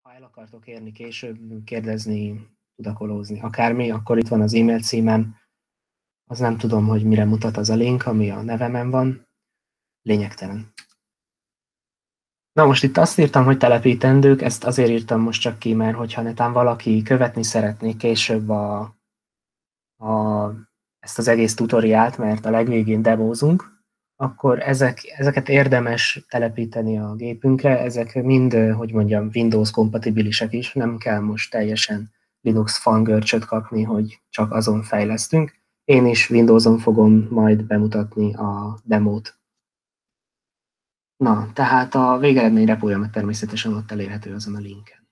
Ha el akartok érni később, kérdezni, tudakolózni, akármi, akkor itt van az e-mail címem, az nem tudom, hogy mire mutat az a link, ami a nevemen van, lényegtelen. Na most itt azt írtam, hogy telepítendők, ezt azért írtam most csak ki, mert hogyha netán valaki követni szeretné később ezt az egész tutoriált, mert a legvégén demózunk, akkor ezeket érdemes telepíteni a gépünkre, ezek mind, hogy mondjam, Windows kompatibilisek is, nem kell most teljesen Linux fangörcsöt kapni, hogy csak azon fejlesztünk. Én is Windowson fogom majd bemutatni a demót. Na, tehát a végeredmény repója természetesen ott elérhető azon a linken.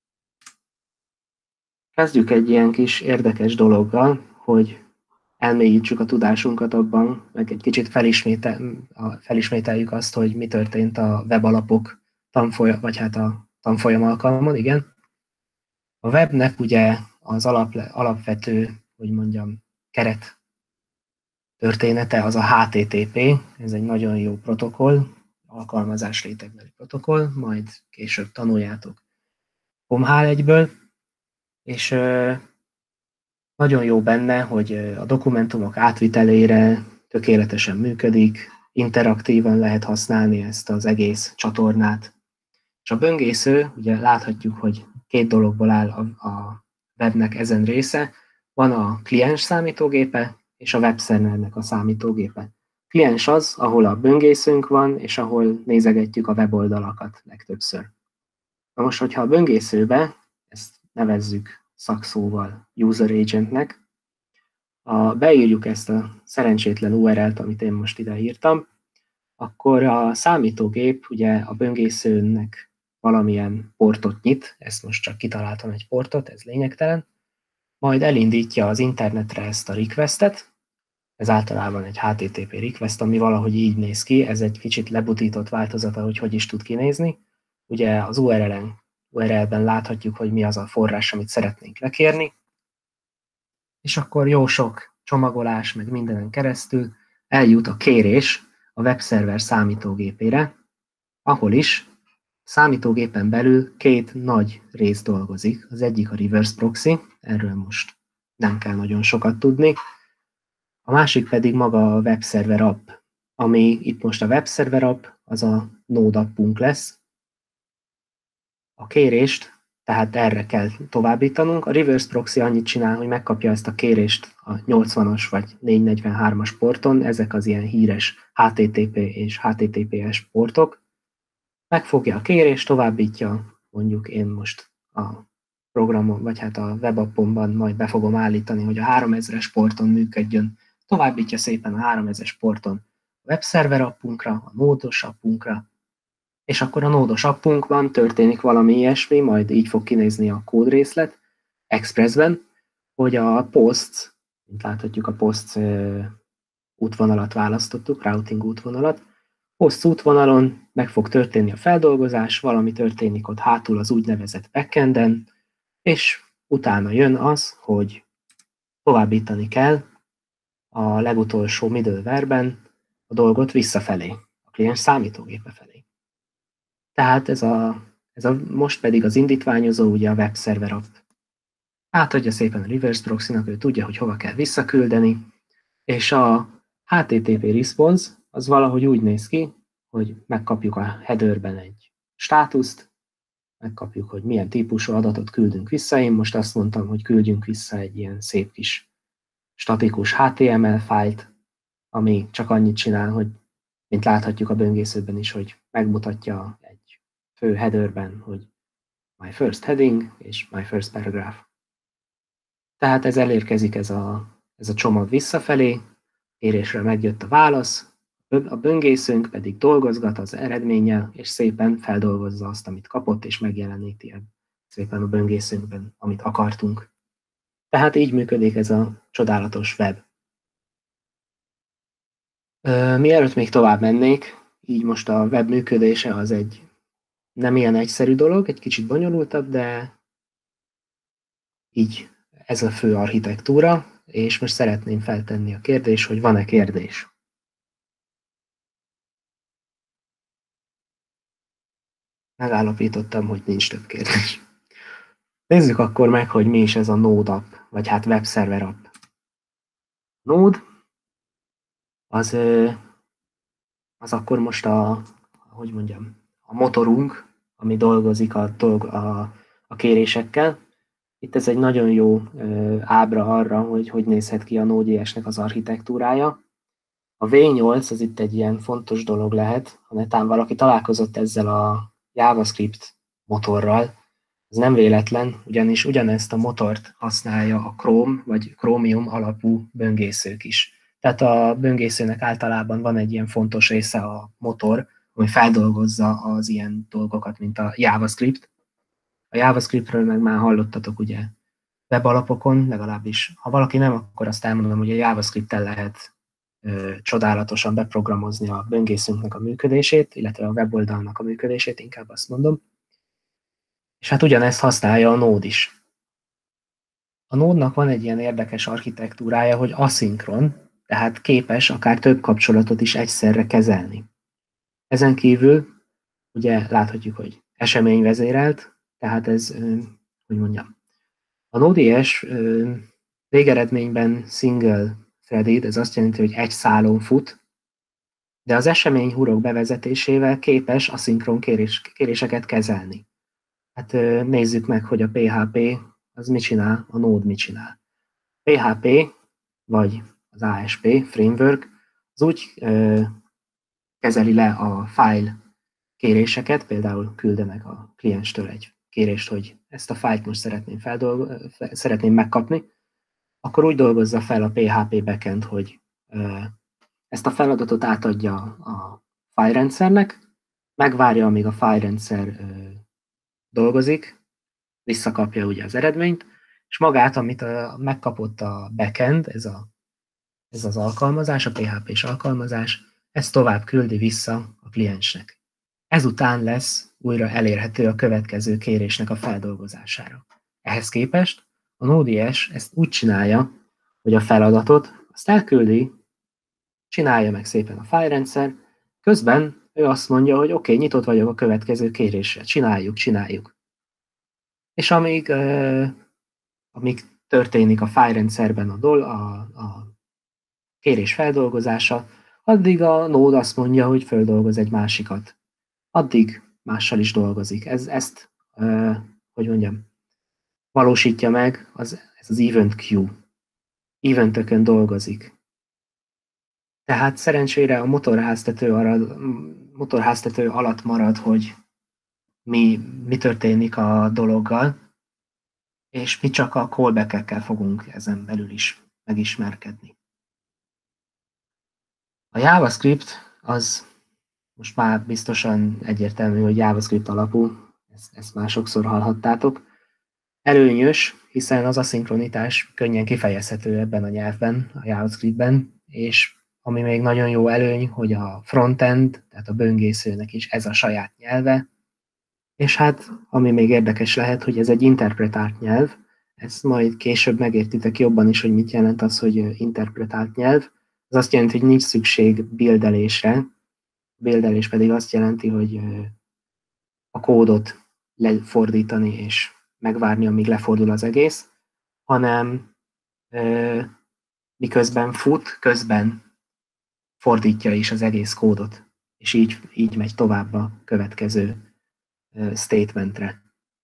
Kezdjük egy ilyen kis érdekes dologgal, hogy elmélyítsük a tudásunkat abban, meg egy kicsit felismételjük azt, hogy mi történt a webalapok tanfolyam alkalmon, igen. A webnek ugye az alapvető, hogy mondjam, keret története az a HTTP, ez egy nagyon jó protokoll, alkalmazás rétegbeli protokoll, majd később tanuljátok COM-H1-ből, és nagyon jó benne, hogy a dokumentumok átvitelére tökéletesen működik, interaktívan lehet használni ezt az egész csatornát. És a böngésző, ugye láthatjuk, hogy két dologból áll a webnek ezen része, van a kliens számítógépe és a webszervernek a számítógépe. Kliens az, ahol a böngészőnk van, és ahol nézegetjük a weboldalakat legtöbbször. Na most, hogyha a böngészőbe, ezt nevezzük szakszóval user agentnek, beírjuk ezt a szerencsétlen URL-t, amit én most ide írtam, akkor a számítógép ugye a böngészőnek valamilyen portot nyit, ezt most csak kitaláltam egy portot, ez lényegtelen, majd elindítja az internetre ezt a requestet, ez általában egy HTTP request, ami valahogy így néz ki, ez egy kicsit lebutított változata, hogy is tud kinézni. Ugye az URL-ben láthatjuk, hogy mi az a forrás, amit szeretnénk lekérni, és akkor jó sok csomagolás, meg mindenen keresztül eljut a kérés a webszerver számítógépére, ahol is számítógépen belül két nagy rész dolgozik. Az egyik a reverse proxy, erről most nem kell nagyon sokat tudni, a másik pedig maga a webszerver app, ami itt most a webszerver app, az a Node appunk lesz. A kérést, tehát erre kell továbbítanunk. A reverse proxy annyit csinál, hogy megkapja ezt a kérést a 80-as vagy 443-as porton, ezek az ilyen híres HTTP és HTTPS portok. Megfogja a kérést, továbbítja, mondjuk én most a programon, vagy hát a webappomban majd be fogom állítani, hogy a 3000-es porton működjön. Továbbítja szépen a 3000-es porton a webszerver appunkra, a nódos appunkra, és akkor a nódos appunkban történik valami ilyesmi, majd így fog kinézni a kódrészlet Expressben, hogy a posts, mint láthatjuk a posts útvonalat választottuk, routing útvonalat, posts útvonalon meg fog történni a feldolgozás, valami történik ott hátul az úgynevezett backenden, és utána jön az, hogy továbbítani kell a legutolsó middleware-ben a dolgot visszafelé, a kliens számítógépe felé. Tehát ez a most pedig az indítványozó, ugye a webszerver app. Átadja szépen a reverse proxy-nak, ő tudja, hogy hova kell visszaküldeni, és a HTTP response az valahogy úgy néz ki, hogy megkapjuk a headerben egy státuszt, megkapjuk, hogy milyen típusú adatot küldünk vissza. Én most azt mondtam, hogy küldjünk vissza egy ilyen szép kis statikus HTML fájlt, ami csak annyit csinál, hogy mint láthatjuk a böngészőben is, hogy megmutatja egy fő headerben, hogy my first heading és my first paragraph. Tehát ez elérkezik ez a csomag visszafelé, kérésre megjött a válasz, a böngészőnk pedig dolgozgat az eredménnyel, és szépen feldolgozza azt, amit kapott, és megjeleníti szépen a böngészőnkben, amit akartunk. Tehát így működik ez a csodálatos web. Mielőtt még tovább mennék, így most a web működése az egy nem ilyen egyszerű dolog, egy kicsit bonyolultabb, de így ez a fő architektúra, és most szeretném feltenni a kérdést, hogy van-e kérdés? Megállapítottam, hogy nincs több kérdés. Nézzük akkor meg, hogy mi is ez a Node app, vagy hát webszerver app. Node az, az akkor most hogy mondjam, a motorunk, ami dolgozik a kérésekkel. Itt ez egy nagyon jó ábra arra, hogy nézhet ki a Node.js-nek az architektúrája. A V8 az itt egy ilyen fontos dolog lehet, ha netán valaki találkozott ezzel a JavaScript motorral, ez nem véletlen, ugyanis ugyanezt a motort használja a Chrome vagy Chromium alapú böngészők is. Tehát a böngészőnek általában van egy ilyen fontos része a motor, ami feldolgozza az ilyen dolgokat, mint a JavaScript. A JavaScriptről meg már hallottatok ugye webalapokon, legalábbis ha valaki nem, akkor azt elmondom, hogy a JavaScript-tel lehet csodálatosan beprogramozni a böngészőnknek a működését, illetve a weboldalnak a működését, inkább azt mondom. És hát ugyanezt használja a Node is. A Node-nak van egy ilyen érdekes architektúrája, hogy aszinkron, tehát képes akár több kapcsolatot is egyszerre kezelni. Ezen kívül ugye láthatjuk, hogy eseményvezérelt, tehát ez, hogy mondjam, a Node.js végeredményben single threaded, ez azt jelenti, hogy egy szálon fut, de az esemény hurok bevezetésével képes aszinkron kéréseket kezelni. Hát nézzük meg, hogy a PHP az mit csinál, a Node mit csinál. PHP, vagy az ASP framework, az úgy kezeli le a file kéréseket, például küldenek a klienstől egy kérést, hogy ezt a fájlt most szeretném megkapni, akkor úgy dolgozza fel a PHP backend, hogy ezt a feladatot átadja a fájlrendszernek, megvárja, amíg a fájlrendszer dolgozik, visszakapja ugye az eredményt, és magát, amit megkapott a backend, ez az alkalmazás, a PHP-s alkalmazás, ezt tovább küldi vissza a kliensnek. Ezután lesz újra elérhető a következő kérésnek a feldolgozására. Ehhez képest a Node.js ezt úgy csinálja, hogy a feladatot azt elküldi, csinálja meg szépen a fájlrendszer, közben ő azt mondja, hogy oké, nyitott vagyok a következő kérésre, csináljuk. És amíg történik a fájlrendszerben a kérés feldolgozása, addig a Node azt mondja, hogy földolgoz egy másikat. Addig mással is dolgozik. Ezt hogy mondjam, valósítja meg ez az event queue. Eventökön dolgozik. Tehát szerencsére a motorháztető alatt marad, hogy mi történik a dologgal, és mi csak a callback-ekkel fogunk ezen belül is megismerkedni. A JavaScript az most már biztosan egyértelmű, hogy JavaScript alapú, ezt már sokszor hallhattátok. Előnyös, hiszen az aszinkronitás könnyen kifejezhető ebben a nyelvben, a JavaScriptben, és ami még nagyon jó előny, hogy a frontend, tehát a böngészőnek is ez a saját nyelve, és hát ami még érdekes lehet, hogy ez egy interpretált nyelv, ezt majd később megértitek jobban is, hogy mit jelent az, hogy interpretált nyelv. Ez azt jelenti, hogy nincs szükség buildelésre. A buildelés pedig azt jelenti, hogy a kódot lefordítani és megvárni, amíg lefordul az egész, hanem miközben fut, közben fordítja is az egész kódot, és így megy tovább a következő statementre.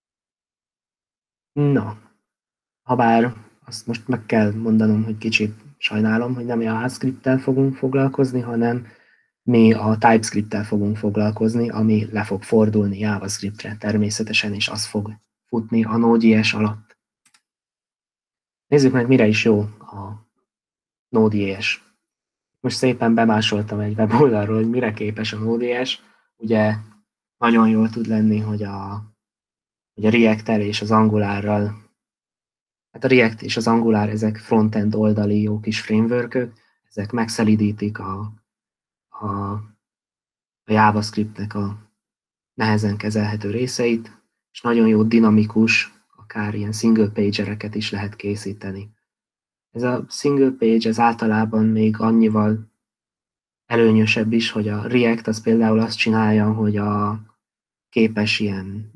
Na, habár azt most meg kell mondanom, hogy kicsit sajnálom, hogy nem a JavaScript-tel fogunk foglalkozni, hanem mi a TypeScript-tel fogunk foglalkozni, ami le fog fordulni JavaScript-re természetesen, és az fog futni a Node.js alatt. Nézzük meg, mire is jó a Node.js. Most szépen bemásoltam egy weboldalról, hogy mire képes a Node.js. Ugye nagyon jól tud lenni, hogy a React-tel és az Angularral, hát a React és az Angular, ezek frontend oldali jó kis frameworkök, ezek megszelidítik a JavaScript-nek a nehezen kezelhető részeit, és nagyon jó dinamikus, akár ilyen single page-ereket is lehet készíteni. Ez a single page, ez általában még annyival előnyösebb is, hogy a React az például azt csinálja, hogy a képes ilyen,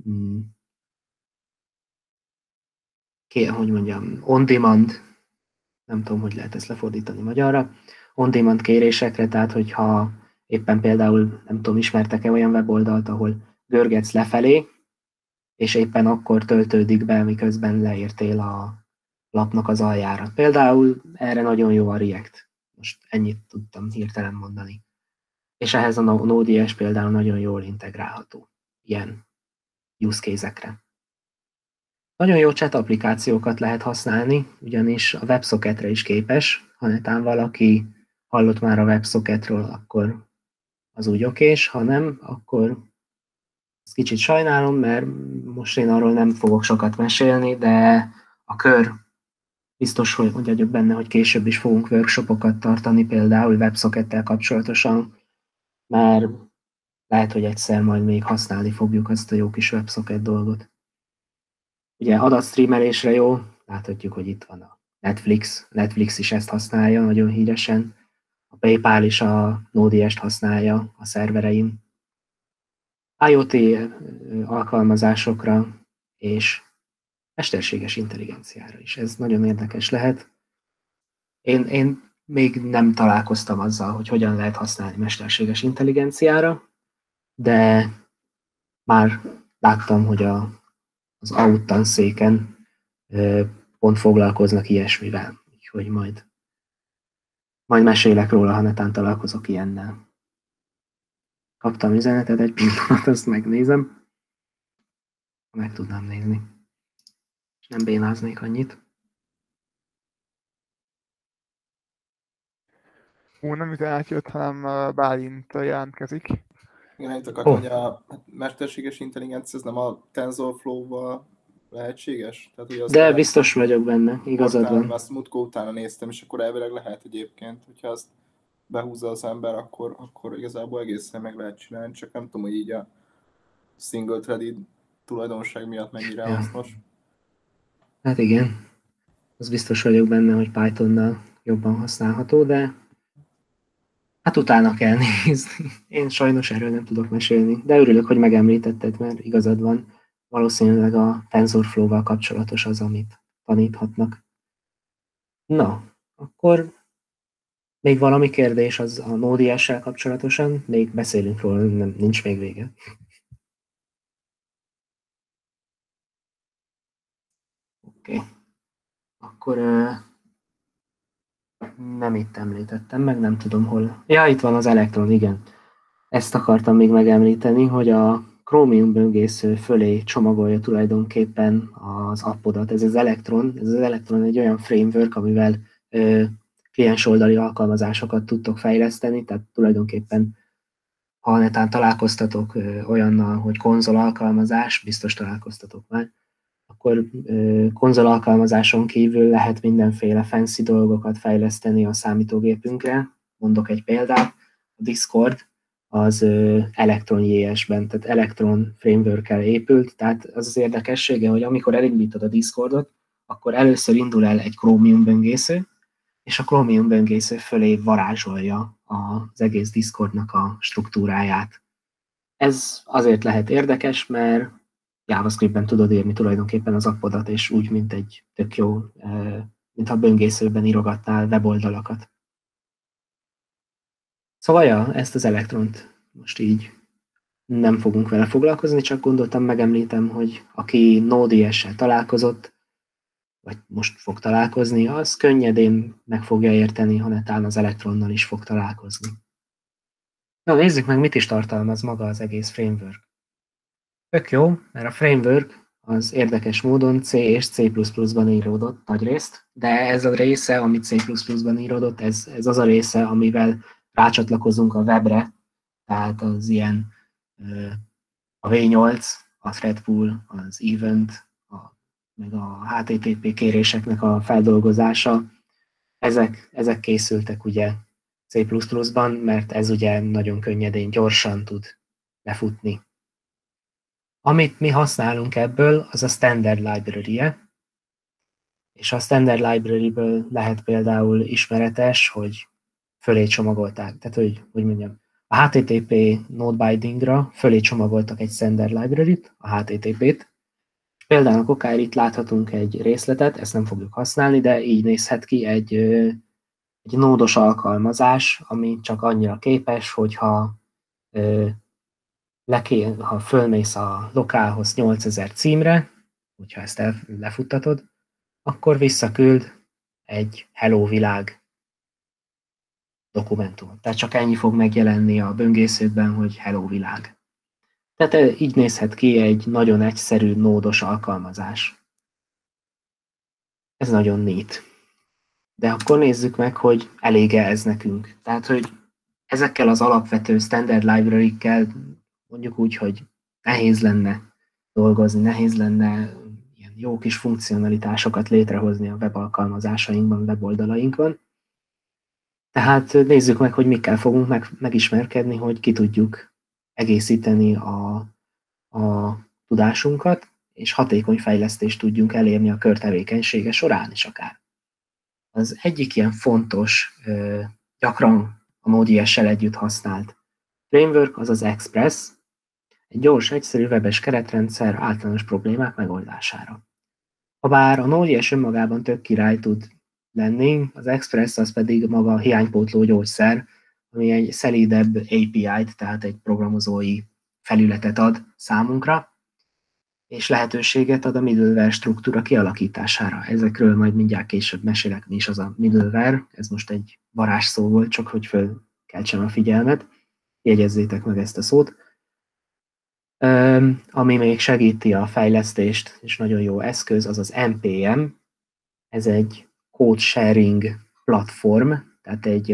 on-demand, nem tudom, hogy lehet ezt lefordítani magyarra, on-demand kérésekre, tehát hogyha éppen például, nem tudom, ismertek-e olyan weboldalt, ahol görgetsz lefelé, és éppen akkor töltődik be, miközben leértél a lapnak az aljára. Például erre nagyon jó a React. Most ennyit tudtam hirtelen mondani. És ehhez a Node.js például nagyon jól integrálható ilyen use case-ekre. Nagyon jó chat applikációkat lehet használni, ugyanis a WebSocketre is képes. Ha netán valaki hallott már a WebSocketről, akkor az úgy okés, ha nem, akkor ezt kicsit sajnálom, mert most én arról nem fogok sokat mesélni, de a kör biztos, hogy vagyok benne, hogy később is fogunk workshopokat tartani, például WebSockettel kapcsolatosan, mert lehet, hogy egyszer majd még használni fogjuk azt a jó kis WebSocket dolgot. Ugye adatstreamelésre jó, láthatjuk, hogy itt van a Netflix is ezt használja nagyon híresen, a PayPal is a Node.js-t használja a szerverein. IoT alkalmazásokra és mesterséges intelligenciára is. Ez nagyon érdekes lehet. Én még nem találkoztam azzal, hogy hogyan lehet használni mesterséges intelligenciára, de már láttam, hogy az AUT tanszéken pont foglalkoznak ilyesmivel, úgyhogy majd mesélek róla, ha netán találkozok ilyennel. Kaptam üzenetet, egy pillanat, azt megnézem. Meg tudnám nézni. És nem bénáznék annyit. Nem üzenet jött, hanem Bálint jelentkezik. Igen, itt akartam, hogy a mesterséges intelligencia ez nem a TensorFlow-val lehetséges? Tehát, hogy de biztos vagyok benne, igazad van. Azt múltkor utána néztem, és akkor elvileg lehet egyébként, hogyha azt behúzza az ember, akkor igazából egészen meg lehet csinálni, csak nem tudom, hogy így a single threaded tulajdonság miatt mennyire hasznos. Hát igen, az biztos vagyok benne, hogy Pythonnal jobban használható, de hát utána kell nézni. Én sajnos erről nem tudok mesélni, de örülök, hogy megemlítetted, mert igazad van. Valószínűleg a TensorFlow-val kapcsolatos az, amit taníthatnak. Na, akkor még valami kérdés az a Node.js-sel kapcsolatosan? Még beszélünk róla, nincs még vége. Oké. Akkor nem itt említettem, meg nem tudom hol. Ja, itt van az Electron, igen. Ezt akartam még megemlíteni, hogy a Chromium böngésző fölé csomagolja tulajdonképpen az appodat. Ez az Electron egy olyan framework, amivel kliens oldali alkalmazásokat tudtok fejleszteni, tehát tulajdonképpen ha netán találkoztatok olyannal, hogy konzol alkalmazás, biztos találkoztatok már, akkor konzol alkalmazáson kívül lehet mindenféle fancy dolgokat fejleszteni a számítógépünkre. Mondok egy példát, a Discord az Electron JS-ben, tehát Electron framework-kel épült, tehát az érdekessége, hogy amikor elindítod a Discordot, akkor először indul el egy Chromium böngésző, és a Chromium böngésző fölé varázsolja az egész Discordnak a struktúráját. Ez azért lehet érdekes, mert JavaScriptben tudod írni tulajdonképpen az appodat, és úgy, mint egy tök jó, mintha böngészőben írogatnál weboldalakat. Szóval ja, ezt az Electront most így nem fogunk vele foglalkozni, csak gondoltam, megemlítem, hogy aki Node.js-sel találkozott, vagy most fog találkozni, az könnyedén meg fogja érteni, ha netán az Electronnal is fog találkozni. Na, nézzük meg, mit is tartalmaz maga az egész framework. Tök jó, mert a framework az érdekes módon C és C++-ban íródott nagyrészt, de ez a része, ami C++-ban íródott, ez az a része, amivel rácsatlakozunk a webre, tehát az ilyen a V8, a threadpool, az event, meg a HTTP kéréseknek a feldolgozása, ezek készültek ugye C++-ban, mert ez ugye nagyon könnyedén, gyorsan tud lefutni. Amit mi használunk ebből, az a standard library-je, és a standard library-ből lehet például ismeretes, hogy fölé csomagolták. Tehát, hogy mondjam, A HTTP node bindingra fölé csomagoltak egy sender library-t, a HTTP-t. Például a Kokáért itt láthatunk egy részletet, ezt nem fogjuk használni, de így nézhet ki egy nódos alkalmazás, ami csak annyira képes, hogyha ha fölmész a lokálhoz 8000 címre, hogyha ezt lefuttatod, akkor visszaküld egy hello világ dokumentum. Tehát csak ennyi fog megjelenni a böngésződben, hogy hello világ. Tehát így nézhet ki egy nagyon egyszerű nódos alkalmazás. Ez nagyon neat. De akkor nézzük meg, hogy elég-e ez nekünk. Tehát, hogy ezekkel az alapvető standard library-kkel mondjuk úgy, hogy nehéz lenne dolgozni, nehéz lenne ilyen jó kis funkcionalitásokat létrehozni a webalkalmazásainkban, weboldalainkon. Tehát nézzük meg, hogy mikkel fogunk megismerkedni, hogy ki tudjuk egészíteni a tudásunkat, és hatékony fejlesztést tudjunk elérni a kör tevékenysége során is akár. Az egyik ilyen fontos, gyakran a Node.js-sel együtt használt framework az az Express, egy gyors, egyszerű webes keretrendszer általános problémák megoldására. Habár a Node.js önmagában tök király tud lenni, az Express az pedig maga a hiánypótló gyógyszer, ami egy szelídebb API-t, tehát egy programozói felületet ad számunkra, és lehetőséget ad a middleware struktúra kialakítására. Ezekről majd mindjárt később mesélek, mi is az a middleware. Ez most egy varázsszó volt, csak hogy fölkeltsem a figyelmet. Jegyezzétek meg ezt a szót. Ami még segíti a fejlesztést, és nagyon jó eszköz, az az NPM. Ez egy code sharing platform, tehát egy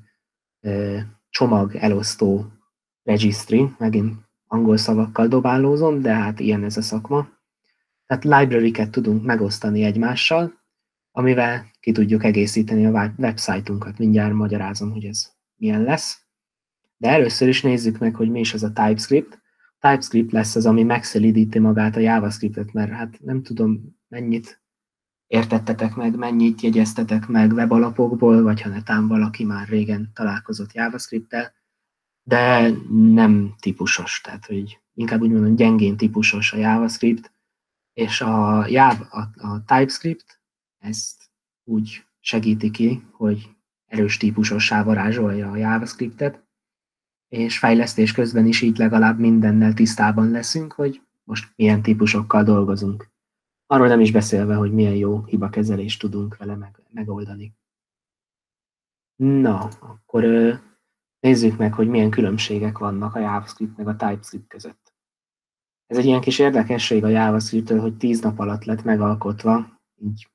csomag elosztó registry, megint angol szavakkal dobálózom, de hát ilyen ez a szakma. Tehát library-ket tudunk megosztani egymással, amivel ki tudjuk egészíteni a website-unkat. Mindjárt magyarázom, hogy ez milyen lesz. De először is nézzük meg, hogy mi is ez a TypeScript. A TypeScript lesz az, ami megszelídíti magát a JavaScriptet, mert hát nem tudom, mennyit értettetek meg, mennyit jegyeztetek meg webalapokból, vagy ha netán valaki már régen találkozott JavaScripttel, de nem típusos, tehát hogy inkább úgy mondom, gyengén típusos a JavaScript, és a TypeScript ezt úgy segíti ki, hogy erős típusossá varázsolja a JavaScriptet, és fejlesztés közben is így legalább mindennel tisztában leszünk, hogy most milyen típusokkal dolgozunk. Arról nem is beszélve, hogy milyen jó hibakezelést tudunk vele megoldani. Na, akkor nézzük meg, hogy milyen különbségek vannak a JavaScript meg a TypeScript között. Ez egy ilyen kis érdekesség a JavaScript-től, hogy 10 nap alatt lett megalkotva, így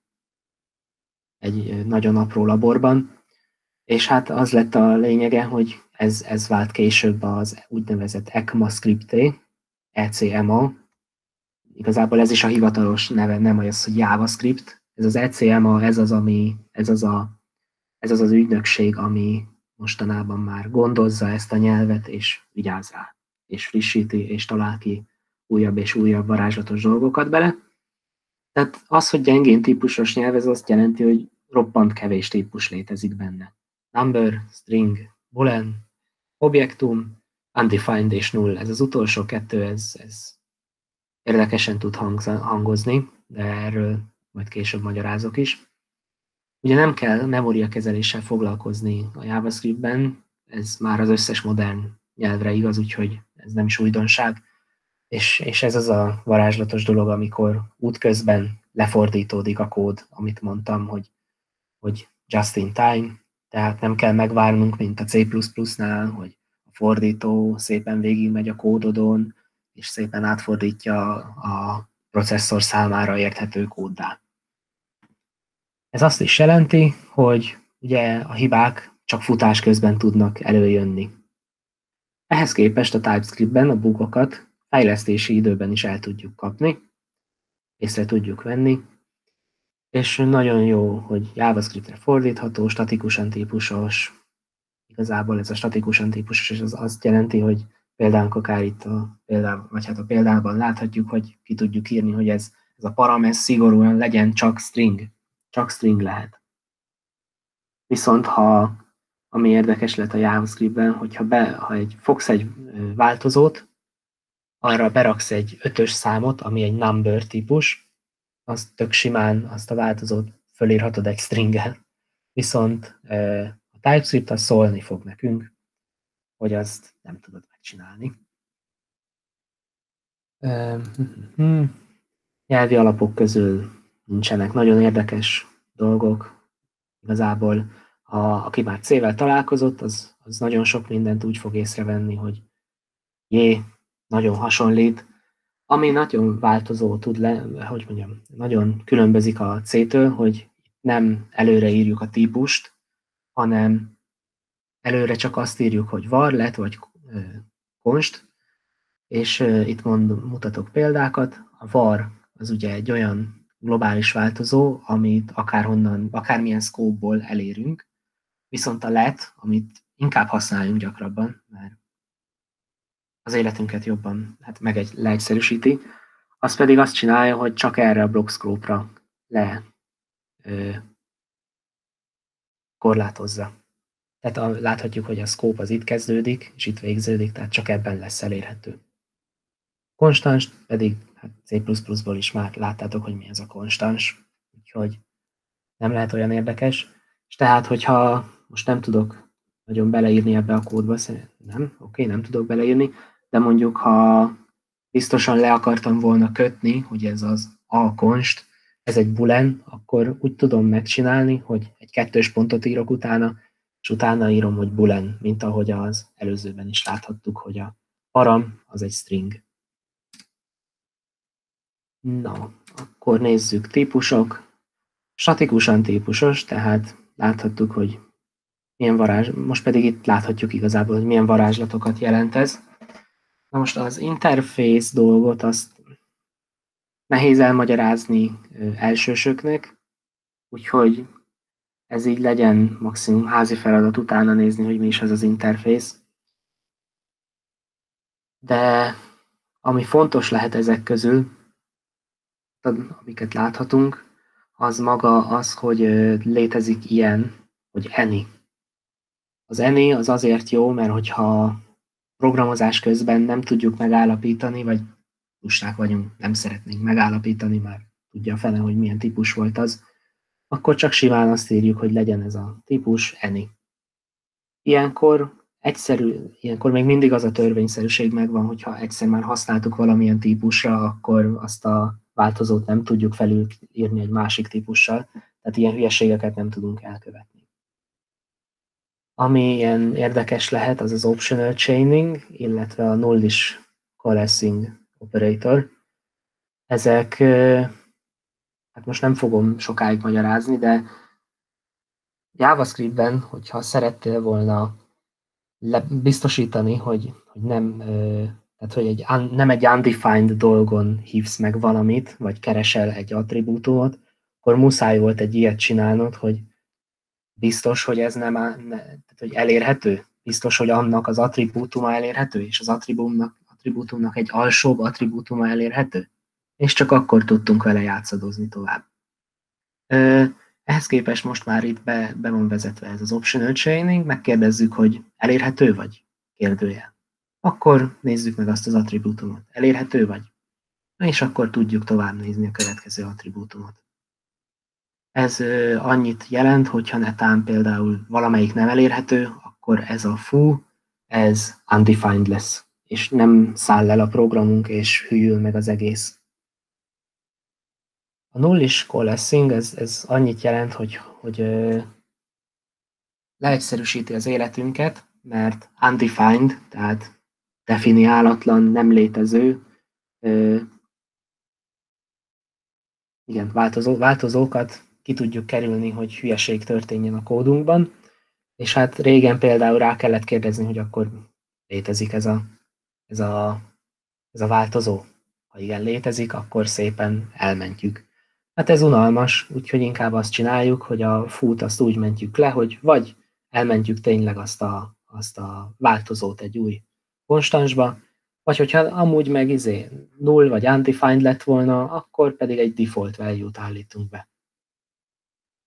egy nagyon apró laborban, és hát az lett a lényege, hogy ez vált később az úgynevezett ECMAScript-té, ECMA. Igazából ez is a hivatalos neve, nem az, hogy JavaScript. Ez az ECMA, ez az az ügynökség, ami mostanában már gondozza ezt a nyelvet, és vigyáz rá, és frissíti, és talál ki újabb és újabb varázslatos dolgokat bele. Tehát az, hogy gyengén típusos nyelv, ez azt jelenti, hogy roppant kevés típus létezik benne. Number, string, boolean, objektum, undefined és null. Ez az utolsó kettő, ez érdekesen tud hangozni, de erről majd később magyarázok is. Ugye nem kell memóriakezeléssel foglalkozni a JavaScriptben, ez már az összes modern nyelvre igaz, úgyhogy ez nem is újdonság. És ez az a varázslatos dolog, amikor útközben lefordítódik a kód, amit mondtam, hogy just in time, tehát nem kell megvárnunk, mint a C++-nál, hogy a fordító szépen végigmegy a kódodon, és szépen átfordítja a processzor számára érthető kóddá. Ez azt is jelenti, hogy ugye a hibák csak futás közben tudnak előjönni. Ehhez képest a TypeScriptben a bugokat fejlesztési időben is el tudjuk kapni, észre tudjuk venni, és nagyon jó, hogy JavaScriptre fordítható, statikusan típusos. Igazából ez a statikusan típusos, és az azt jelenti, hogy például akár itt a példában láthatjuk, hogy ki tudjuk írni, hogy ez a param szigorúan legyen csak string. Csak string lehet. Viszont ha ami érdekes lett a JavaScriptben, hogyha fogsz egy változót, arra beraksz egy 5-ös számot, ami egy number típus, azt tök simán azt a változót fölírhatod egy stringgel. Viszont a TypeScript az szólni fog nekünk, hogy azt nem tudod megcsinálni. Nyelvi alapok közül nincsenek nagyon érdekes dolgok. Igazából, aki már C-vel találkozott, az nagyon sok mindent úgy fog észrevenni, hogy nagyon hasonlít, ami nagyon változó tud nagyon különbözik a C-től, hogy nem előre írjuk a típust, hanem előre csak azt írjuk, hogy var, let vagy const, és itt mutatok példákat. A var az ugye egy olyan globális változó, amit akármilyen scope-ból elérünk, viszont a let, amit inkább használjunk gyakrabban, mert az életünket jobban leegyszerűsíti, az pedig azt csinálja, hogy csak erre a block scope-ra korlátozza. Tehát láthatjuk, hogy a scope az itt kezdődik, és itt végződik, tehát csak ebben lesz elérhető. Konstans pedig C++-ból is már láttátok, hogy mi ez a konstans, úgyhogy nem lehet olyan érdekes. És tehát, hogyha most nem tudok nagyon beleírni ebbe a kódba, nem tudok beleírni, de mondjuk, ha biztosan le akartam volna kötni, hogy ez az a const, ez egy boolean, akkor úgy tudom megcsinálni, hogy egy 2-ös pontot írok utána, és utána írom, hogy boolean, mint ahogy az előzőben is láthattuk, hogy a param az egy string. Na, akkor nézzük típusok. Statikusan típusos, tehát láthattuk, hogy milyen most pedig itt láthatjuk igazából, hogy milyen varázslatokat jelent ez. Na most az interface dolgot azt nehéz elmagyarázni elsősöknek, úgyhogy ez így legyen maximum házi feladat utána nézni, hogy mi is az interface. De ami fontos lehet ezek közül, amiket láthatunk, az maga az, hogy létezik ilyen, hogy any. Az any az azért jó, mert hogyha programozás közben nem tudjuk megállapítani, vagy lusták vagyunk, nem szeretnénk megállapítani, már tudja a fene, hogy milyen típus volt az, akkor csak simán azt írjuk, hogy legyen ez a típus any. Ilyenkor még mindig az a törvényszerűség megvan, hogyha egyszer már használtuk valamilyen típusra, akkor azt a változót nem tudjuk felülírni egy másik típussal, tehát ilyen hülyeségeket nem tudunk elkövetni. Ami ilyen érdekes lehet, az az optional chaining, illetve a nullis coalescing operator. Ezek, hát most nem fogom sokáig magyarázni, de JavaScriptben, hogyha szerettél volna biztosítani, hogy nem egy undefined dolgon hívsz meg valamit, vagy keresel egy attribútumot, akkor muszáj volt egy ilyet csinálnod, hogy biztos, hogy ez hogy elérhető, biztos, hogy annak az attribútuma elérhető, és az attribútumnak egy alsóbb attribútuma elérhető, és csak akkor tudtunk vele játszadozni tovább. Ehhez képest most már itt be van vezetve ez az optional chaining, megkérdezzük, hogy elérhető vagy? Kérdőjel. Akkor nézzük meg azt az attribútumot. Elérhető vagy? És akkor tudjuk tovább nézni a következő attribútumot. Ez annyit jelent, hogyha netán például valamelyik nem elérhető, akkor ez a foo, ez undefined lesz, és nem száll el a programunk, és hűl meg az egész. A nullis coalescing, ez annyit jelent, hogy leegyszerűsíti az életünket, mert undefined, tehát definiálatlan, nem létező, változókat ki tudjuk kerülni, hogy hülyeség történjen a kódunkban, és hát régen például rá kellett kérdezni, hogy akkor létezik ez a változó. Ha igen létezik, akkor szépen elmentjük. Hát ez unalmas, úgyhogy inkább azt csináljuk, hogy a foo-t azt úgy mentjük le, hogy vagy elmentjük tényleg azt a változót egy új konstansba, vagy hogyha amúgy meg null vagy undefined lett volna, akkor pedig egy default value-t állítunk be.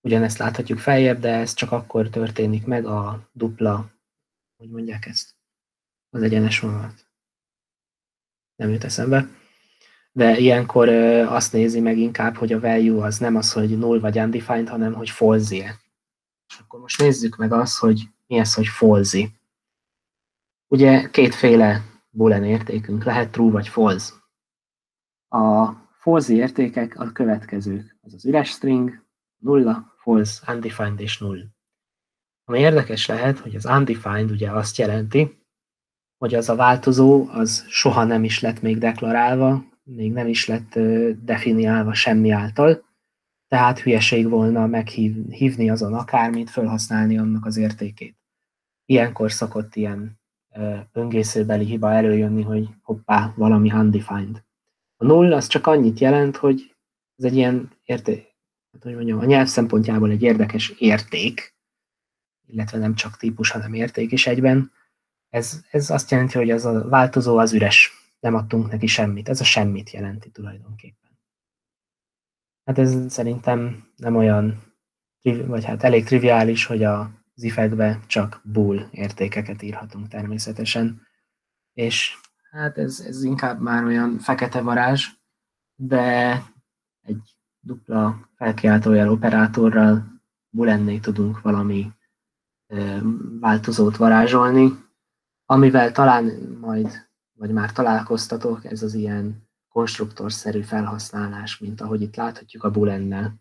Ugyanezt láthatjuk feljebb, de ez csak akkor történik meg a dupla, hogy mondják ezt, az egyenes vonalat. Nem jut eszembe. De ilyenkor azt nézi meg inkább, hogy a value az nem az, hogy null vagy undefined, hanem hogy false-e. És akkor most nézzük meg azt, hogy mi ez, hogy false. Ugye kétféle boolean értékünk lehet, true vagy false. A false értékek a következők. Az az üres string, nulla, false, undefined és null. Ami érdekes lehet, hogy az undefined ugye azt jelenti, hogy az a változó az soha nem is lett még deklarálva, még nem is lett definiálva semmi által, tehát hülyeség volna meghívni azon akármit, felhasználni annak az értékét. Ilyenkor szokott ilyen böngészőbeli hiba előjönni, hogy hoppá, valami undefined. A null az csak annyit jelent, hogy ez egy ilyen érték, hát, hogy mondjam, a nyelv szempontjából egy érdekes érték, illetve nem csak típus, hanem érték is egyben. Ez azt jelenti, hogy az a változó az üres, nem adtunk neki semmit. Ez a semmit jelenti tulajdonképpen. Hát ez szerintem nem olyan, vagy hát elég triviális, hogy az if-ekbe csak bool értékeket írhatunk természetesen. És hát ez inkább már olyan fekete varázs, de egy dupla felkiáltójel operátorral booleanné tudunk valami változót varázsolni, amivel talán majd, vagy már találkoztatok, ez az ilyen konstruktorszerű felhasználás, mint ahogy itt láthatjuk a booleannel.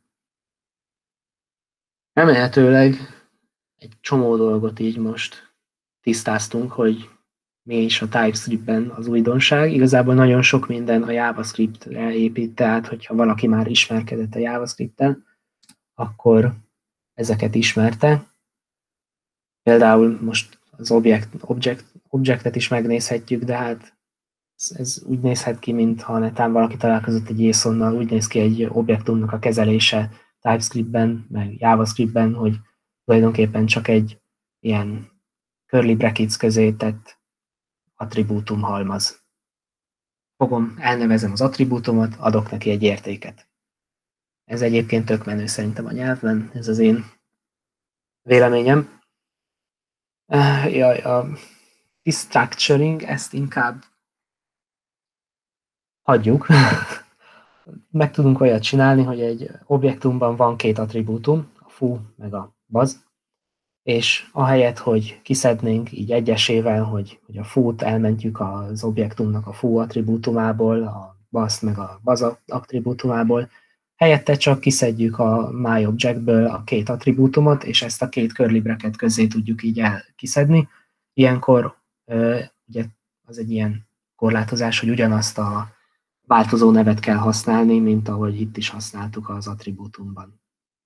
Remélhetőleg egy csomó dolgot így most tisztáztunk, hogy mi is a TypeScript-ben az újdonság. Igazából nagyon sok minden a JavaScript-re épít, tehát hogyha valaki már ismerkedett a JavaScript-tel, akkor ezeket ismerte. Például most az objectet is megnézhetjük, de hát ez úgy nézhet ki, mintha netán valaki találkozott egy JSON-nal, úgy néz ki egy objektumnak a kezelése TypeScript-ben, meg JavaScript-ben, hogy tulajdonképpen csak egy ilyen curly brackets közé tett attribútum halmaz. Elnevezem az attribútumot, adok neki egy értéket. Ez egyébként tök menő szerintem a nyelvben, ez az én véleményem. A destructuring, ezt inkább hagyjuk. Meg tudunk olyat csinálni, hogy egy objektumban van két attribútum, a foo meg a baz, és ahelyett, hogy kiszednénk így egyesével, hogy a foo-t elmentjük az objektumnak a foo attribútumából, a baz meg a baz attribútumából, helyette csak kiszedjük a myObjectből a két attribútumot, és ezt a két curly bracket közé tudjuk így kiszedni. Ilyenkor ugye az egy ilyen korlátozás, hogy ugyanazt a változó nevet kell használni, mint ahogy itt is használtuk az attribútumban.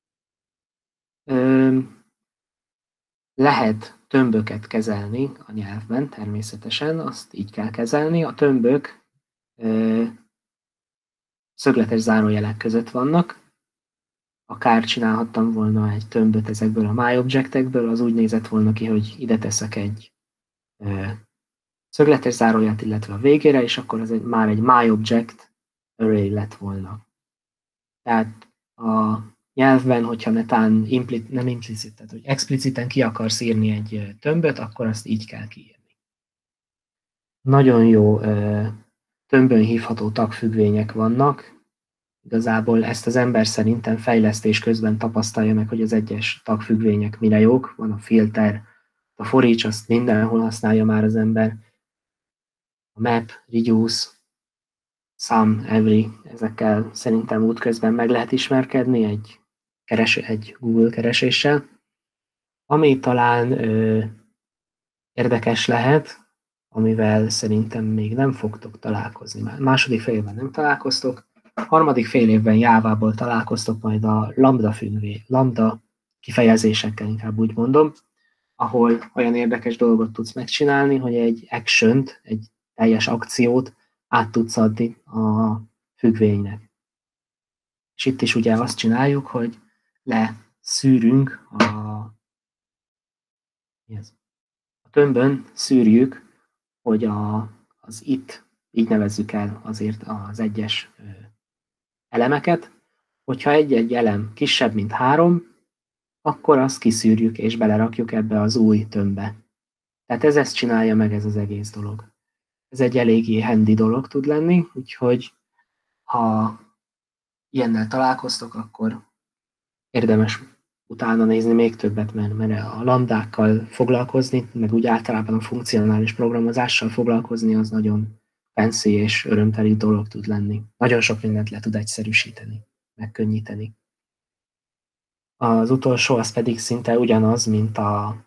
Lehet tömböket kezelni a nyelvben, természetesen, azt így kell kezelni. A tömbök szögletes zárójelek között vannak. Akár csinálhattam volna egy tömböt ezekből a myObjectekből, az úgy nézett volna ki, hogy ide teszek egy szögletes zárójelet, illetve a végére, és akkor ez már egy myObject array lett volna. Tehát a nyelvben, hogyha netán nem implicit, tehát hogy expliciten ki akarsz írni egy tömböt, akkor azt így kell kiírni. Nagyon jó tömbön hívható tagfüggvények vannak. Igazából ezt az ember szerintem fejlesztés közben tapasztalja meg, hogy az egyes tagfüggvények mire jók. Van a filter, a for each, azt mindenhol használja már az ember. A map, reduce, sum, every, ezekkel szerintem útközben meg lehet ismerkedni egy Google kereséssel. Ami talán érdekes lehet, amivel szerintem még nem fogtok találkozni. Második fél évben nem találkoztok, harmadik fél évben Jávából találkoztok majd a lambda kifejezésekkel, inkább úgy mondom, ahol olyan érdekes dolgot tudsz megcsinálni, hogy egy action-t, egy teljes akciót át tudsz adni a függvénynek. És itt is ugye azt csináljuk, hogy leszűrünk a tömbön szűrjük, hogy az itt, így nevezzük el azért az egyes elemeket, hogyha egy-egy elem kisebb, mint 3, akkor azt kiszűrjük és belerakjuk ebbe az új tömbbe. Tehát ez ezt csinálja meg ez az egész dolog. Ez egy eléggé handy dolog tud lenni, úgyhogy ha ilyennel találkoztok, akkor érdemes utána nézni még többet, mert a lambdákkal foglalkozni, meg úgy általában a funkcionális programozással foglalkozni, az nagyon fancy és örömteli dolog tud lenni. Nagyon sok mindent le tud egyszerűsíteni, megkönnyíteni. Az utolsó az pedig szinte ugyanaz, mint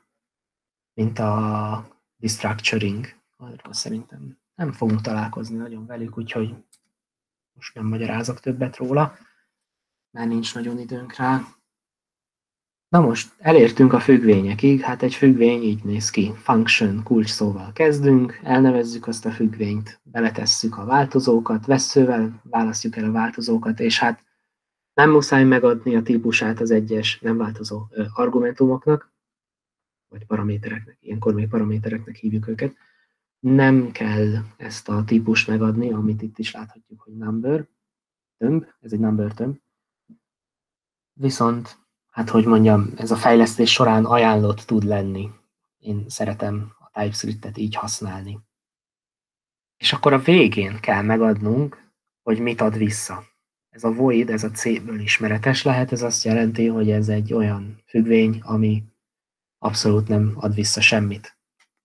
a destructuring. Arról szerintem nem fogunk találkozni nagyon velük, úgyhogy most nem magyarázok többet róla, mert nincs nagyon időnk rá. Na most elértünk a függvényekig, hát egy függvény így néz ki. Function kulcsszóval kezdünk, elnevezzük azt a függvényt, beletesszük a változókat, vesszővel választjuk el a változókat, és hát nem muszáj megadni a típusát az egyes nem változó argumentumoknak, vagy paramétereknek, ilyenkor még paramétereknek hívjuk őket. Nem kell ezt a típust megadni, amit itt is láthatjuk, hogy number, tömb, ez egy number tömb. Viszont, hát hogy mondjam, ez a fejlesztés során ajánlott tud lenni. Én szeretem a TypeScript-et így használni. És akkor a végén kell megadnunk, hogy mit ad vissza. Ez a void, ez a C-ből ismeretes lehet, ez azt jelenti, hogy ez egy olyan függvény, ami abszolút nem ad vissza semmit.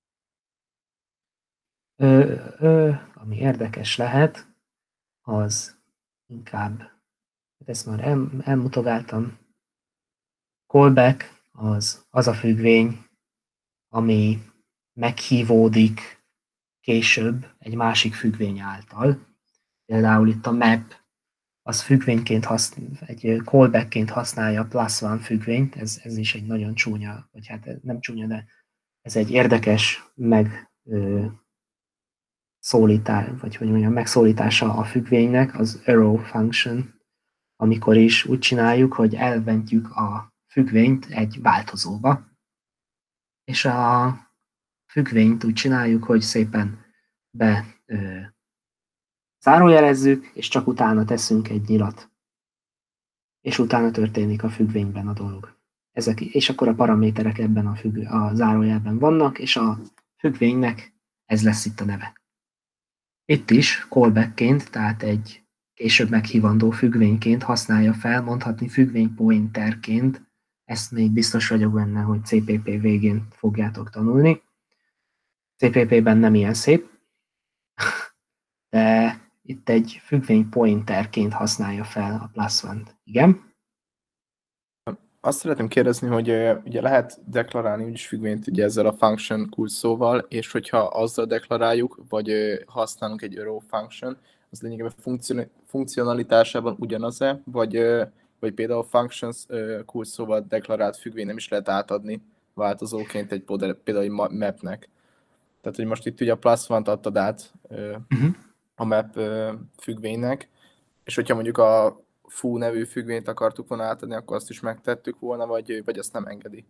Ami érdekes lehet, az inkább, ezt már elmutogattam, callback az a függvény, ami meghívódik később egy másik függvény által. Például itt a map, az függvényként egy callbackként használja a +1 függvényt, ez is egy nagyon csúnya, vagy hát nem csúnya, de ez egy érdekes megszólítása a függvénynek, az arrow function, amikor is úgy csináljuk, hogy elventjük a függvényt egy változóba, és a függvényt úgy csináljuk, hogy szépen zárójelezzük, és csak utána teszünk egy nyilat. És utána történik a függvényben a dolog. És akkor a paraméterek ebben a zárójelben vannak, és a függvénynek ez lesz itt a neve. Itt is callbackként, tehát egy később meghívandó függvényként használja fel, mondhatni függvény pointerként, ezt még biztos vagyok benne, hogy CPP végén fogjátok tanulni. CPP-ben nem ilyen szép, de itt egy függvény pointerként használja fel a +1-t. Igen? Azt szeretném kérdezni, hogy ugye lehet deklarálni úgyis függvényt ugye ezzel a function kulcsszóval, és hogyha azzal deklaráljuk, vagy használunk egy arrow function, az lényegében funkcionalitásában ugyanaz-e, vagy például a functions kulcsszóval deklarált függvény nem is lehet átadni változóként például egy mapnek. Tehát, hogy most itt ugye a +1-t adtad át a map függvénynek, és hogyha mondjuk a foo nevű függvényt akartuk volna átadni, akkor azt is megtettük volna, vagy azt nem engedi?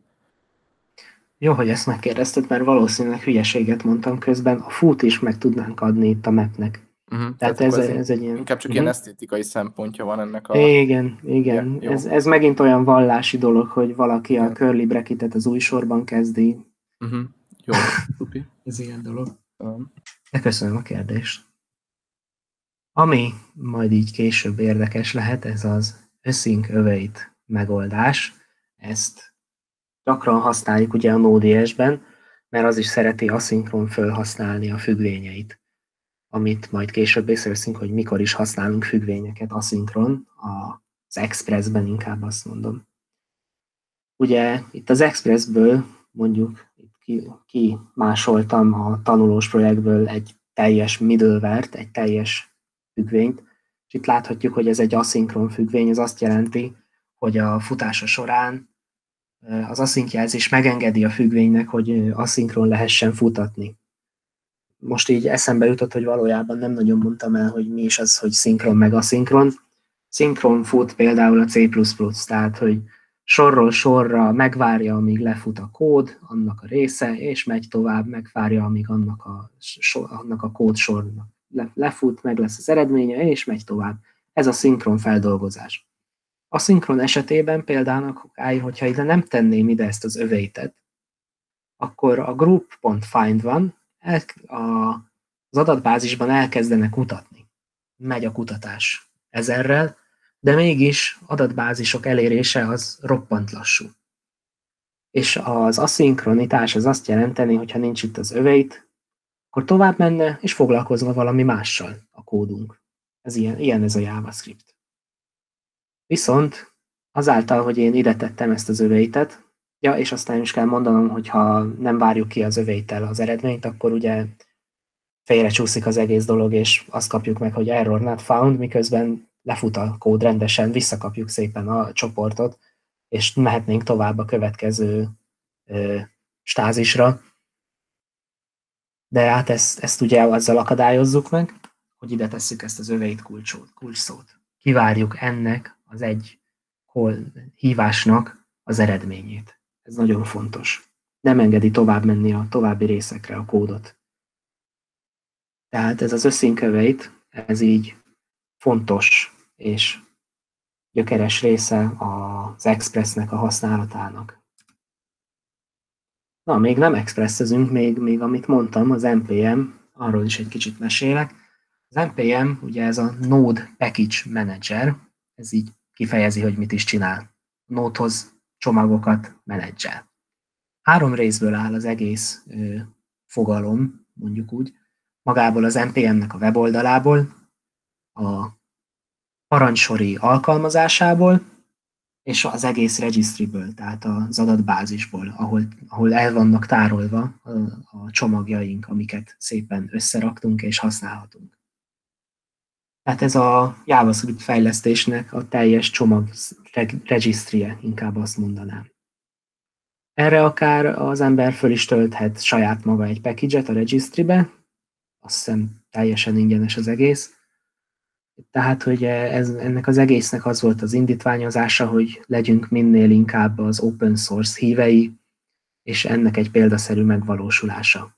Jó, hogy ezt megkérdezted, mert valószínűleg hülyeséget mondtam közben. A foo-t is meg tudnánk adni itt a mapnek. Tehát ez egy ilyen... Inkább csak ilyen esztétikai szempontja van ennek a... Igen. Ja, ez megint olyan vallási dolog, hogy valaki a curly bracketet az új sorban kezdi. Jó, szupi. Ez ilyen dolog. De köszönöm a kérdést. Ami majd így később érdekes lehet, ez az async await megoldás. Ezt gyakran használjuk ugye a Node.js-ben, mert az is szereti aszinkron felhasználni a függvényeit, amit majd később észreveszünk, hogy mikor is használunk függvényeket aszinkron, az Expressben inkább azt mondom. Ugye itt az Expressből mondjuk kimásoltam a tanulós projektből egy teljes middleware-t, egy teljes függvényt, és itt láthatjuk, hogy ez egy aszinkron függvény, ez azt jelenti, hogy a futása során az async jelzés megengedi a függvénynek, hogy aszinkron lehessen futatni. Most így eszembe jutott, hogy valójában nem nagyon mondtam el, hogy mi is az, hogy szinkron meg aszinkron. Szinkron fut például a C++, tehát hogy sorról sorra megvárja, amíg lefut a kód, annak a része, és megy tovább, megvárja, amíg annak a kódsornak lefut, meg lesz az eredménye, és megy tovább. Ez a szinkron feldolgozás. Aszinkron esetében például, hogyha ide nem tenném ide ezt az öveitet, akkor a group.find van, az adatbázisban elkezdenek kutatni. Megy a kutatás ezerrel, de mégis adatbázisok elérése az roppant lassú. És az aszinkronitás az azt jelenteni, hogyha nincs itt az öveit, akkor tovább menne, és foglalkozna valami mással a kódunk. Ez ilyen ez a JavaScript. Viszont azáltal, hogy én ide tettem ezt az öveitet, ja, és aztán is kell mondanom, hogy ha nem várjuk ki az övéittel az eredményt, akkor ugye félrecsúszik az egész dolog, és azt kapjuk meg, hogy error not found, miközben lefut a kód rendesen, visszakapjuk szépen a csoportot, és mehetnénk tovább a következő stázisra. De hát ezt ugye azzal akadályozzuk meg, hogy ide tesszük ezt az öveit kulcsszót. Kivárjuk ennek az egy hívásnak az eredményét. Ez nagyon fontos. Nem engedi tovább menni a további részekre a kódot. Tehát ez az async await, ez így fontos és gyökeres része az Expressnek a használatának. Na, még nem expresszezünk, még amit mondtam, az NPM, arról is egy kicsit mesélek. Az NPM, ugye ez a Node Package Manager, ez így kifejezi, hogy mit is csinál. Node-hoz csomagokat menedzsel. 3 részből áll az egész fogalom, mondjuk úgy. Magából az NPM-nek a weboldalából, a parancsori alkalmazásából, és az egész registryből, tehát az adatbázisból, ahol el vannak tárolva a csomagjaink, amiket szépen összeraktunk és használhatunk. Tehát ez a JavaScript fejlesztésnek a teljes csomag registrie, inkább azt mondanám. Erre akár az ember föl is tölthet saját maga egy package-et a registrybe, azt hiszem teljesen ingyenes az egész. Tehát, hogy ennek az egésznek az volt az indítványozása, hogy legyünk minél inkább az open source hívei, és ennek egy példaszerű megvalósulása.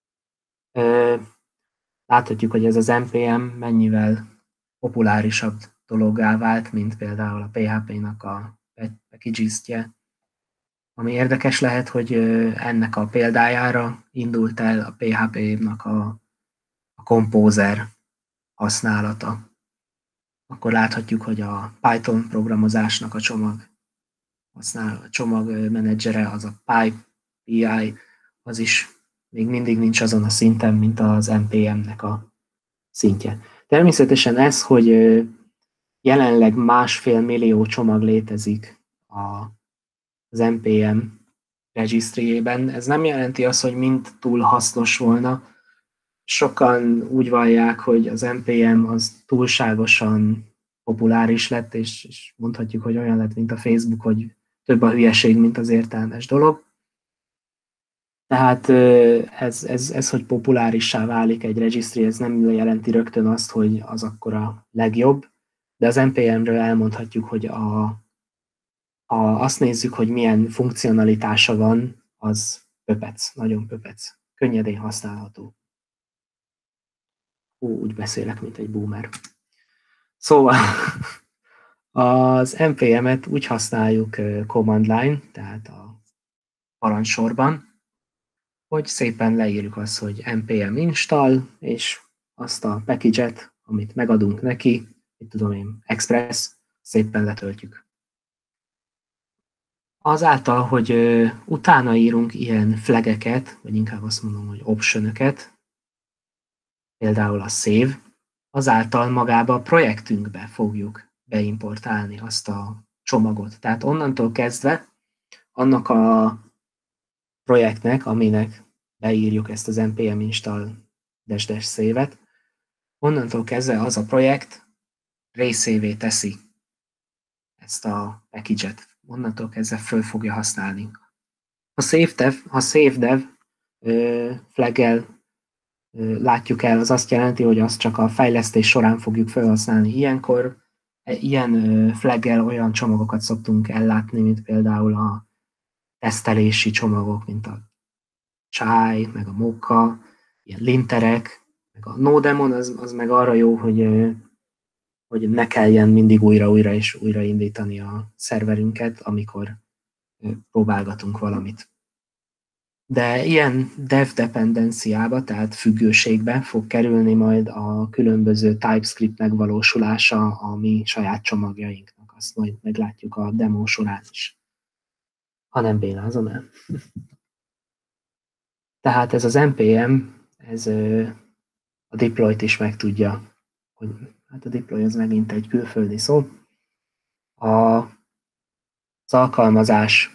Láthatjuk, hogy ez az NPM mennyivel populárisabb dologgá vált, mint például a PHP-nak a package-je. Ami érdekes lehet, hogy ennek a példájára indult el a PHP-nak a Composer használata. Akkor láthatjuk, hogy a Python programozásnak a csomagmenedzsere, az a PyPI, az is még mindig nincs azon a szinten, mint az NPM-nek a szintje. Természetesen ez, hogy jelenleg 1,5 millió csomag létezik az NPM regisztrijében, ez nem jelenti azt, hogy mind túl hasznos volna. Sokan úgy vallják, hogy az NPM az túlságosan populáris lett, és mondhatjuk, hogy olyan lett, mint a Facebook, hogy több a hülyeség, mint az értelmes dolog. Tehát ez, hogy populárissá válik egy registry, ez nem jelenti rögtön azt, hogy az akkor a legjobb, de az NPM-ről elmondhatjuk, hogy ha azt nézzük, hogy milyen funkcionalitása van, az pöpec, nagyon pöpec, könnyedén használható. Úgy beszélek, mint egy boomer. Szóval az NPM-et úgy használjuk command line, tehát a parancssorban, hogy szépen leírjuk azt, hogy npm install, és azt a package-et, amit megadunk neki, mit tudom én, Express, szépen letöltjük. Azáltal, hogy utána írunk ilyen flageket, vagy inkább azt mondom, hogy option-öket, például a save, azáltal magába a projektünkbe fogjuk beimportálni azt a csomagot. Tehát onnantól kezdve annak a projektnek, aminek beírjuk ezt az npm install --save-et, onnantól kezdve az a projekt részévé teszi ezt a package-et. Onnantól kezdve föl fogja használni. Ha savedev flaggel látjuk el, az azt jelenti, hogy azt csak a fejlesztés során fogjuk felhasználni. Ilyenkor ilyen flaggel olyan csomagokat szoktunk ellátni, mint például a tesztelési csomagok, mint a Chai, meg a Mocha, ilyen linterek, meg a NoDemon, az meg arra jó, hogy hogy ne kelljen mindig újra és újra indítani a szerverünket, amikor próbálgatunk valamit. De ilyen dev dependenciába, tehát függőségbe fog kerülni majd a különböző TypeScript megvalósulása a mi saját csomagjainknak. Azt majd meglátjuk a demo során is. Ha nem bénázom el. Tehát ez az NPM, ez a deploy-t is meg tudja, hogy hát a deploy az megint egy külföldi szó. Az alkalmazás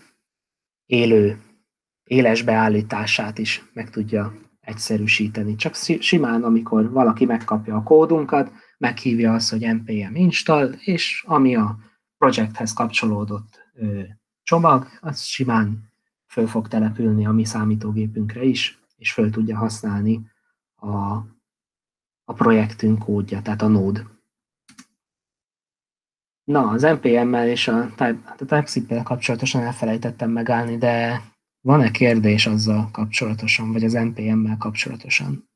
éles beállítását is meg tudja egyszerűsíteni. Csak simán, amikor valaki megkapja a kódunkat, meghívja azt, hogy npm install, és ami a projekthez kapcsolódott csomag, az simán föl fog települni a mi számítógépünkre is, és föl tudja használni a projektünk kódja, tehát a Node. Na, az NPM-mel és a TypeScript-tel kapcsolatosan elfelejtettem megállni, de van-e kérdés azzal kapcsolatosan, vagy az NPM-mel kapcsolatosan?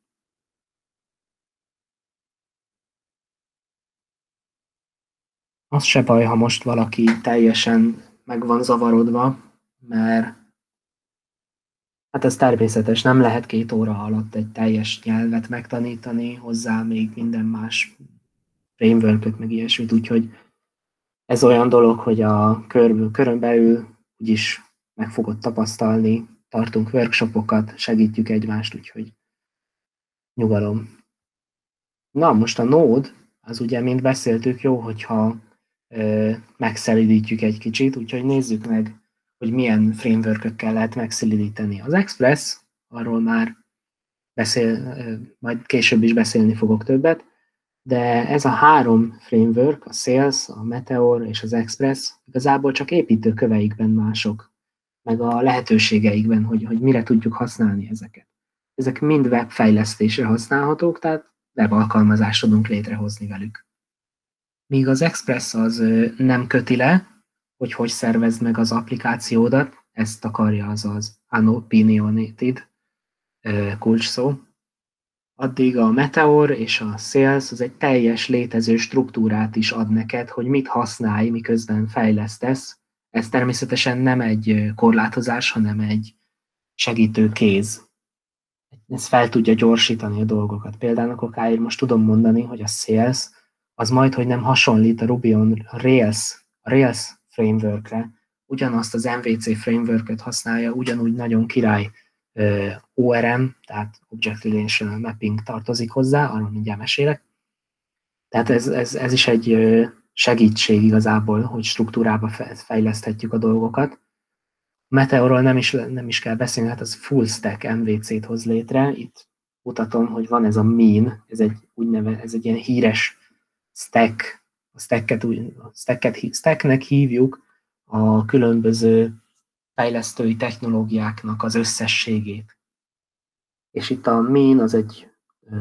Az se baj, ha most valaki teljesen meg van zavarodva, mert hát ez természetes, nem lehet 2 óra alatt egy teljes nyelvet megtanítani, hozzá még minden más frameworköt, meg ilyesmit, úgyhogy ez olyan dolog, hogy a körön belül úgyis meg fogod tapasztalni, tartunk workshopokat, segítjük egymást, úgyhogy nyugalom. Na, most a Node, az ugye, mint beszéltük, jó, hogyha megszelidítjük egy kicsit, úgyhogy nézzük meg, hogy milyen frameworkökkel lehet megszelidíteni. Az Express, arról már majd később is beszélni fogok többet, de ez a 3 framework, a Sails, a Meteor és az Express igazából csak építőköveikben mások, meg a lehetőségeikben, hogy mire tudjuk használni ezeket. Ezek mind webfejlesztésre használhatók, tehát webalkalmazást tudunk létrehozni velük. Míg az Express az nem köti le, hogy szervezd meg az applikációdat, ezt akarja az unopinionated kulcsszó. Addig a Meteor és a Sails az egy teljes létező struktúrát is ad neked, hogy mit használj, miközben fejlesztesz. Ez természetesen nem egy korlátozás, hanem egy segítő kéz. Ez fel tudja gyorsítani a dolgokat. Például okáért most tudom mondani, hogy a Sails az majd, hogy nem hasonlít a Ruby on Rails frameworkre, ugyanazt az MVC frameworköt használja, ugyanúgy nagyon király ORM, tehát Object Relational Mapping tartozik hozzá, arról mindjárt mesélek. Tehát ez is egy segítség igazából, hogy struktúrába fejleszthetjük a dolgokat. Meteorról nem is kell beszélni, hát az full stack MVC-t hoz létre. Itt mutatom, hogy van ez a mean, ez egy ilyen híres stack. A stacknek hívjuk a különböző fejlesztői technológiáknak az összességét. És itt a mean az egy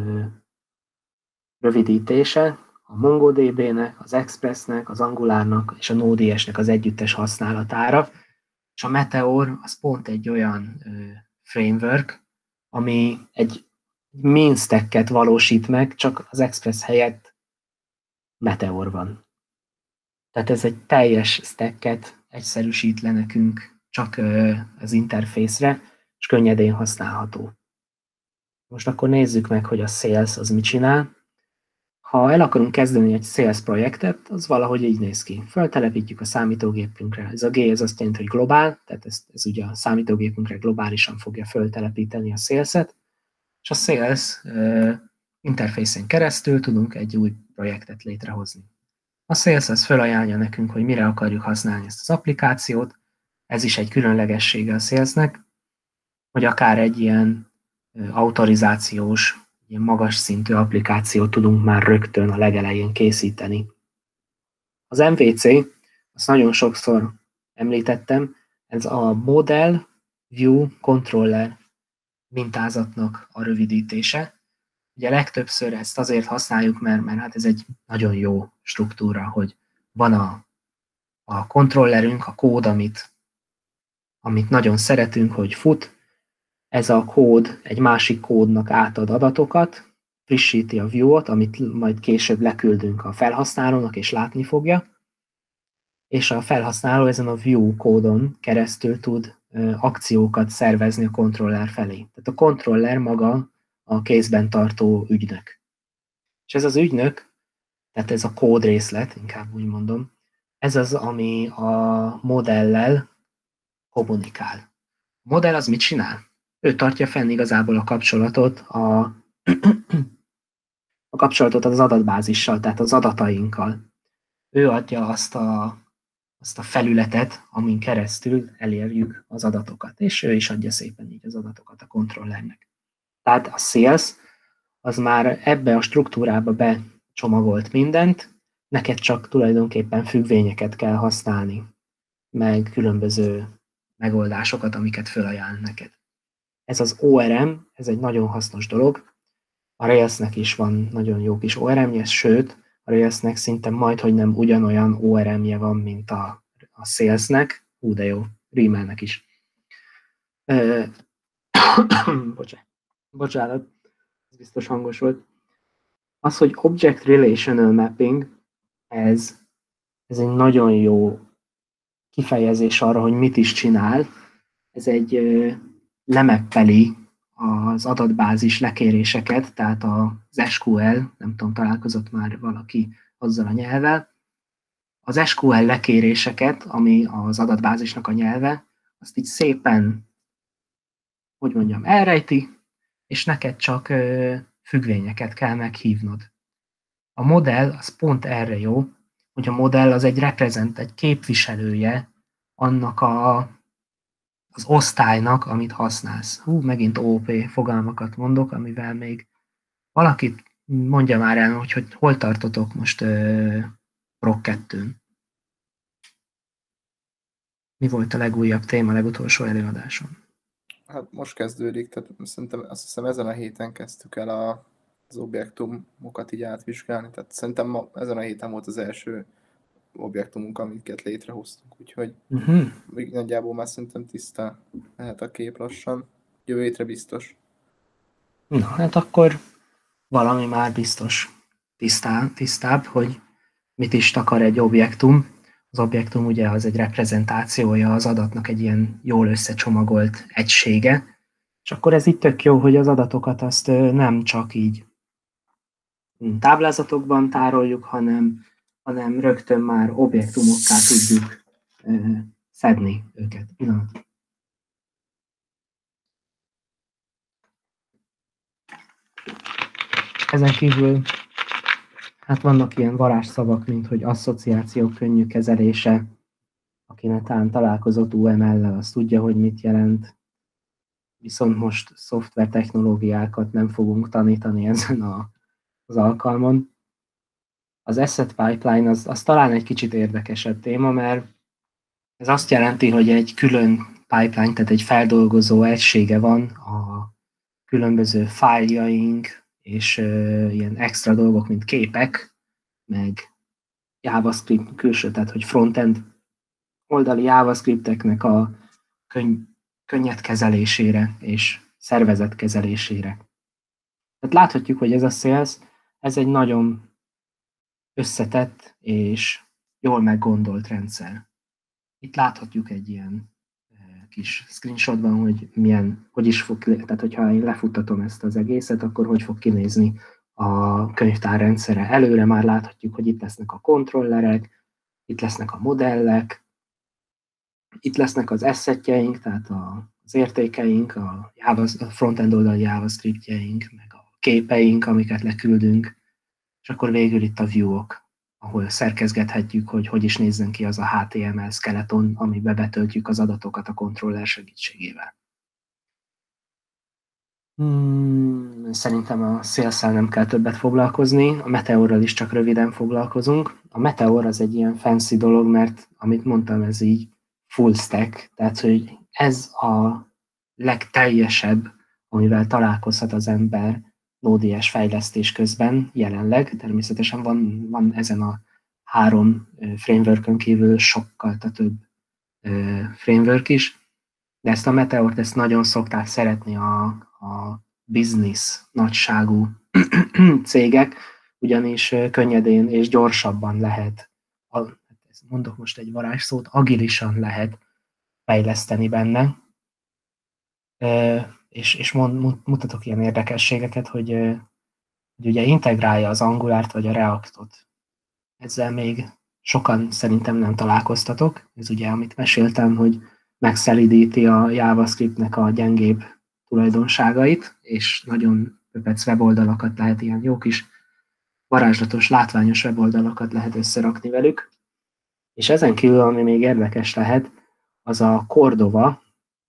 rövidítése a MongoDB-nek, az Expressnek, az Angularnak és a Node.js-nek az együttes használatára. És a Meteor az pont egy olyan framework, ami egy mean stacket valósít meg, csak az Express helyett Meteor van. Tehát ez egy teljes stacket egyszerűsít le nekünk csak az interfészre, és könnyedén használható. Most akkor nézzük meg, hogy a Sails az mit csinál. Ha el akarunk kezdeni egy Sails projektet, az valahogy így néz ki. Feltelepítjük a számítógépünkre. Ez a G ez azt jelenti, hogy globál, tehát ez ugye a számítógépünkre globálisan fogja feltelepíteni a Sails-et, és a Sails interfészén keresztül tudunk egy új projektet létrehozni. A Sails az felajánlja nekünk, hogy mire akarjuk használni ezt az applikációt. Ez is egy különlegessége a Sailsnek, hogy akár egy ilyen autorizációs, ilyen magas szintű applikációt tudunk már rögtön a legelején készíteni. Az MVC, azt nagyon sokszor említettem, ez a Model View Controller mintázatnak a rövidítése. Ugye legtöbbször ezt azért használjuk, mert hát ez egy nagyon jó struktúra, hogy van a kontrollerünk, a kód, amit nagyon szeretünk, hogy fut. Ez a kód egy másik kódnak átad adatokat, frissíti a view-ot, amit majd később leküldünk a felhasználónak, és látni fogja, és a felhasználó ezen a view kódon keresztül tud akciókat szervezni a kontroller felé. Tehát a kontroller maga a kézben tartó ügynök. És ez az ügynök, tehát ez a kódrészlet, inkább úgy mondom, ez az, ami a modellel kommunikál. A modell az mit csinál? Ő tartja fenn igazából a kapcsolatot a kapcsolatot az adatbázissal, tehát az adatainkkal. Ő adja azt a felületet, amin keresztül elérjük az adatokat, és ő is adja szépen így az adatokat a kontrollernek. Tehát a sales az már ebbe a struktúrába becsomagolt mindent, neked csak tulajdonképpen függvényeket kell használni, meg különböző megoldásokat, amiket felajánl neked. Ez az ORM, ez egy nagyon hasznos dolog. A Railsnek is van nagyon jó kis ORM-je, sőt, a Railsnek szinte majdhogy nem ugyanolyan ORM-je van, mint a Salesnek. De jó, rímelnek is. Bocsánat, ez biztos hangos volt. Az, hogy Object Relational Mapping, ez egy nagyon jó kifejezés arra, hogy mit is csinál. Ez egy lemeppeli az adatbázis lekéréseket, tehát az SQL, nem tudom, találkozott már valaki azzal a nyelvvel, az SQL lekéréseket, ami az adatbázisnak a nyelve, azt így szépen, hogy mondjam, elrejti, és neked csak függvényeket kell meghívnod. A modell az pont erre jó, hogy a modell az egy képviselője annak az osztálynak, amit használsz. Megint OP fogalmakat mondok, amivel még valakit mondja már el, hogy hol tartotok most PROC 2-n. Mi volt a legújabb téma, legutolsó előadáson? Hát most kezdődik, tehát szerintem azt hiszem ezen a héten kezdtük el az objektumokat így átvizsgálni, tehát szerintem ezen a héten volt az első objektumunk, amiket létrehoztunk, úgyhogy nagyjából már szerintem tiszta lehet a kép lassan. Jövő hétre biztos. Na, hát akkor valami már biztos tisztább, hogy mit is takar egy objektum. Az objektum ugye az egy reprezentációja az adatnak, egy ilyen jól összecsomagolt egysége, és akkor ez itt tök jó, hogy az adatokat azt nem csak így táblázatokban tároljuk, hanem rögtön már objektumokká tudjuk szedni őket. Pillanat. Ezen kívül hát vannak ilyen varázsszavak, mint hogy asszociáció könnyű kezelése. Aki netán találkozott UML-lel, az tudja, hogy mit jelent. Viszont most szoftvertechnológiákat nem fogunk tanítani ezen az alkalmon. Az Asset Pipeline az talán egy kicsit érdekesebb téma, mert ez azt jelenti, hogy egy külön pipeline, tehát egy feldolgozó egysége van a különböző fájljaink, és ilyen extra dolgok, mint képek, meg JavaScript külső, tehát hogy frontend oldali JavaScripteknek a könnyed kezelésére és szervezet kezelésére. Tehát láthatjuk, hogy ez a Sales, ez egy nagyon összetett és jól meggondolt rendszer. Itt láthatjuk egy ilyen kis screenshotban, hogy hogy is fog, tehát hogyha én lefuttatom ezt az egészet, akkor hogy fog kinézni a könyvtár rendszere. Előre már láthatjuk, hogy itt lesznek a kontrollerek, itt lesznek a modellek, itt lesznek az assetjeink, tehát az értékeink, a frontend oldali JavaScriptjeink, meg a képeink, amiket leküldünk, és akkor végül itt a view-ok, ahol szerkezgethetjük, hogy is nézzen ki az a HTML skeleton, amiben betöltjük az adatokat a kontroller segítségével. Szerintem a Sales-szel nem kell többet foglalkozni, a Meteorral is csak röviden foglalkozunk. A Meteor az egy ilyen fancy dolog, mert amit mondtam, ez így full stack, tehát hogy ez a legteljesebb, amivel találkozhat az ember Node.js fejlesztés közben jelenleg. Természetesen van ezen a 3 frameworkön kívül sokkal több framework is, de ezt a Meteort nagyon szokták szeretni a business nagyságú cégek, ugyanis könnyedén és gyorsabban lehet, mondok most egy varázsszót, agilisan lehet fejleszteni benne, és mutatok ilyen érdekességeket, hogy ugye integrálja az Angulárt vagy a Reactot. Ezzel még sokan szerintem nem találkoztatok. Ez ugye, amit meséltem, hogy megszelidíti a JavaScriptnek a gyengébb tulajdonságait, és nagyon pöpec weboldalakat lehet, ilyen jó kis varázslatos, látványos weboldalakat lehet összerakni velük. És ezen kívül, ami még érdekes lehet, az a Cordova.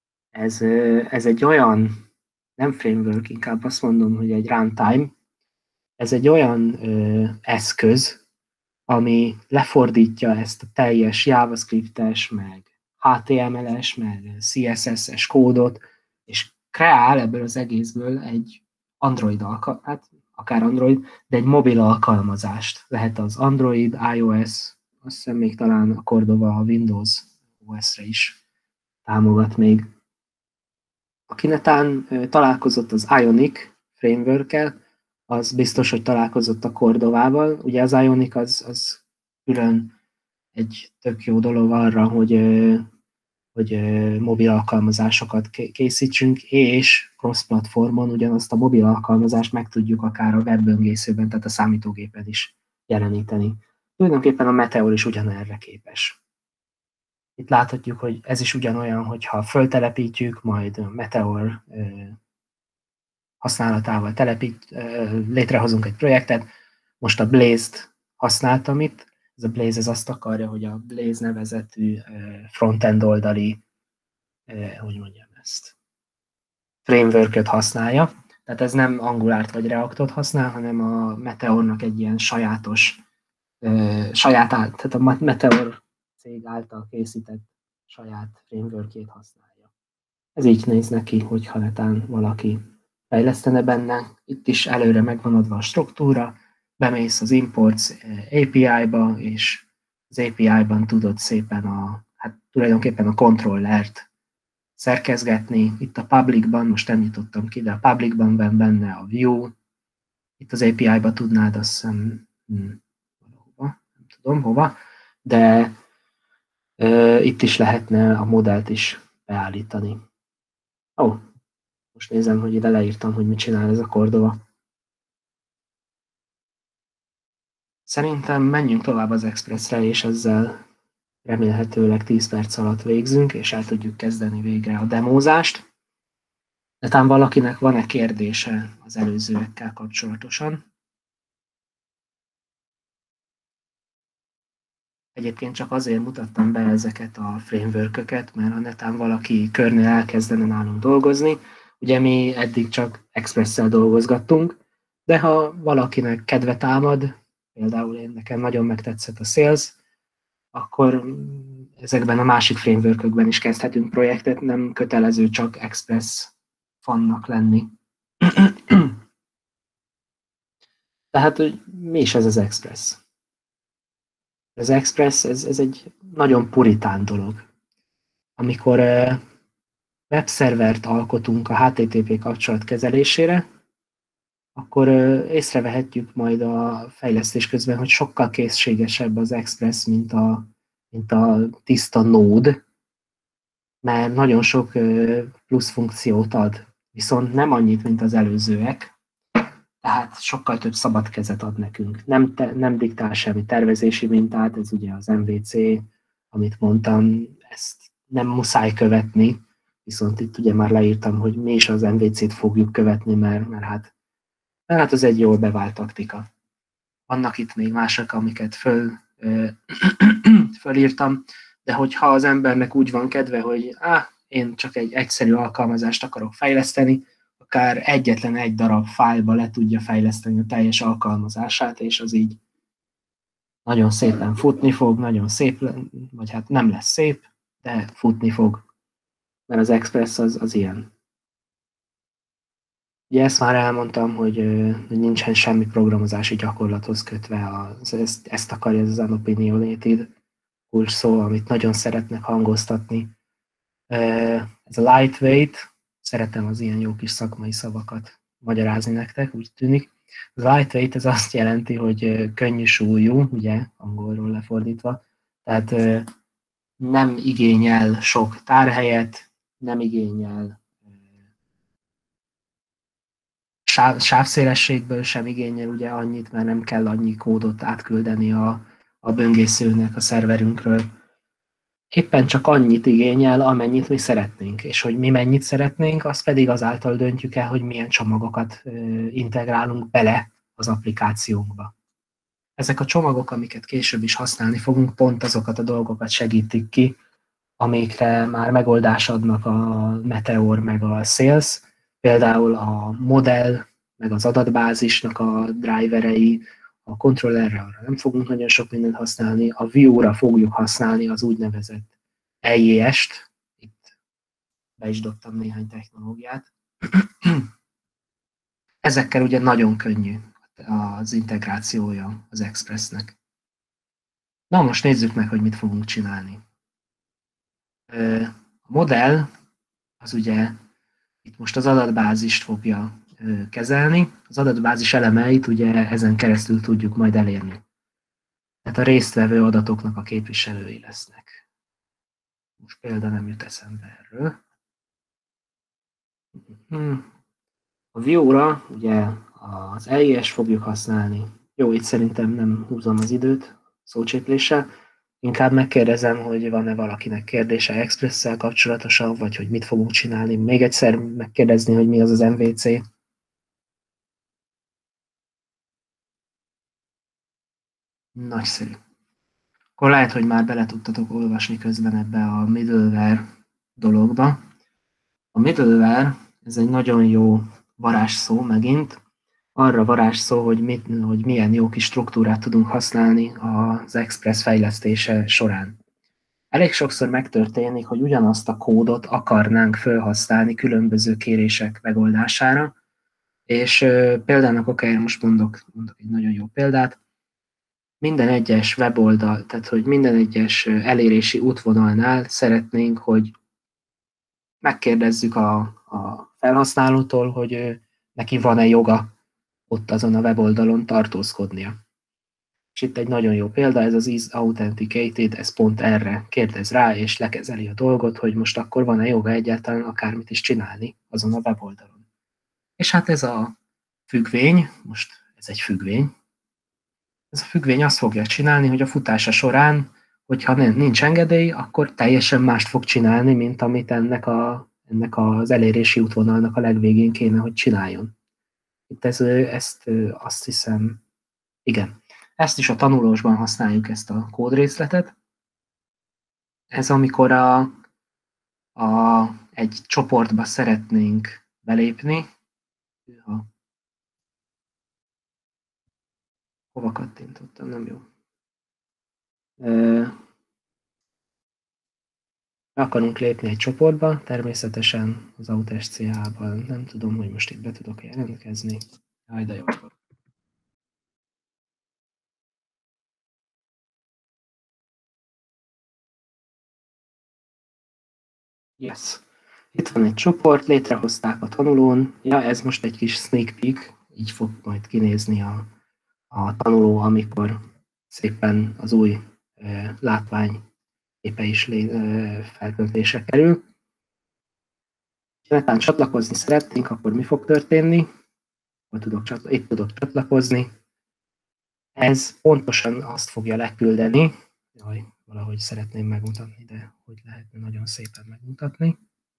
Ez egy olyan, nem framework, inkább azt mondom, hogy egy runtime. Ez egy olyan eszköz, ami lefordítja ezt a teljes JavaScript-es, meg HTML-es, meg CSS-es kódot, és kreál ebből az egészből egy Android hát akár Android, de egy mobil alkalmazást. Lehet az Android, iOS, azt hiszem még talán a Cordova a Windows OS-re is támogat még. Aki netán találkozott az Ionic framework-kel, az biztos, hogy találkozott a Cordovával. Ugye az Ionic az külön egy tök jó dolog arra, hogy mobil alkalmazásokat készítsünk, és cross-platformon ugyanazt a mobil alkalmazást meg tudjuk akár a webböngészőben, tehát a számítógépen is jeleníteni. Tulajdonképpen a Meteor is ugyanerre képes. Itt láthatjuk, hogy ez is ugyanolyan, hogyha föltelepítjük, majd Meteor használatával létrehozunk egy projektet. Most a Blaze-t használtam itt. Ez a Blaze ez azt akarja, hogy a Blaze nevezetű frontend oldali, hogy mondjam ezt, framework-öt használja. Tehát ez nem Angulárt vagy Reactot használ, hanem a Meteornak egy ilyen sajátos, tehát a Meteor cég által készített saját framework-ét használja. Ez így néz neki, hogyha netán valaki fejlesztene benne. Itt is előre megvan adva a struktúra, bemész az imports API-ba, és az API-ban tudod szépen tulajdonképpen a controllert szerkezgetni. Itt a publicban, most nem nyitottam ki, de a publicban van benne a view. Itt az API-ba tudnád azt hiszem valahova, nem tudom hova, de itt is lehetne a modellt is beállítani. Most nézem, hogy ide leírtam, hogy mit csinál ez a Cordova. Szerintem menjünk tovább az Expressre, és ezzel remélhetőleg 10 perc alatt végzünk, és el tudjuk kezdeni végre a demózást. De talán valakinek van-e kérdése az előzőekkel kapcsolatosan? Egyébként csak azért mutattam be ezeket a framework-öket, mert ha netán valaki körnél elkezdene nálunk dolgozni, ugye mi eddig csak Express-szel dolgozgattunk, de ha valakinek kedve támad, például nekem nagyon megtetszett a Sales, akkor ezekben a másik framework-ökben is kezdhetünk projektet, nem kötelező csak Express fannak lenni. Tehát, hogy mi is ez az Express? Az Express, ez egy nagyon puritán dolog. Amikor webszervert alkotunk a HTTP kapcsolat kezelésére, akkor észrevehetjük majd a fejlesztés közben, hogy sokkal készségesebb az Express, mint a tiszta Node, mert nagyon sok plusz funkciót ad, viszont nem annyit, mint az előzőek, tehát sokkal több szabad kezet ad nekünk. Nem diktál semmi tervezési mintát, ez ugye az MVC, amit mondtam, ezt nem muszáj követni, viszont itt ugye már leírtam, hogy mi is az MVC-t fogjuk követni, mert hát ez egy jól bevált taktika. Vannak itt még mások, amiket fölírtam, de hogyha az embernek úgy van kedve, hogy én csak egy egyszerű alkalmazást akarok fejleszteni, akár egyetlen egy darab fájlba le tudja fejleszteni a teljes alkalmazását, és az így nagyon szépen futni fog, nagyon szép, vagy hát nem lesz szép, de futni fog, mert az Express az ilyen. Ugye ezt már elmondtam, hogy nincsen semmi programozási gyakorlathoz kötve, ezt akarja ez az unopinionated kulcs szó, amit nagyon szeretnek hangoztatni. Ez a lightweight, szeretem az ilyen jó kis szakmai szavakat magyarázni nektek, úgy tűnik. Az lightweight ez azt jelenti, hogy könnyű súlyú, ugye, angolról lefordítva, tehát nem igényel sok tárhelyet, nem igényel sávszélességből sem igényel ugye annyit, mert nem kell annyi kódot átküldeni a böngészőnek a szerverünkről. Éppen csak annyit igényel, amennyit mi szeretnénk, és hogy mi mennyit szeretnénk, azt pedig azáltal döntjük el, hogy milyen csomagokat integrálunk bele az applikációnkba. Ezek a csomagok, amiket később is használni fogunk, pont azokat a dolgokat segítik ki, amikre már megoldást adnak a Meteor meg a Sales, például a modell, meg az adatbázisnak a driverei, a controllerre arra nem fogunk nagyon sok mindent használni, a Vue-ra fogjuk használni az úgynevezett EJS-t, itt be is dobtam néhány technológiát. Ezekkel ugye nagyon könnyű az integrációja az Expressnek. Na most nézzük meg, hogy mit fogunk csinálni. A modell az ugye itt most az adatbázist fogja kezelni. Az adatbázis elemeit ugye ezen keresztül tudjuk majd elérni. Tehát a résztvevő adatoknak a képviselői lesznek. Most például nem jut eszembe erről. A Vue-ra ugye az EIS fogjuk használni. Jó, itt szerintem nem húzom az időt szócsépléssel. Inkább megkérdezem, hogy van-e valakinek kérdése Express-szel kapcsolatosan, vagy hogy mit fogunk csinálni. Még egyszer megkérdezni, hogy mi az az MVC. Nagyszerű. Akkor lehet, hogy már bele tudtatok olvasni közben ebbe a middleware dologba. A middleware, ez egy nagyon jó varázsszó megint. Arra varázsszó, hogy milyen jó kis struktúrát tudunk használni az Express fejlesztése során. Elég sokszor megtörténik, hogy ugyanazt a kódot akarnánk felhasználni különböző kérések megoldására, és példának okáért most mondok egy nagyon jó példát. Minden egyes weboldal, tehát hogy minden egyes elérési útvonalnál szeretnénk, hogy megkérdezzük a felhasználótól, hogy neki van-e joga ott azon a weboldalon tartózkodnia. És itt egy nagyon jó példa, ez az is authenticated, ez pont erre kérdez rá, és lekezeli a dolgot, hogy most akkor van-e joga egyáltalán akármit is csinálni azon a weboldalon. És hát ez a függvény, most ez egy függvény, ez a függvény azt fogja csinálni, hogy a futása során, hogyha nincs engedély, akkor teljesen mást fog csinálni, mint amit ennek az elérési útvonalnak a legvégén kéne, hogy csináljon. Itt ezt azt hiszem, igen, ezt is a tanulósban használjuk, ezt a kódrészletet. Ez amikor egy csoportba szeretnénk belépni. Hova kattintottam? Nem jó. Akarunk lépni egy csoportba, természetesen az AutoSCH-ban nem tudom, hogy most itt be tudok jelentkezni. Jaj, de jó. Yes. Itt van egy csoport, létrehozták a tanulón. Ja, ez most egy kis sneak peek, így fog majd kinézni a tanuló, amikor szépen az új látvány képe is feltöltésre kerül. Ha netán csatlakozni szeretnénk, akkor mi fog történni? Itt tudok csatlakozni. Ez pontosan azt fogja leküldeni, jaj, valahogy szeretném megmutatni, de hogy lehetne nagyon szépen megmutatni.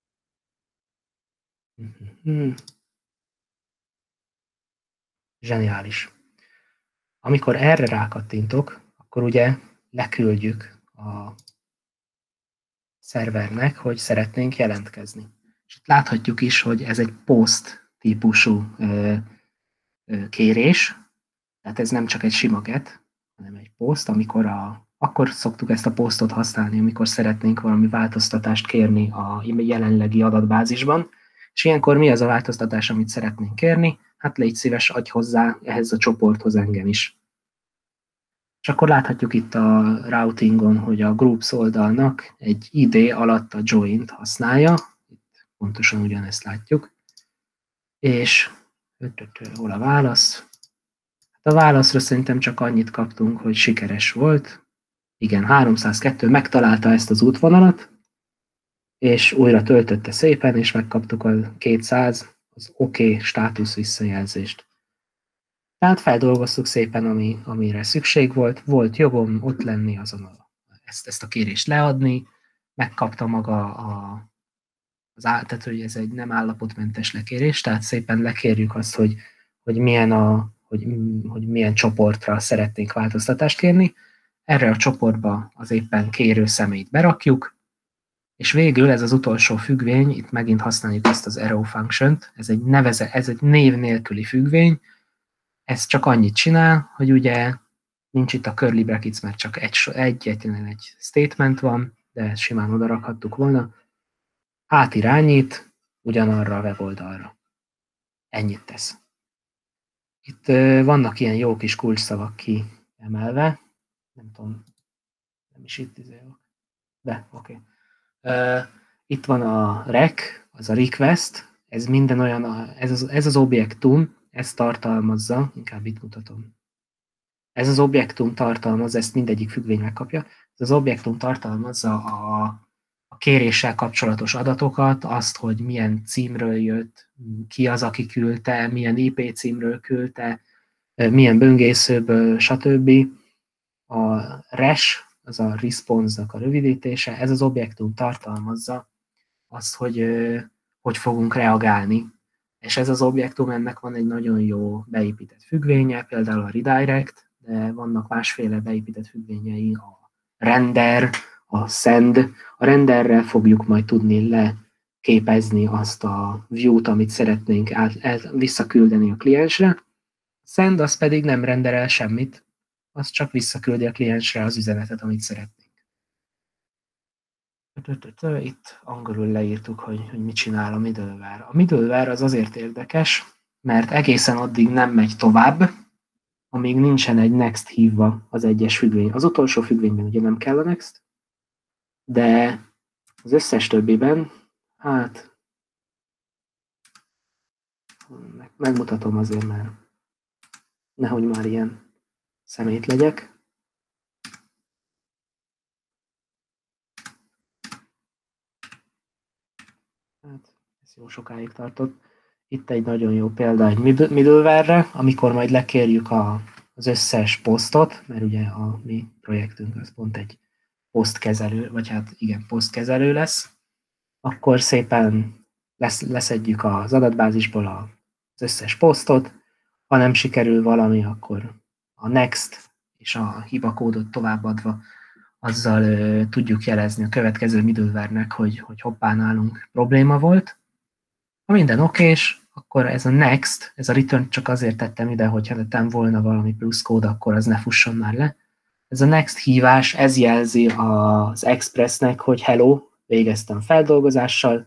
Zseniális. Amikor erre rákattintok, akkor ugye leküldjük a szervernek, hogy szeretnénk jelentkezni. És itt láthatjuk is, hogy ez egy post típusú kérés, tehát ez nem csak egy sima get, hanem egy post, akkor szoktuk ezt a postot használni, amikor szeretnénk valami változtatást kérni a jelenlegi adatbázisban, és ilyenkor mi az a változtatás, amit szeretnénk kérni? Hát légy szíves, adj hozzá ehhez a csoporthoz engem is. És akkor láthatjuk itt a routingon, hogy a groups oldalnak egy ID alatt a joint használja, itt pontosan ugyanezt látjuk, és hol a válasz? A válaszra szerintem csak annyit kaptunk, hogy sikeres volt. Igen, 302 megtalálta ezt az útvonalat, és újra töltötte szépen, és megkaptuk a 200, az oké státusz visszajelzést. Tehát feldolgoztuk szépen, amire szükség volt. Volt jogom ott lenni azon ezt a kérést leadni, megkapta maga tehát hogy ez egy nem állapotmentes lekérés, tehát szépen lekérjük azt, hogy milyen csoportra szeretnénk változtatást kérni. Erre a csoportba az éppen kérő személyt berakjuk, és végül ez az utolsó függvény, itt megint használjuk ezt az arrow function-t, ez egy név nélküli függvény, ez csak annyit csinál, hogy ugye nincs itt a curly brackets, mert csak egyetlen egy statement van, de ezt simán odarakhattuk volna, átirányít ugyanarra a weboldalra. Ennyit tesz. Itt vannak ilyen jó kis kulcsszavak kiemelve, nem tudom, nem is itt de oké. Itt van a rec, az a request, ez minden olyan, ez az objektum, ezt tartalmazza, inkább itt mutatom. Ez az objektum tartalmaz, ezt mindegyik függvény megkapja, ez az objektum tartalmazza a kéréssel kapcsolatos adatokat, azt, hogy milyen címről jött, ki az, aki küldte, milyen IP címről küldte, milyen böngészőből, stb. A res, az a response-nak a rövidítése, ez az objektum tartalmazza azt, hogy fogunk reagálni. És ez az objektum, ennek van egy nagyon jó beépített függvénye, például a redirect, de vannak másféle beépített függvényei, a render, a send. A renderrel fogjuk majd tudni leképezni azt a view-t, amit szeretnénk visszaküldeni a kliensre. Send az pedig nem renderel semmit, az csak visszaküldi a kliensre az üzenetet, amit szeretnénk. Itt angolul leírtuk, hogy mit csinál a middleware. A middleware az azért érdekes, mert egészen addig nem megy tovább, amíg nincsen egy next hívva az egyes függvény. Az utolsó függvényben ugye nem kell a next, de az összes többiben, hát megmutatom azért, mert nehogy már ilyen szemét legyek. Hát, ez jó sokáig tartott. Itt egy nagyon jó példa egy middleware-re, amikor majd lekérjük az összes posztot, mert ugye a mi projektünk az pont egy posztkezelő, vagy hát igen, posztkezelő lesz, akkor szépen leszedjük az adatbázisból az összes posztot, ha nem sikerül valami, akkor a next és a hibakódot továbbadva azzal tudjuk jelezni a következő middleware-nek, hogy hoppá, nálunk probléma volt. Ha minden okés, akkor ez a next, ez a return csak azért tettem ide, hogyha tettem volna valami plusz kód, akkor az ne fusson már le. Ez a next hívás, ez jelzi az Expressnek, hogy hello, végeztem feldolgozással,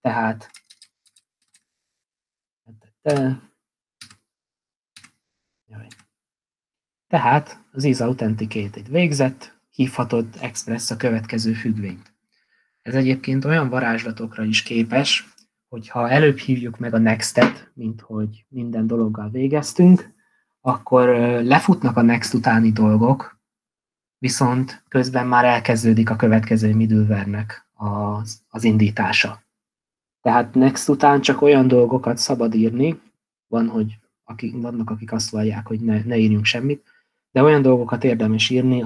tehát az is authenticated végzett, hívhatod Express a következő függvényt. Ez egyébként olyan varázslatokra is képes, hogyha előbb hívjuk meg a next-et, mint hogy minden dologgal végeztünk, akkor lefutnak a next utáni dolgok, viszont közben már elkezdődik a következő middleware-nek az indítása. Tehát next után csak olyan dolgokat szabad írni, vannak, akik azt vallják, hogy ne írjunk semmit, de olyan dolgokat érdemes írni,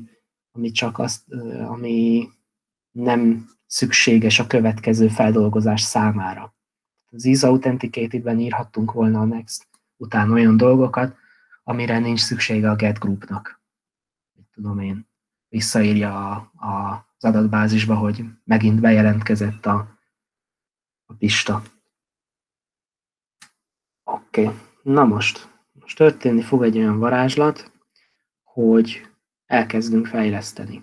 ami nem szükséges a következő feldolgozás számára. Az is authenticated-ben írhattunk volna a next után olyan dolgokat, amire nincs szüksége a get groupnak. Tudom én, visszaírja az adatbázisba, hogy megint bejelentkezett a pista. Oké. Na most történni fog egy olyan varázslat, hogy elkezdünk fejleszteni.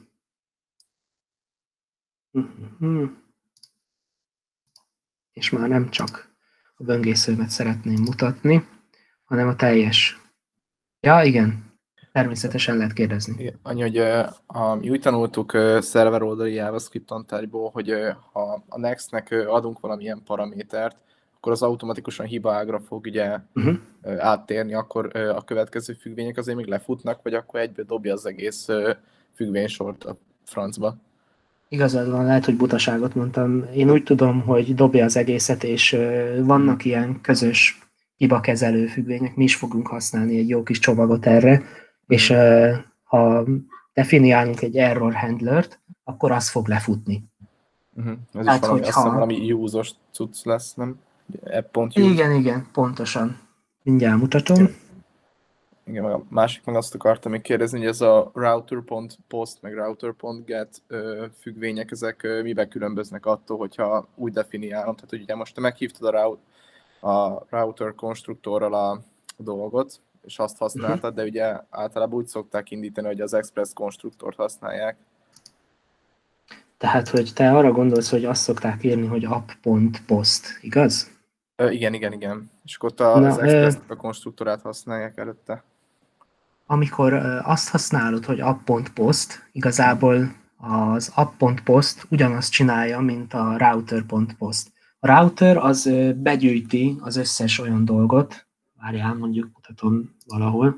És már nem csak a böngészőmet szeretném mutatni, hanem a teljes. Ja, igen, természetesen lehet kérdezni. Igen, annyi, hogy úgy tanultuk szerver oldali JavaScript tantárgyból, hogy ha a Next-nek adunk valamilyen paramétert, akkor az automatikusan hibaágra fog ugye áttérni, akkor a következő függvények azért még lefutnak, vagy akkor egyből dobja az egész függvénysort a francba. Igazad van, lehet, hogy butaságot mondtam. Én úgy tudom, hogy dobja az egészet, és vannak ilyen közös hibakezelő függvények, mi is fogunk használni egy jó kis csomagot erre, és ha definiálunk egy error handlert, akkor az fog lefutni. Ez hát, is valami, azt hiszem, valami use-os cucc lesz, nem? App.use. Igen, pontosan. Mindjárt mutatom. Igen, a másik meg azt akartam még kérdezni, hogy ez a router.post meg router.get függvények, ezek miben különböznek attól, hogyha úgy definiálom, tehát hogy ugye most te meghívtad a router konstruktorral a dolgot, és azt használtad, de ugye általában úgy szokták indítani, hogy az express konstruktort használják. Tehát, hogy te arra gondolsz, hogy azt szokták írni, hogy app.post, igaz? Igen. És akkor az express-nek a konstruktorát használják előtte. Amikor azt használod, hogy app.post, igazából az app.post ugyanazt csinálja, mint a router.post. A router az begyűjti az összes olyan dolgot, várjál, mondjuk mutatom valahol.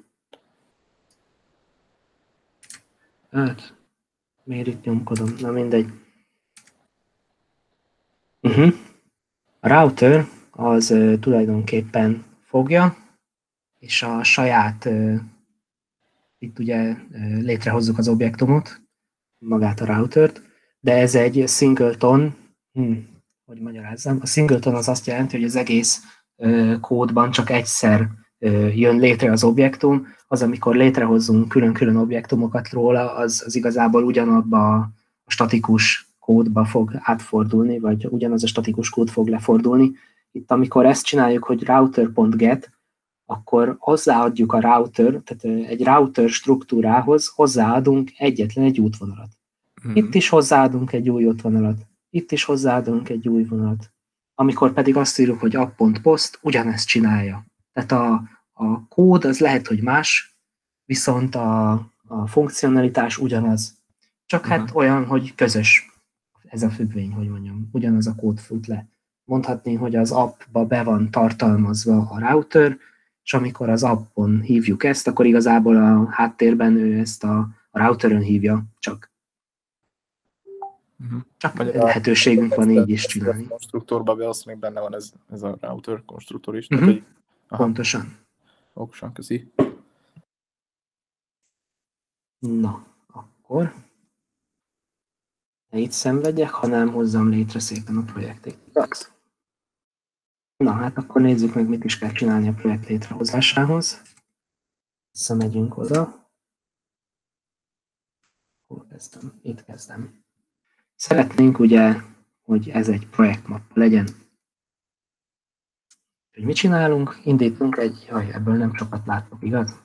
Hát, miért itt nyomkodom? Na mindegy. A router az tulajdonképpen fogja, és a saját, itt ugye létrehozzuk az objektumot, magát a routert, de ez egy singleton, hogy magyarázzam, a singleton az azt jelenti, hogy az egész kódban csak egyszer jön létre az objektum, az, amikor létrehozzunk külön-külön objektumokat róla, az igazából ugyanabba a statikus kódba fog átfordulni, vagy ugyanaz a statikus kód fog lefordulni. Itt, amikor ezt csináljuk, hogy router.get, akkor hozzáadjuk a router, tehát egy router struktúrához hozzáadunk egyetlen egy útvonalat. Itt is hozzáadunk egy új útvonalat, itt is hozzáadunk egy új vonalat. Amikor pedig azt írjuk, hogy app.post, ugyanezt csinálja. Tehát a kód az lehet, hogy más, viszont a funkcionalitás ugyanaz. Csak hát olyan, hogy közös ez a függvény, hogy mondjam, ugyanaz a kód fut le. Mondhatni, hogy az appba be van tartalmazva a router, és amikor az appon hívjuk ezt, akkor igazából a háttérben ő ezt a routeren hívja, csak lehetőségünk van így is csinálni. A konstruktorban az még benne van ez a router konstruktor is. Pontosan. Okosan, köszi. Na, akkor ne itt szenvedjek, hanem hozzam létre szépen a projektét. Na, hát akkor nézzük meg, mit is kell csinálni a projekt létrehozásához. Visszamegyünk oda. Hol kezdem? Itt kezdem. Szeretnénk ugye, hogy ez egy projektmappa legyen. Hogy mit csinálunk? Indítunk ebből nem sokat látok, igaz?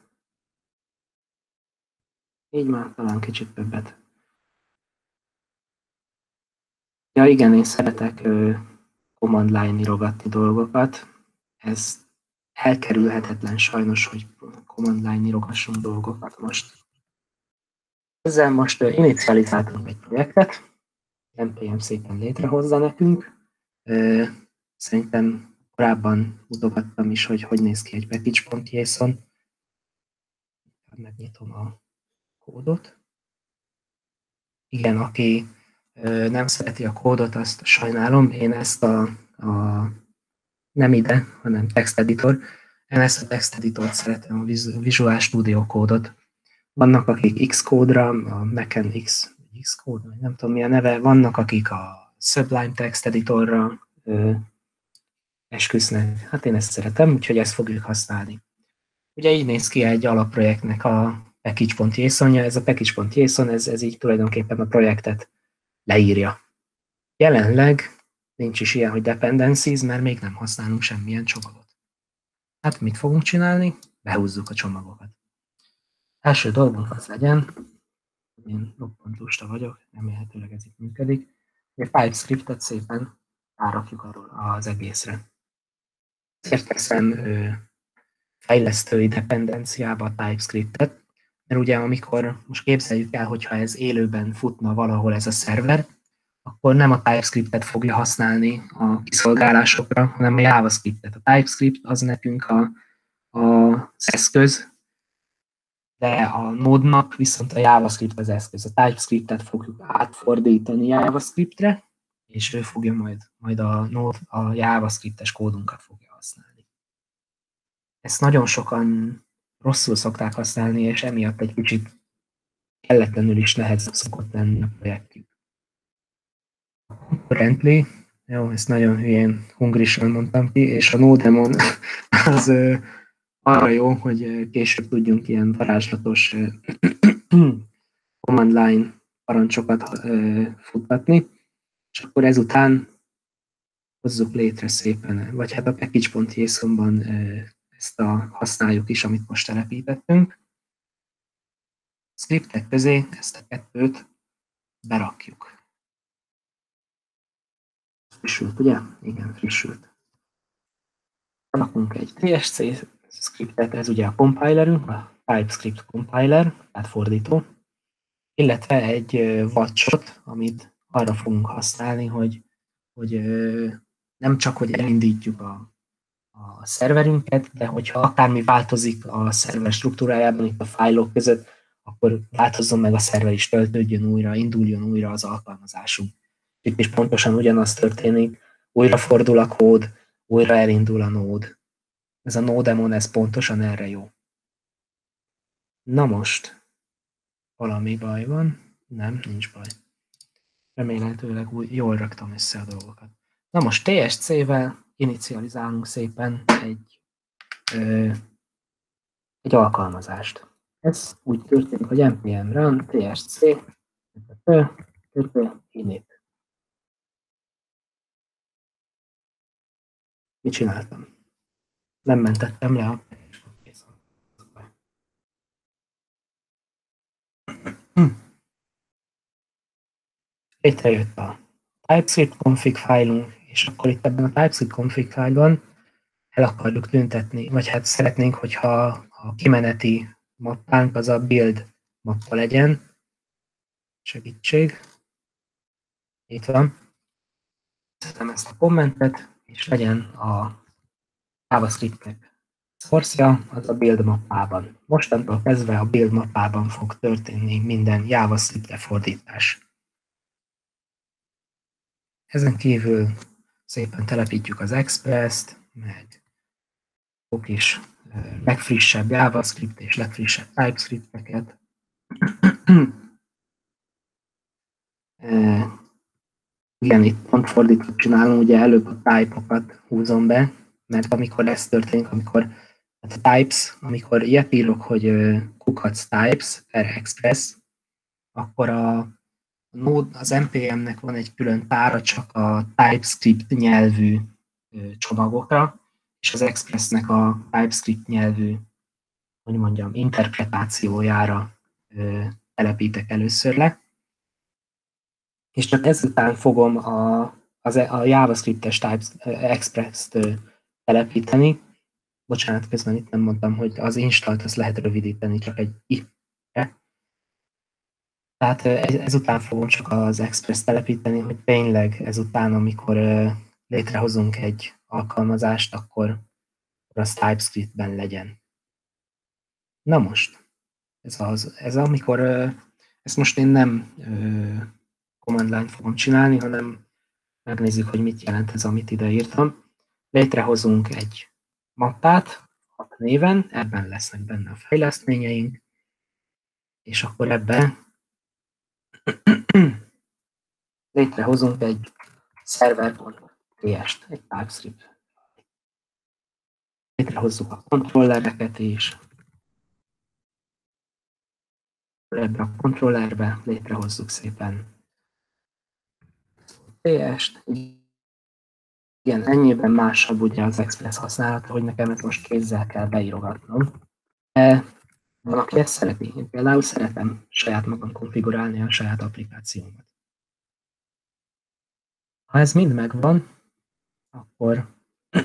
Így már talán kicsit többet. Ja igen, én szeretek command line írogatni dolgokat. Ez elkerülhetetlen sajnos, hogy command line írogassunk dolgokat most. Ezzel most inicializáltunk egy projektet, NPM szépen létrehozza nekünk. Szerintem korábban mutogattam is, hogy néz ki egy package.json. Megnyitom a kódot. Igen, aki nem szereti a kódot, azt sajnálom. Én ezt nem ide, hanem text editor. Én ezt a text editort szeretem, a Visual Studio kódot. Vannak, akik Xcode-ra, a Mac-en Xcode, nem tudom mi a neve, vannak, akik a Sublime Text Editorra esküsznek. Hát én ezt szeretem, úgyhogy ezt fogjuk használni. Ugye így néz ki egy alapprojektnek a package.json-ja. Ez a package.json, ez így tulajdonképpen a projektet leírja. Jelenleg nincs is ilyen, hogy dependencies, mert még nem használunk semmilyen csomagot. Hát mit fogunk csinálni? Behúzzuk a csomagokat. Első dolgunk az legyen, én roppant lusta vagyok, remélhetőleg ez itt működik, hogy a TypeScriptet szépen rárakjuk arról az egészre. Ezért teszem fejlesztői dependenciába a TypeScriptet, mert ugye amikor most képzeljük el, hogyha ez élőben futna valahol ez a szerver, akkor nem a TypeScript-et fogja használni a kiszolgálásokra, hanem a JavaScript-et. A TypeScript az nekünk az eszköz, de a Node-nak viszont a JavaScript az eszköz. A TypeScript-et fogjuk átfordítani JavaScript-re, és ő fogja majd a Node, a JavaScript-es kódunkat fogja használni. Ezt nagyon sokan rosszul szokták használni, és emiatt egy kicsit kelletlenül is nehezebb szokott lenni a projektjük. Currently, jó, ezt nagyon hülyén hungrisen mondtam ki, és a NodeMon az arra jó, hogy később tudjunk ilyen varázslatos command line parancsokat futtatni, és akkor ezután hozzuk létre szépen, vagy hát a package.json-ban ezt használjuk is, amit most telepítettünk. Scriptek közé ezt a kettőt berakjuk. Frissült, ugye? Igen, frissült. Rakunk egy TSC scriptet, ez ugye a compilerünk, a TypeScript compiler, tehát fordító, illetve egy watch-ot, amit arra fogunk használni, hogy nem csak, hogy elindítjuk a szerverünket, de hogyha akármi változik a szerver struktúrájában, itt a fájlok között, akkor változzon meg a szerver is, töltődjön újra, induljon újra az alkalmazásunk. Itt is pontosan ugyanaz történik, újra fordul a kód, újra elindul a Node. Ez a NodeMon, ez pontosan erre jó. Na most, valami baj van? Nem, nincs baj. Remélhetőleg jól raktam össze a dolgokat. Na most TSC-vel inicializálunk szépen egy alkalmazást. Ez úgy történik, hogy npm run tsc init. Mit csináltam? Nem mentettem le a... Létrejött a TypeScript config fájlunk, és akkor itt ebben a TypeScript config fájlban el akarjuk tüntetni, vagy hát szeretnénk, hogyha a kimeneti mappánk az a build mappa legyen. Segítség. Itt van. Szeretem ezt a kommentet, és legyen a JavaScript-nek source-ja, az a build mappában. Mostantól kezdve a build mappában fog történni minden JavaScript lefordítás. Ezen kívül szépen telepítjük az Express-t, meg sok is legfrissebb JavaScript és legfrissebb TypeScript-eket. Igen, itt pont fordítót csinálom, ugye előbb a type-okat húzom be, mert amikor ez történik, amikor hát a types, amikor ilyet írok, hogy kukac types per express, akkor az NPM-nek van egy külön tára csak a TypeScript nyelvű csomagokra, és az Expressnek a TypeScript nyelvű, hogy mondjam, interpretációjára telepítek először le. És csak ezután fogom a JavaScript-es Express-t telepíteni. Bocsánat, közben itt nem mondtam, hogy az install-t azt lehet rövidíteni, csak egy i-re. Tehát ezután fogom csak az Express telepíteni, hogy tényleg ezután, amikor létrehozunk egy alkalmazást, akkor az TypeScript-ben legyen. Na most, ez amikor, ezt most én nem command line fogom csinálni, hanem megnézzük, hogy mit jelent ez, amit ide írtam. Létrehozunk egy mappát, hat néven, ebben lesznek benne a fejlesztményeink, és akkor ebben létrehozunk egy server.ts-t, egy TypeScript. Létrehozzuk a kontrollereket is. Ebbe a kontrollerbe létrehozzuk szépen TS-t. Igen, ennyiben másabb ugye az Express használata, hogy nekem ezt most kézzel kell beírogatnom. De van, aki ezt szereti. Én például szeretem saját magam konfigurálni a saját applikációmat. Ha ez mind megvan, akkor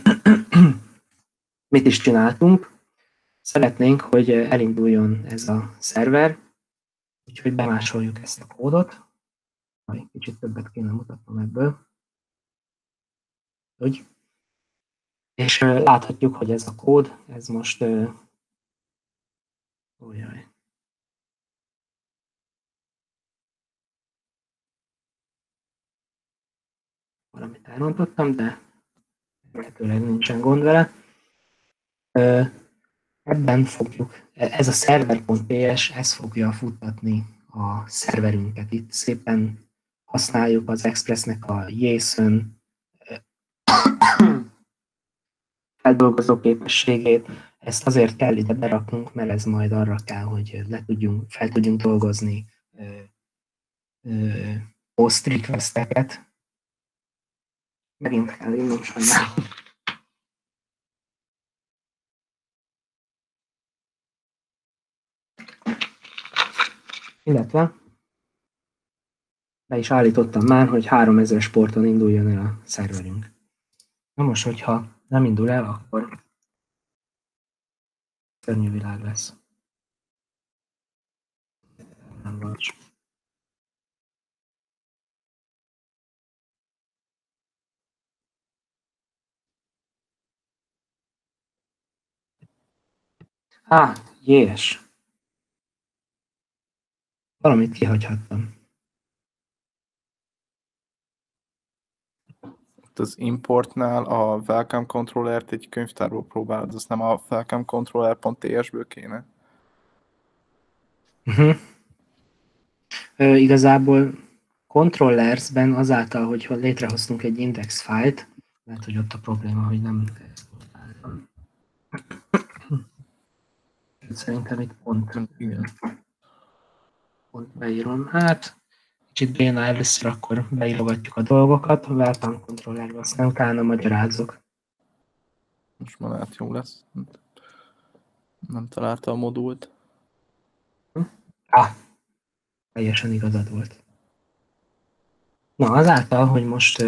mit is csináltunk? Szeretnénk, hogy elinduljon ez a szerver, úgyhogy bemásoljuk ezt a kódot. Kicsit többet kéne mutatnom ebből. Úgy. És láthatjuk, hogy ez a kód, ez most... Ójaj. Valamit elrontottam, de lehetőleg nincsen gond vele. Ebben fogjuk, ez a server.ps, ez fogja futtatni a szerverünket. Itt szépen használjuk az Expressnek a JSON feldolgozó képességét. Ezt azért kell ide beraknunk, mert ez majd arra kell, hogy fel tudjunk dolgozni post requesteket. Megint kell innom sajnálom. Illetve be is állítottam már, hogy 3000 porton induljon el a szerverünk. Na most, hogyha nem indul el, akkor szörnyű világ lesz. Nem vagy. Jés. Valamit kihagyhattam. Az importnál a welcome controllert egy könyvtárból próbálod, azt nem a welcome controller.ts-ből kéne? Igazából controllersben azáltal, hogy létrehoztunk egy index fájlt, lehet, hogy ott a probléma, hogy nem... Szerintem itt pont beírom. Hát, kicsit béna először akkor beírogatjuk a dolgokat, a welcome controllerbe, aztán utána magyarázok. Most már lehet jó lesz. Nem találta a modult. Teljesen igazad volt. Na, azáltal, hogy most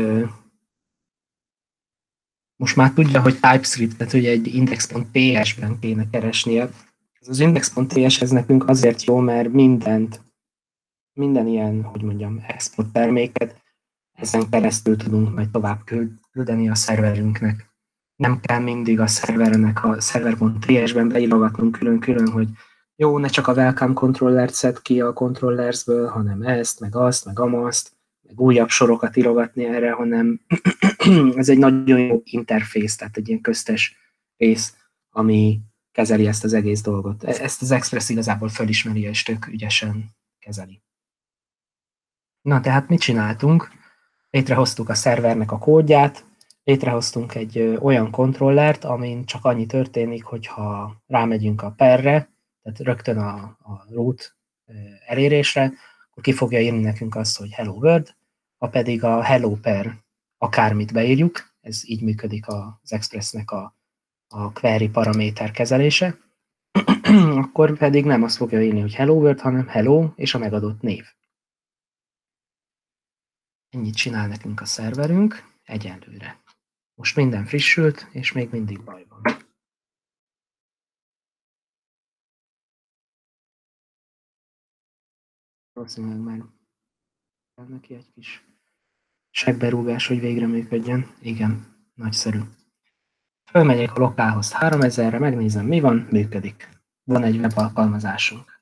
már tudja, hogy TypeScript-et ugye egy index.ts-ben kéne keresnie. Ez az index.ts ez nekünk azért jó, mert minden ilyen, hogy mondjam, export terméket ezen keresztül tudunk majd tovább küldeni a szerverünknek. Nem kell mindig a szervernek a server.ts-ben beírogatnunk külön-külön, hogy jó, ne csak a welcome controllert szed ki a controllersből, hanem ezt, meg azt, meg amazt, meg újabb sorokat írogatni erre, hanem ez egy nagyon jó interfész, tehát egy ilyen köztes rész, ami kezeli ezt az egész dolgot. Ezt az Express igazából fölismeri, és tök ügyesen kezeli. Na, tehát mit csináltunk? Létrehoztuk a szervernek a kódját, létrehoztunk egy olyan kontrollert, amin csak annyi történik, hogyha rámegyünk a perre, tehát rögtön a root elérésre, akkor ki fogja írni nekünk azt, hogy hello world, ha pedig a hello per akármit beírjuk, ez így működik az Expressnek a query paraméter kezelése, akkor pedig nem azt fogja írni, hogy hello world, hanem hello és a megadott név. Ennyit csinál nekünk a szerverünk egyenlőre. Most minden frissült, és még mindig baj van. Valószínűleg már neki egy kis segberúgás, hogy végre működjön. Igen, nagyszerű. Fölmegyek a lokálhoz 3000-re, megnézem, mi van, működik. Van egy webalkalmazásunk.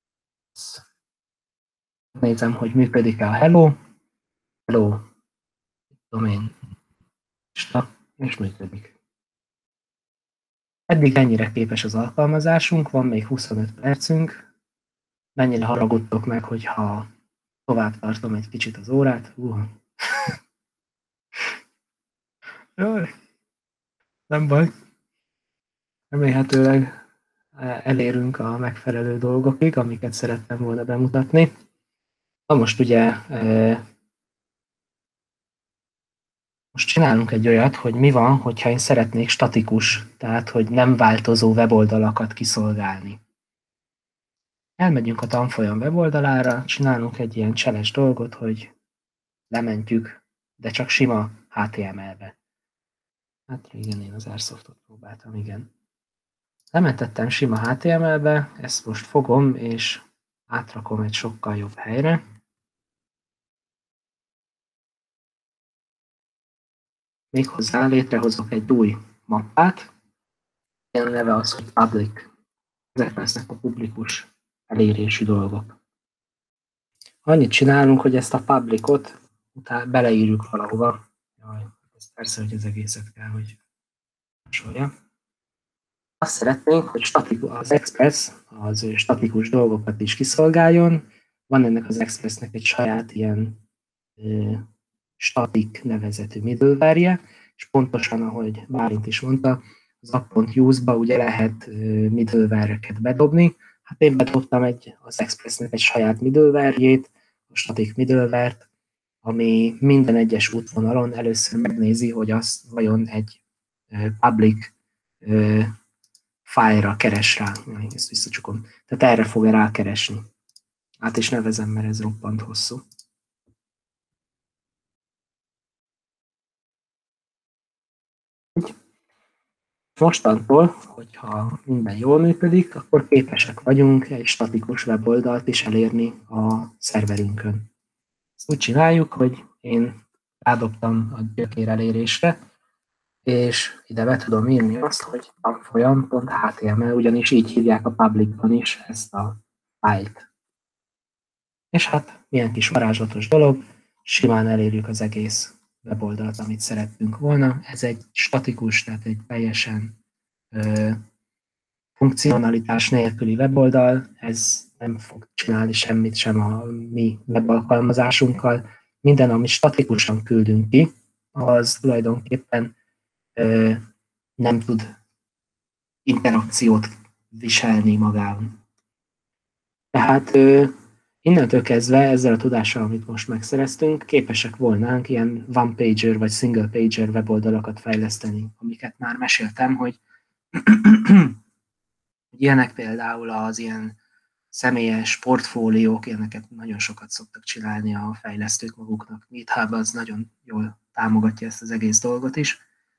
Nézem, hogy működik-e a hello domain, és működik. Eddig ennyire képes az alkalmazásunk, van még 25 percünk. Mennyire haragudtok meg, hogyha tovább tartom egy kicsit az órát. Jaj, nem baj. Remélhetőleg elérünk a megfelelő dolgokig, amiket szerettem volna bemutatni. Na most ugye most csinálunk egy olyat, hogy mi van, hogyha én szeretnék statikus, tehát hogy nem változó weboldalakat kiszolgálni. Elmegyünk a tanfolyam weboldalára, csinálunk egy ilyen cseles dolgot, hogy lementjük, de csak sima HTML-be. Hát régen én az Airsoftot próbáltam, igen. Lementettem sima HTML-be, ezt most fogom, és átrakom egy sokkal jobb helyre. Méghozzá létrehozok egy új mappát, ilyen neve az, hogy public. Ezek lesznek a publikus elérésű dolgok. Annyit csinálunk, hogy ezt a publicot utána beleírjuk valahova. Jaj, ez persze, hogy az egészet kell, hogy sorolja. Azt szeretnénk, hogy az Express az statikus dolgokat is kiszolgáljon. Van ennek az Expressnek egy saját ilyen static nevezetű middleware-je, és pontosan, ahogy Bálint is mondta, az app.use-ba ugye lehet middleware-eket bedobni. Hát én bedobtam az Expressnek egy saját middleware-jét, a static middleware-t, ami minden egyes útvonalon először megnézi, hogy az vajon egy public file-ra keres rá. Ezt visszacsukom. Tehát erre fog rákeresni. Át is nevezem, mert ez roppant hosszú. Mostantól, hogyha minden jól működik, akkor képesek vagyunk egy statikus weboldalt is elérni a szerverünkön. Ezt úgy csináljuk, hogy én rádobtam a gyökér elérésre, és ide be tudom írni azt, hogy tanfolyam.html, ugyanis így hívják a publicban is ezt a fájlt. És hát milyen kis varázslatos dolog, simán elérjük az egész weboldalt, amit szerettünk volna. Ez egy statikus, tehát egy teljesen funkcionalitás nélküli weboldal, ez nem fog csinálni semmit sem a mi webalkalmazásunkkal. Minden, amit statikusan küldünk ki, az tulajdonképpen nem tud interakciót viselni magában. Tehát innentől kezdve ezzel a tudással, amit most megszereztünk, képesek volnánk ilyen one-pager vagy single-pager weboldalakat fejleszteni, amiket már meséltem, hogy ilyenek például az ilyen személyes portfóliók, ilyeneket nagyon sokat szoktak csinálni a fejlesztők maguknak. GitHub az nagyon jól támogatja ezt az egész dolgot is.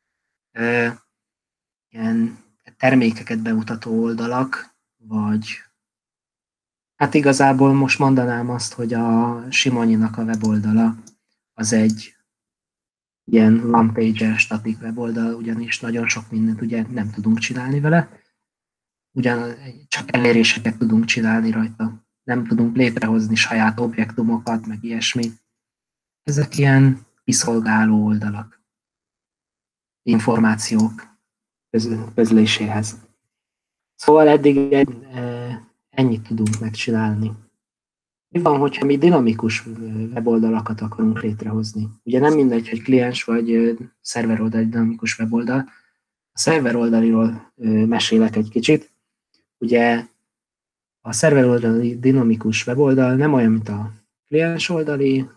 Ilyen termékeket bemutató oldalak, vagy hát igazából most mondanám azt, hogy a Simonyinak a weboldala az egy ilyen one-pager static weboldal, ugyanis nagyon sok mindent ugye nem tudunk csinálni vele. Csak eléréseket tudunk csinálni rajta. Nem tudunk létrehozni saját objektumokat, meg ilyesmi. Ezek ilyen kiszolgáló oldalak. Információk közléséhez. Szóval eddig ennyit tudunk megcsinálni. Mi van, hogyha mi dinamikus weboldalakat akarunk létrehozni? Ugye nem mindegy, hogy kliens vagy szerveroldali dinamikus weboldal. A szerveroldaliról mesélek egy kicsit. Ugye a szerveroldali dinamikus weboldal nem olyan, mint a kliens oldali,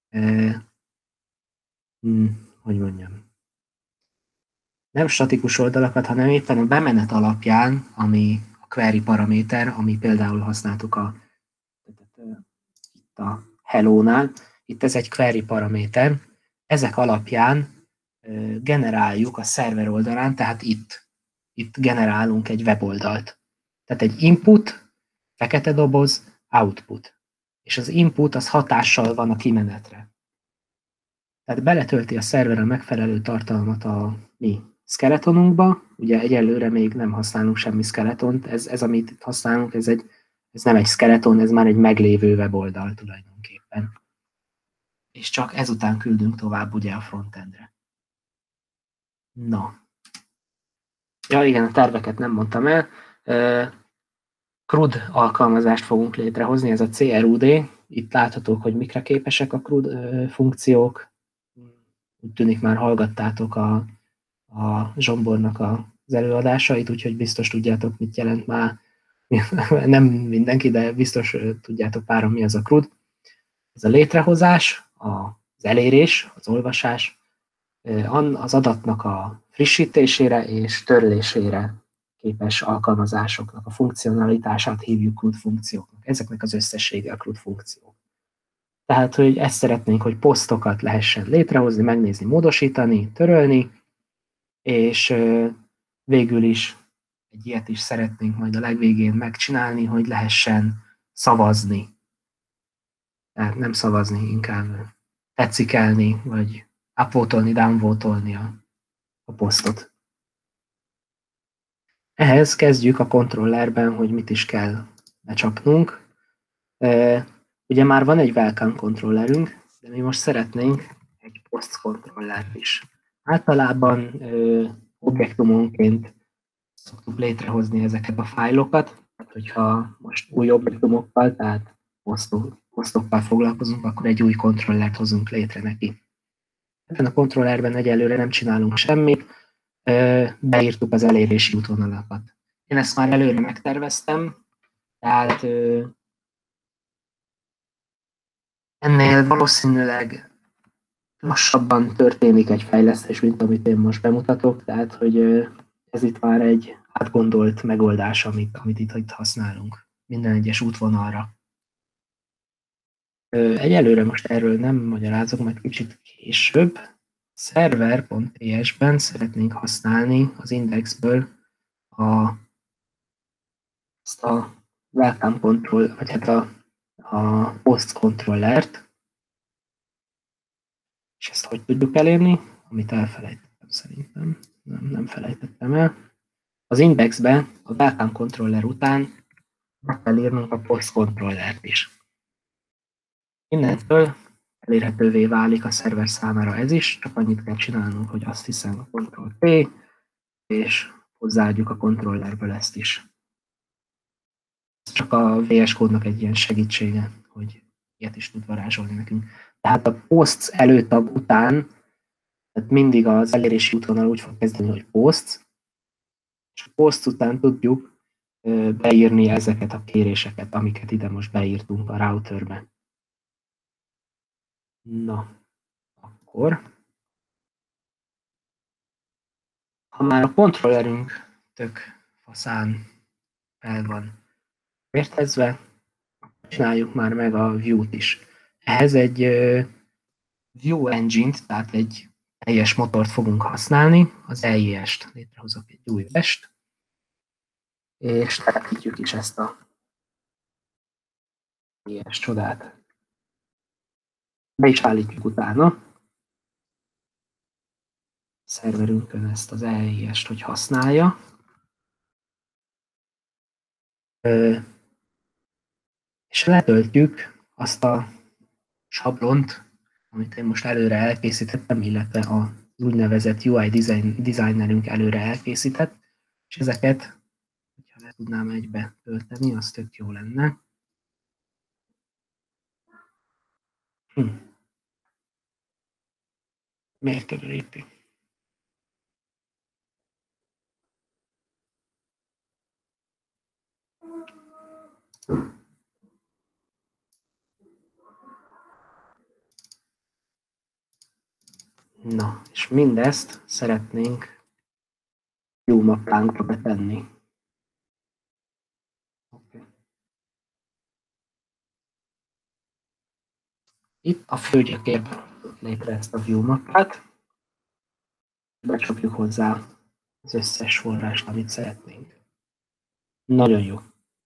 hogy mondjam, nem statikus oldalakat, hanem éppen a bemenet alapján, ami a query paraméter, ami például használtuk itt a hello-nál, itt ez egy query paraméter, ezek alapján generáljuk a szerver oldalán, tehát itt generálunk egy weboldalt. Tehát egy input, fekete doboz, output. És az input az hatással van a kimenetre. Tehát beletölti a szerver a megfelelő tartalmat a mi skeletonunkba. Ugye egyelőre még nem használunk semmi skeletont. Ez amit itt használunk, ez nem egy skeleton, ez már egy meglévő weboldal tulajdonképpen. És csak ezután küldünk tovább ugye a frontendre. Na. Ja igen, a terveket nem mondtam el. CRUD alkalmazást fogunk létrehozni, ez a CRUD. Itt láthatók, hogy mikre képesek a CRUD funkciók. Úgy tűnik már hallgattátok a Zsombornak az előadásait, úgyhogy biztos tudjátok, mit jelent már. Nem mindenki, de biztos tudjátok páran, mi az a CRUD. Ez a létrehozás, az elérés, az olvasás, az adatnak a frissítésére és törlésére képes alkalmazásoknak a funkcionalitását hívjuk CRUD funkcióknak. Ezeknek az összessége a CRUD funkciók. Tehát, hogy ezt szeretnénk, hogy posztokat lehessen létrehozni, megnézni, módosítani, törölni, és végül is egy ilyet is szeretnénk majd a legvégén megcsinálni, hogy lehessen szavazni. Tehát nem szavazni, inkább tetszikelni, vagy upvotolni, downvotolni a posztot. Ehhez kezdjük a kontrollerben, hogy mit is kell becsapnunk. Ugye már van egy welcome kontrollerünk, de mi most szeretnénk egy post kontrollert is. Általában objektumonként szoktuk létrehozni ezeket a fájlokat, tehát hogyha most új objektumokkal, tehát posztokkal foglalkozunk, akkor egy új kontrollert hozunk létre neki. Ebben a kontrollerben egyelőre nem csinálunk semmit, beírtuk az elérési útvonalakat. Én ezt már előre megterveztem, tehát ennél valószínűleg lassabban történik egy fejlesztés, mint amit én most bemutatok, tehát hogy ez itt már egy átgondolt megoldás, amit itt használunk minden egyes útvonalra. Egyelőre most erről nem magyarázok, majd kicsit később. Server.ts-ben szeretnénk használni az indexből azt a welcome control, vagy hát a post controllert. És ezt hogy tudjuk elérni? Amit elfelejtettem szerintem. Nem felejtettem el. Az indexben a welcome controller után meg kell írnunk a post controllert is. Innentől elérhetővé válik a szerver számára ez is, csak annyit kell csinálnunk, hogy azt hiszem a Ctrl-P, és hozzáadjuk a kontrollerből ezt is. Ez csak a VS Code-nak egy ilyen segítsége, hogy ilyet is tud varázsolni nekünk. Tehát a posts előtab után, tehát mindig az elérési útvonal úgy fog kezdeni, hogy posts, és a posts után tudjuk beírni ezeket a kéréseket, amiket ide most beírtunk a routerbe. Na, akkor ha már a kontrollerünk tök faszán fel van vértezve, csináljuk már meg a view-t is. Ehhez egy view engine-t, tehát egy teljes motort fogunk használni, az EIS-t. Létrehozok egy új vest, és telepítjük is ezt a EIS csodát. Be is állítjuk utána a szerverünkön ezt az EIS-t, hogy használja. És letöltjük azt a sablont, amit én most előre elkészítettem, illetve az úgynevezett UI designerünk előre elkészített, és ezeket, hogyha le tudnám egybe tölteni, az tök jó lenne. Miért keveríti? Na, és mindezt szeretnénk view mappánkra betenni. Okay. Itt a főgyökérben létre ezt a view mappát, becsapjuk hozzá az összes forrást, amit szeretnénk. Nagyon jó.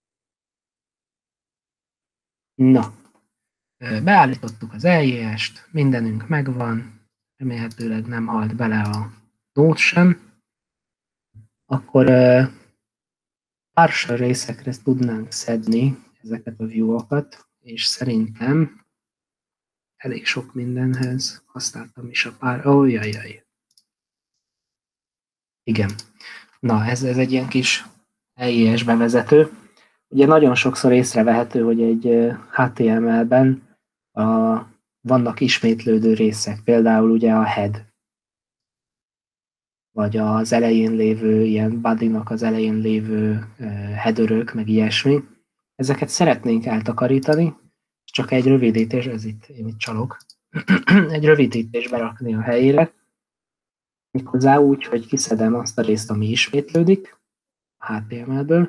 Na, beállítottuk az EIS-t, mindenünk megvan, remélhetőleg nem halt bele a Node sem. Akkor partial részekre tudnánk szedni ezeket a view-okat, és szerintem elég sok mindenhez használtam is a Jajjaj. Igen. Na, ez egy ilyen kis EIS bevezető. Ugye nagyon sokszor észrevehető, hogy egy HTML-ben vannak ismétlődő részek, például ugye a head, vagy az elején lévő, ilyen bodynak az elején lévő headerök, meg ilyesmi. Ezeket szeretnénk eltakarítani, csak egy rövidítés, én itt csalok, egy rövidítés berakni a helyére, méghozzá úgy, hogy kiszedem azt a részt, ami ismétlődik a HTML-ből,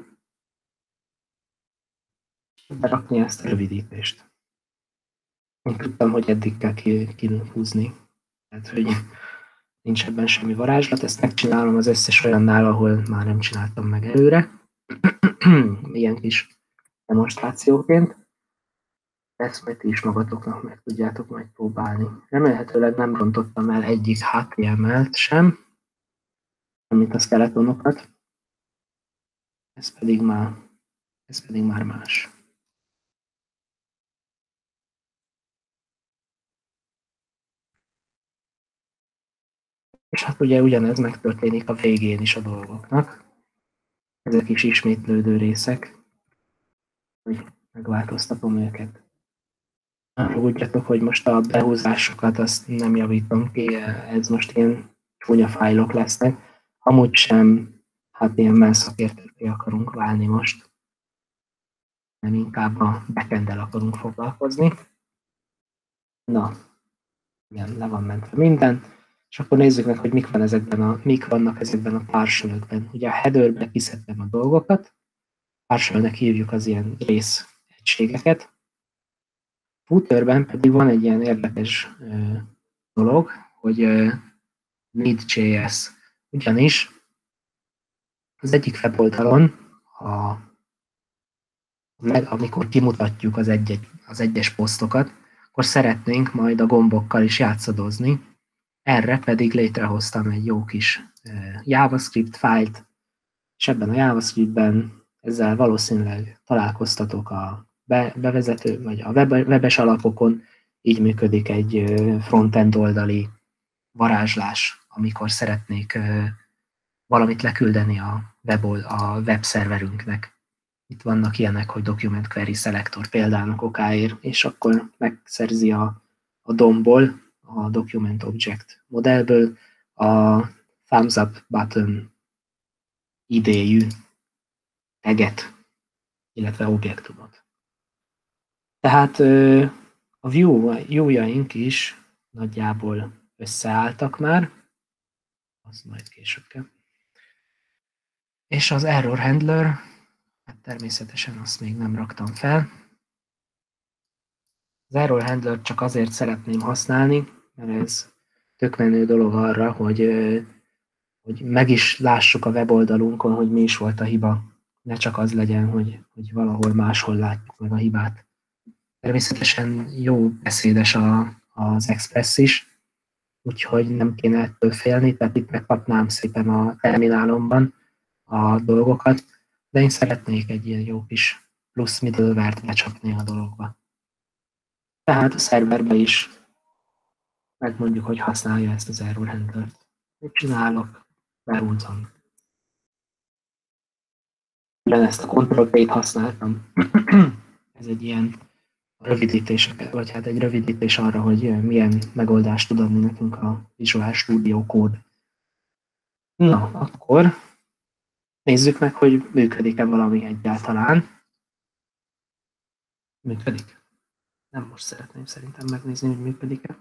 berakni ezt a rövidítést. Én tudtam, hogy eddig kell kihúzni. Tehát, hogy nincs ebben semmi varázslat, ezt megcsinálom az összes olyannál, ahol már nem csináltam meg előre. Ilyen kis demonstrációként. ezt majd ti is magatoknak meg tudjátok majd próbálni. Remélhetőleg nem rontottam el egyik HTML-t sem, mint a skeletonokat. Ez pedig már más. És hát ugye ugyanez megtörténik a végén is a dolgoknak. Ezek is ismétlődő részek, hogy megváltoztatom őket. Tudjátok, hogy most a behúzásokat azt nem javítom ki, ez most ilyen csúnya fájlok lesznek. Amúgy sem HTML szakértőké akarunk válni most, nem inkább a backend-del akarunk foglalkozni. Na, igen, le van mentve minden. És akkor nézzük meg, hogy mik vannak ezekben a partial-ökben. Ugye a headerbe kiszedtem a dolgokat, partial-nek hívjuk az ilyen részegységeket. Footerben pedig van egy ilyen érdekes dolog, hogy need.js. Ugyanis az egyik weboldalon, amikor kimutatjuk az egyes posztokat, akkor szeretnénk majd a gombokkal is játszadozni. Erre pedig létrehoztam egy jó kis JavaScript fájlt, és ebben a JavaScriptben ezzel valószínűleg találkoztatok a bevezető, vagy a webes alapokon, így működik egy frontend oldali varázslás, amikor szeretnék valamit leküldeni a webszerverünknek. Itt vannak ilyenek, hogy document query selector példának okáért, és akkor megszerzi a DOM-ból, a document object modellből a thumbs up button idejű taget, illetve objektumot. Tehát a view-jaink is nagyjából összeálltak már, az majd később kell. És az error handler, hát természetesen azt még nem raktam fel. Az error handler csak azért szeretném használni, mert ez tök menő dolog arra, hogy meg is lássuk a weboldalunkon, hogy mi is volt a hiba. Ne csak az legyen, hogy valahol máshol látjuk meg a hibát. Természetesen jó beszédes az Express is, úgyhogy nem kéne ettől félni, tehát itt megkapnám szépen a terminálomban a dolgokat, de én szeretnék egy ilyen jó kis plusz middleware-t becsapni a dologba. Tehát a szerverbe is megmondjuk, hogy használja ezt az error handlert. Mit csinálok? Behúzom. Ezt a Ctrl-P-t használtam. Ez egy ilyen rövidítés, vagy hát egy rövidítés arra, hogy milyen megoldást tud adni nekünk a Visual Studio Code. Na, akkor nézzük meg, hogy működik-e valami egyáltalán. Működik? Nem most szeretném szerintem megnézni, hogy működik-e.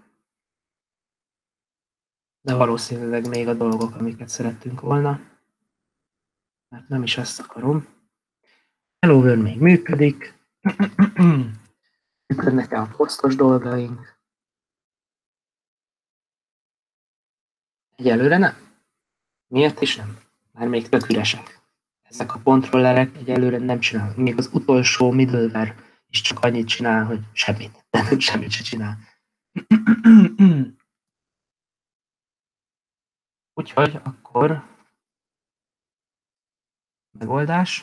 De valószínűleg még a dolgok, amiket szerettünk volna. Mert nem is ezt akarom. Hello World még működik. Működnek-e a posztos dolgaink? Egyelőre nem. Miért is nem? Már még tök üresek. Ezek a kontrollerek egyelőre nem csinálnak. Még az utolsó middleware is csak annyit csinál, hogy semmit. Semmit se csinál. Úgyhogy akkor megoldás.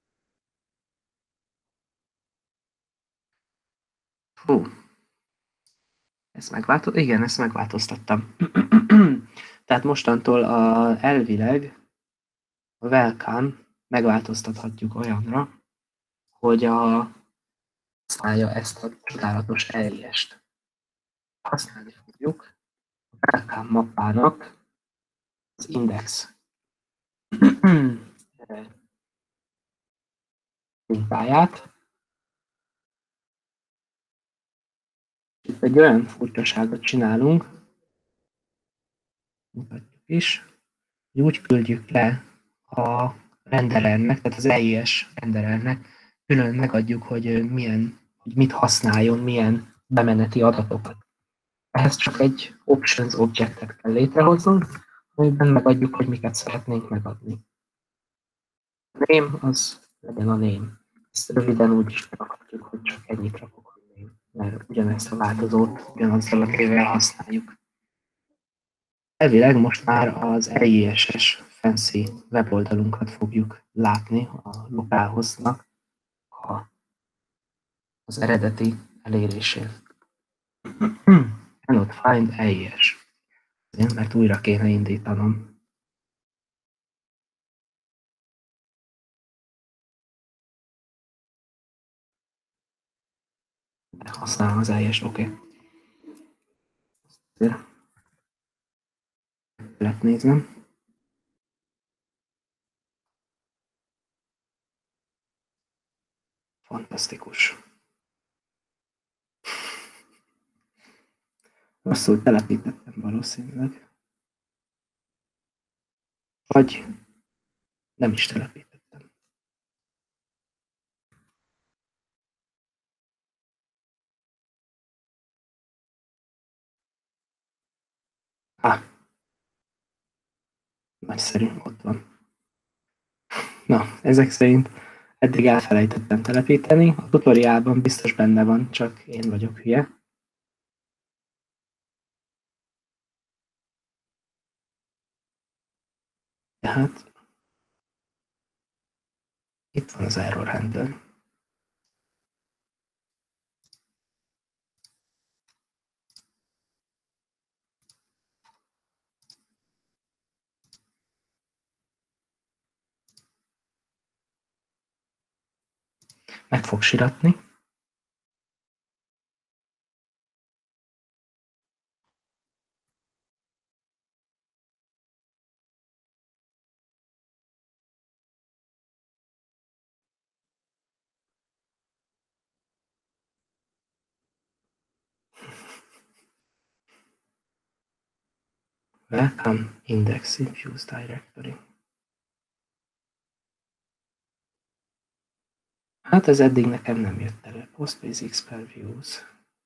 Hú. Igen, ezt megváltoztattam. Tehát mostantól elvileg a welcome megváltoztathatjuk olyanra, hogy használja ezt a csodálatos eljest. Használni fogjuk a welcome mappának az index mintáját. Itt egy olyan furcsaságot csinálunk, mutatjuk is, hogy úgy küldjük le a renderernek, tehát az EIS renderernek, külön megadjuk, hogy mit használjon, milyen bemeneti adatokat. Ehhez csak egy options objectet kell létrehoznunk, amiben megadjuk, hogy miket szeretnénk megadni. A name az legyen a name. Ezt röviden úgy is megakadjuk, hogy csak ennyit rakok, hogy name. mert ugyanezt a változót ugyanazzal a névvel használjuk. Elvileg most már az EISS fancy weboldalunkat fogjuk látni a localhostnak az eredeti elérésén. Cannot find EIS. Mert újra kéne indítanom. Használom az EIS, oké. Lehet néznem. Fantasztikus. Rosszul telepítettem valószínűleg. Vagy nem is telepítettem. Nagyszerű, ott van. Na, ezek szerint eddig elfelejtettem telepíteni. A tutoriálban biztos benne van, csak én vagyok hülye. Tehát itt van az error handler. Meg fog siratni. Welcome index in views directory. Hát ez eddig nekem nem jött elő. Postbasics per views.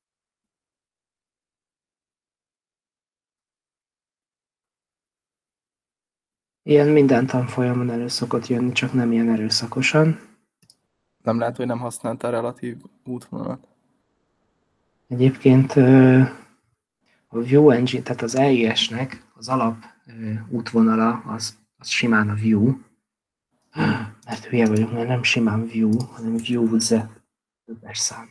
Ilyen minden tanfolyamon elő szokott jönni, csak nem ilyen erőszakosan. Nem lehet, hogy nem használtál relatív útvonalat? Egyébként a View Engine, tehát az EIS-nek az alap útvonala az simán a View. Mert hülye vagyok, mert nem simán View, hanem Views többes szám.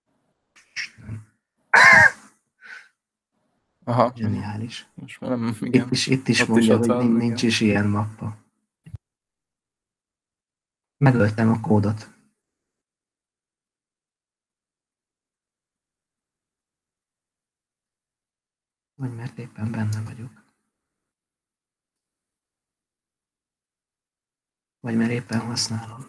Aha. Geniális. Most már nem, igen. Itt is mondja, hogy van, nincs is ilyen mappa. Megöltem a kódot. Vagy mert éppen benne vagyok. Vagy mert éppen használom.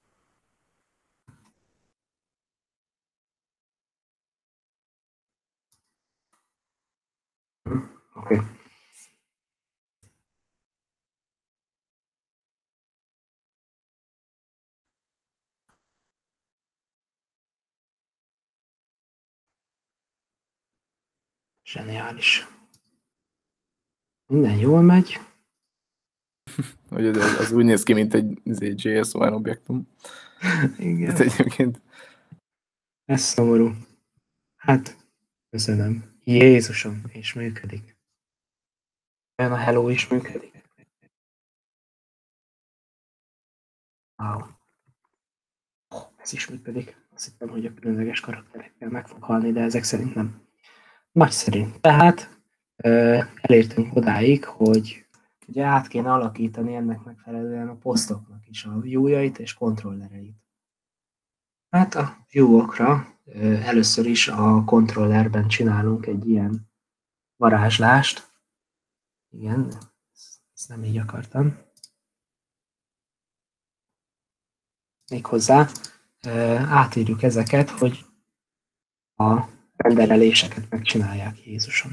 Oké. Zseniális. Minden jól megy. Hogy az úgy néz ki, mint egy JS1 objektum. Igen. Ez egyébként. Ez szomorú. Hát, köszönöm. Jézusom, és működik. Olyan a Hello is működik. Wow. Ez is működik. Azt hittem, hogy a különleges karakterekkel meg fog halni, de ezek szerint nem. Nagyszerű. Tehát elértünk odáig, hogy ugye át kéne alakítani ennek megfelelően a posztoknak is a view-jait és kontrollereit. Hát a view-okra először is a kontrollerben csinálunk egy ilyen varázslást. Igen, ezt nem így akartam. Méghozzá átírjuk ezeket, hogy a rendeléseket megcsinálják. Jézusom.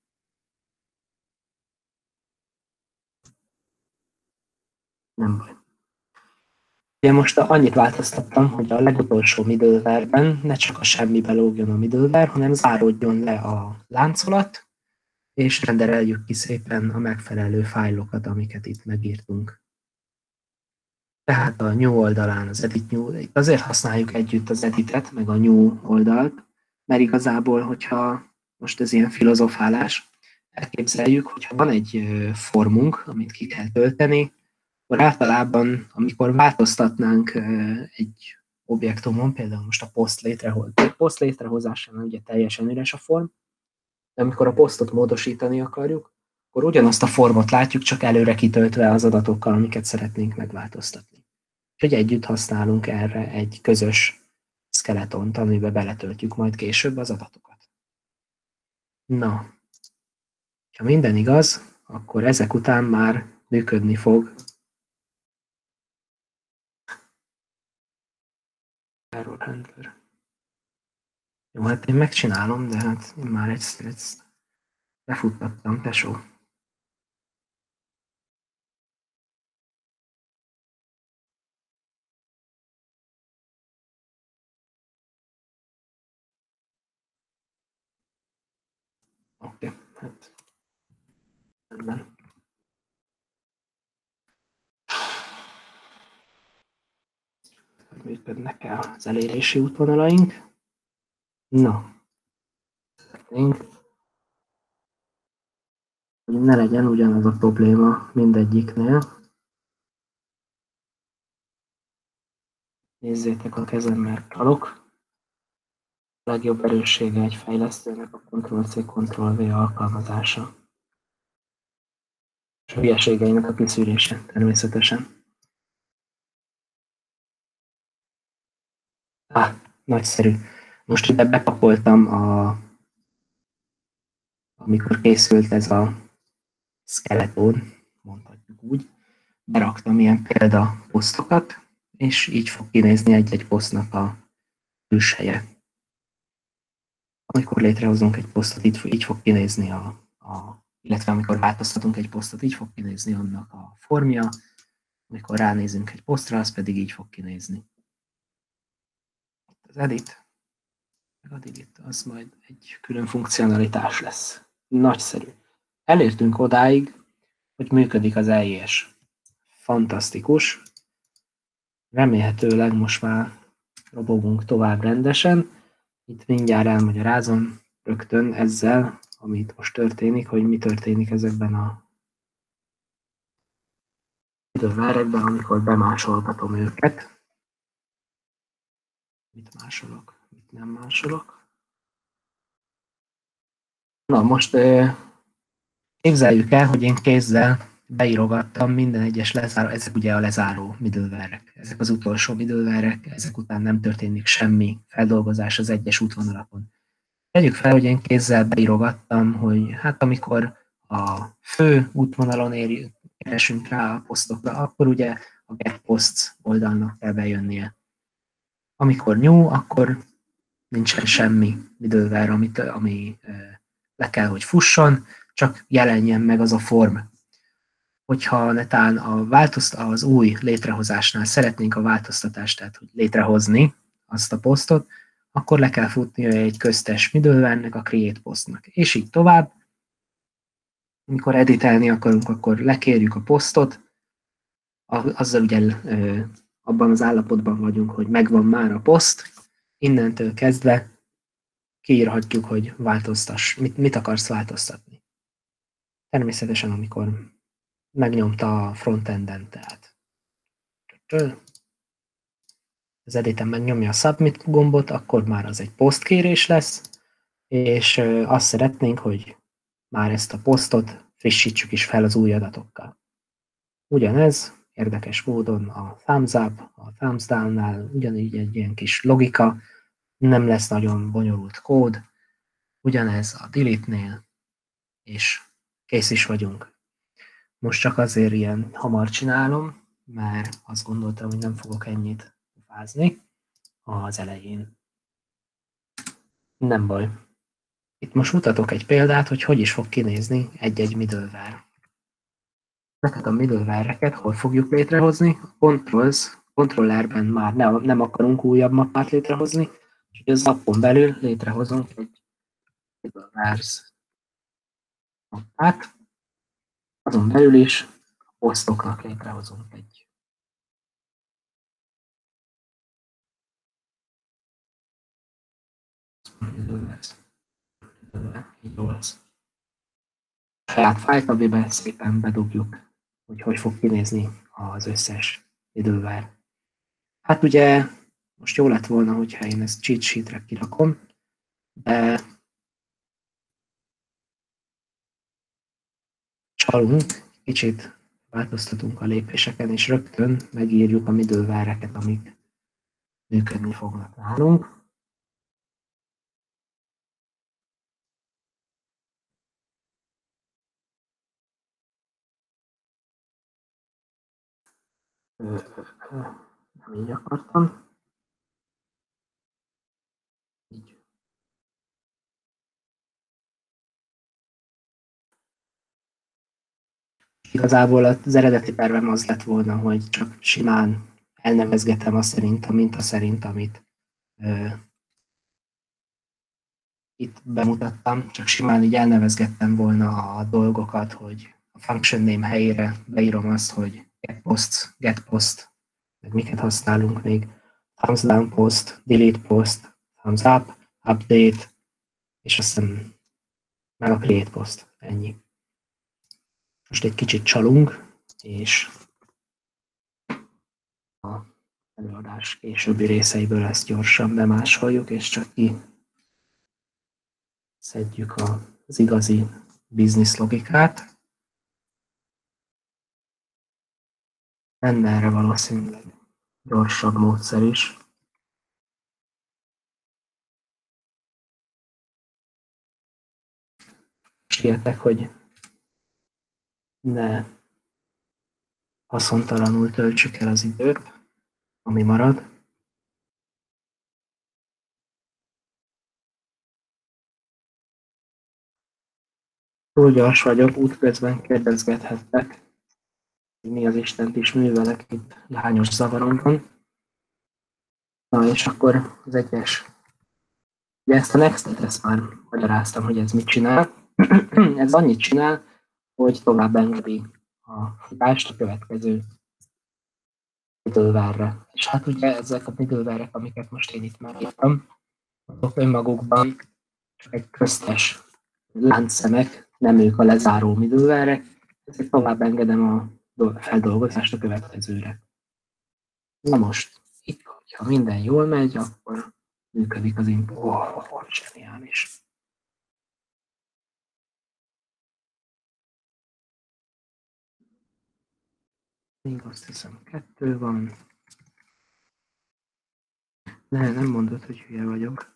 Nem baj. Ugye most annyit változtattam, hogy a legutolsó middleware-ben ne csak a semmibe lógjon a middleware, hanem záródjon le a láncolat, és rendereljük ki szépen a megfelelő fájlokat, amiket itt megírtunk. Tehát a new oldalán az edit new, itt azért használjuk együtt az editet, meg a new oldalt, Mert igazából, hogyha most ez ilyen filozofálás, elképzeljük, hogyha van egy formunk, amit ki kell tölteni, akkor általában, amikor változtatnánk egy objektumon, például most a poszt létrehozásánál ugye teljesen üres a form, de amikor a posztot módosítani akarjuk, akkor ugyanazt a formot látjuk, csak előre kitöltve az adatokkal, amiket szeretnénk megváltoztatni. Úgyhogy együtt használunk erre egy közös skeletont, amiben beletöltjük majd később az adatokat. Na, ha minden igaz, akkor ezek után már működni fog Error Handler. Jó, hát én megcsinálom, de hát én már egyszer ezt lefuttattam, tesó. Oké, hát rendben. Működnek el az elérési útvonalaink. Na, szeretnénk, hogy ne legyen ugyanaz a probléma mindegyiknél. Nézzétek a kezemben csalok. A legjobb erőssége egy fejlesztőnek a Ctrl-C, Ctrl-V alkalmazása. És a hülyeségeinek a kiszűrése természetesen. Nagyszerű. Most ide bepakoltam, amikor készült ez a skeleton, mondhatjuk úgy, beraktam ilyen példaposztokat, és így fog kinézni egy-egy posztnak a külseje. Amikor létrehozunk egy posztot, így fog kinézni illetve amikor változtatunk egy posztot, így fog kinézni annak a formja, amikor ránézünk egy posztra, az pedig így fog kinézni. Az edit, meg a delete, az majd egy külön funkcionalitás lesz. Nagyszerű. Elértünk odáig, hogy működik az EIS. Fantasztikus. Remélhetőleg most már robogunk tovább rendesen. Itt mindjárt elmagyarázom rögtön ezzel, amit most történik, hogy mi történik ezekben a idővárekben, amikor bemásolgatom őket. Mit másolok, mit nem másolok. Na most képzeljük el, hogy én kézzel beírogattam minden egyes lezáró, ezek ugye a lezáró middleware-ek, ezek az utolsó middleware-ek, ezek után nem történik semmi feldolgozás az egyes útvonalakon. Tegyük fel, hogy én kézzel beírogattam, hogy hát amikor a fő útvonalon keresünk rá a posztokra, akkor ugye a get posts oldalnak kell bejönnie. Amikor new, akkor nincsen semmi middleware, ami le kell, hogy fusson, csak jelenjen meg az a form. Hogyha netán az új létrehozásnál szeretnénk a változtatást, tehát hogy létrehozni azt a posztot, akkor le kell futnia egy köztes middleware-nek, a create postnak. És így tovább. Amikor editelni akarunk, akkor lekérjük a posztot, azzal ugye abban az állapotban vagyunk, hogy megvan már a poszt, innentől kezdve kiírhatjuk, hogy változtass, mit akarsz változtatni. Természetesen, amikor megnyomta a frontenden, tehát az editen megnyomja a submit gombot, akkor már az egy posztkérés lesz, és azt szeretnénk, hogy már ezt a posztot frissítsük is fel az új adatokkal. Ugyanez érdekes módon a thumbs up, a thumbs down-nál ugyanígy egy ilyen kis logika, nem lesz nagyon bonyolult kód, ugyanez a delete-nél, és kész is vagyunk. Most csak azért ilyen hamar csinálom, mert azt gondoltam, hogy nem fogok ennyit fázni az elején. Nem baj. Itt most mutatok egy példát, hogy is fog kinézni egy-egy middleware. Ezeket a middleware-eket hol fogjuk létrehozni? A controllerben már nem akarunk újabb mappát létrehozni, úgyhogy az appon belül létrehozunk egy middlewares mappát, azon belül is a posztoknak létrehozunk egy Jó lesz. Saját fájlt, amiben szépen bedugjuk, hogy fog kinézni az összes idővel. Hát ugye most jó lett volna, hogyha én ezt cheat sheetre kirakom, de csalunk, kicsit változtatunk a lépéseken, és rögtön megírjuk a middleware-eket, amik működni fognak nálunk. Nem így akartam. Így. Igazából az eredeti tervem az lett volna, hogy csak simán elnevezgetem azt szerint, a minta szerint, amit itt bemutattam, csak simán így elnevezgettem volna a dolgokat, hogy a function name helyére beírom azt, hogy get post, meg miket használunk még, thumbs down post, delete post, thumbs up, update, és aztán meg a create post, ennyi. Most egy kicsit csalunk, és a előadás későbbi részeiből ezt gyorsan bemásoljuk, és csak ki szedjük az igazi business logikát. Lenne erre valószínűleg gyorsabb módszer is. Sietek, hogy ne haszontalanul töltsük el az időt, ami marad. Túl gyors vagyok, útközben kérdezgethettek, hogy mi az Istent is művelek itt lányos zavaromban. Na és akkor az egyes. Ugye ezt a Next-et, ezt már magyaráztam, hogy ez mit csinál. Ez annyit csinál, hogy tovább engedi a futást a következő middleware-re. És hát ugye ezek a middleware-ek, amiket most én itt már írtam, azok önmagukban csak egy köztes láncszemek, nem ők a lezáró middleware-ek, ezért tovább engedem a feldolgozást a következőre. Na most, itt, ha minden jól megy, akkor működik az import. Zseniális. Még azt hiszem 2 van. Nem mondod, hogy hülye vagyok.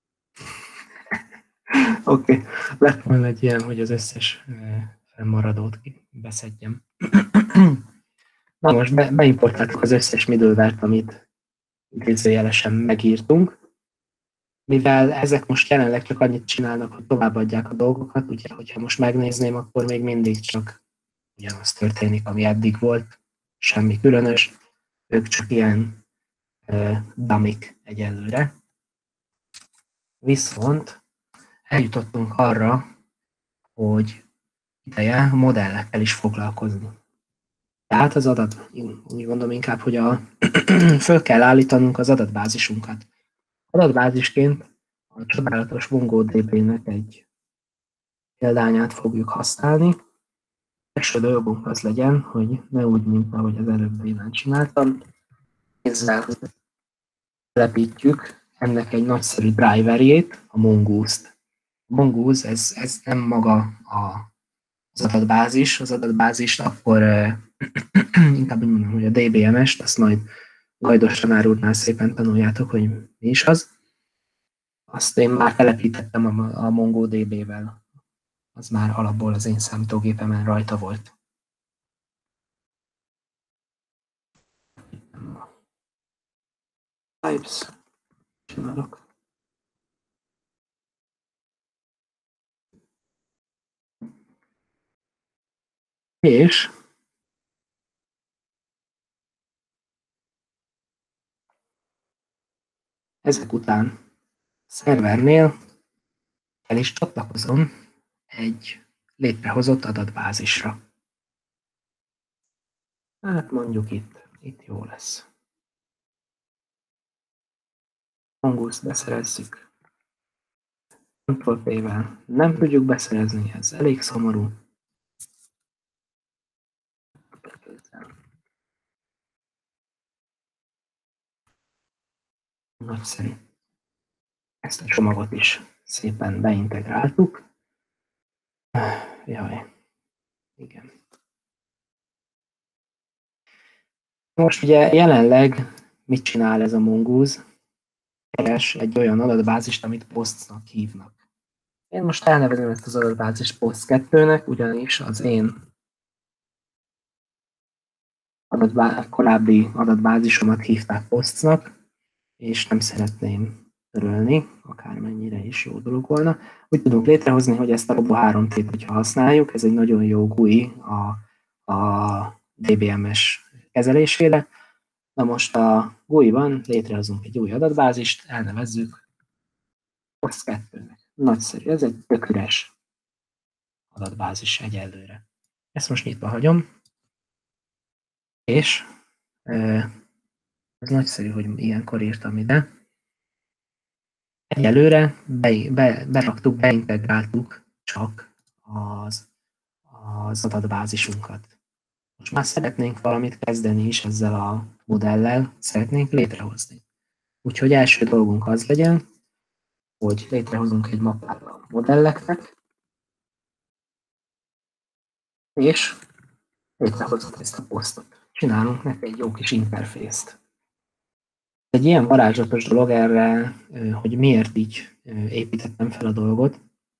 Oké, lett volna egy ilyen, hogy az összes fennmaradót beszedjem. Na most beimportáltuk az összes middleware-t, amit idézőjelesen megírtunk. Mivel ezek most jelenleg csak annyit csinálnak, hogy továbbadják a dolgokat, ugye, hogyha most megnézném, akkor még mindig csak ugyanaz történik, ami eddig volt, semmi különös, ők csak ilyen dumik egyelőre. Viszont eljutottunk arra, hogy ideje a modellekkel is foglalkozni. Tehát az adat, úgy mondom inkább, hogy föl kell állítanunk az adatbázisunkat. Adatbázisként a csodálatos MongoDB-nek egy példányát fogjuk használni. Első dolgunk az legyen, hogy ne úgy, mint ahogy az előbb én csináltam, kézzel telepítjük ennek egy nagyszerű driverjét, a Mongoose-t. A Mongoose, ez nem maga az adatbázist akkor inkább úgy mondom, hogy a DBMS-t, azt majd Gajdos tanár úrnál szépen tanuljátok, hogy mi is az. Azt én már telepítettem a MongoDB-vel. Az már alapból az én számítógépemen rajta volt. Types. Csinálok. És ezek után szervernél el is csatlakozom egy létrehozott adatbázisra. Hát mondjuk itt jó lesz. Mongoose beszerezzük. Ctrl-P-vel nem tudjuk beszerezni, ez elég szomorú. Nagyszerű. Ezt a csomagot is szépen beintegráltuk. Jaj, igen. Most ugye jelenleg mit csinál ez a Mongoose? Keres egy olyan adatbázist, amit Postnak hívnak. Én most elnevezem ezt az adatbázist Post 2-nek, ugyanis az én korábbi adatbázisomat hívták Postnak, és nem szeretném törölni, akármennyire is jó dolog volna. Úgy tudunk létrehozni, hogy ezt a Robo 3T-t, hogyha használjuk, ez egy nagyon jó GUI a DBMS kezelésére. Na most a GUI-ban létrehozunk egy új adatbázist, elnevezzük Post 2-nek. Nagyszerű, ez egy tök üres adatbázis egyelőre. Ezt most nyitva hagyom, és ez nagyszerű, hogy ilyenkor írtam ide. Egyelőre beraktuk, beintegráltuk csak az adatbázisunkat. Most már szeretnénk valamit kezdeni is ezzel a modellel, szeretnénk létrehozni. Úgyhogy első dolgunk az legyen, hogy létrehozunk egy mappát a modelleknek, és létrehozunk ezt a posztot. Csinálunk neki egy jó kis interfészt. Egy ilyen varázslatos dolog erre, hogy miért így építettem fel a dolgot,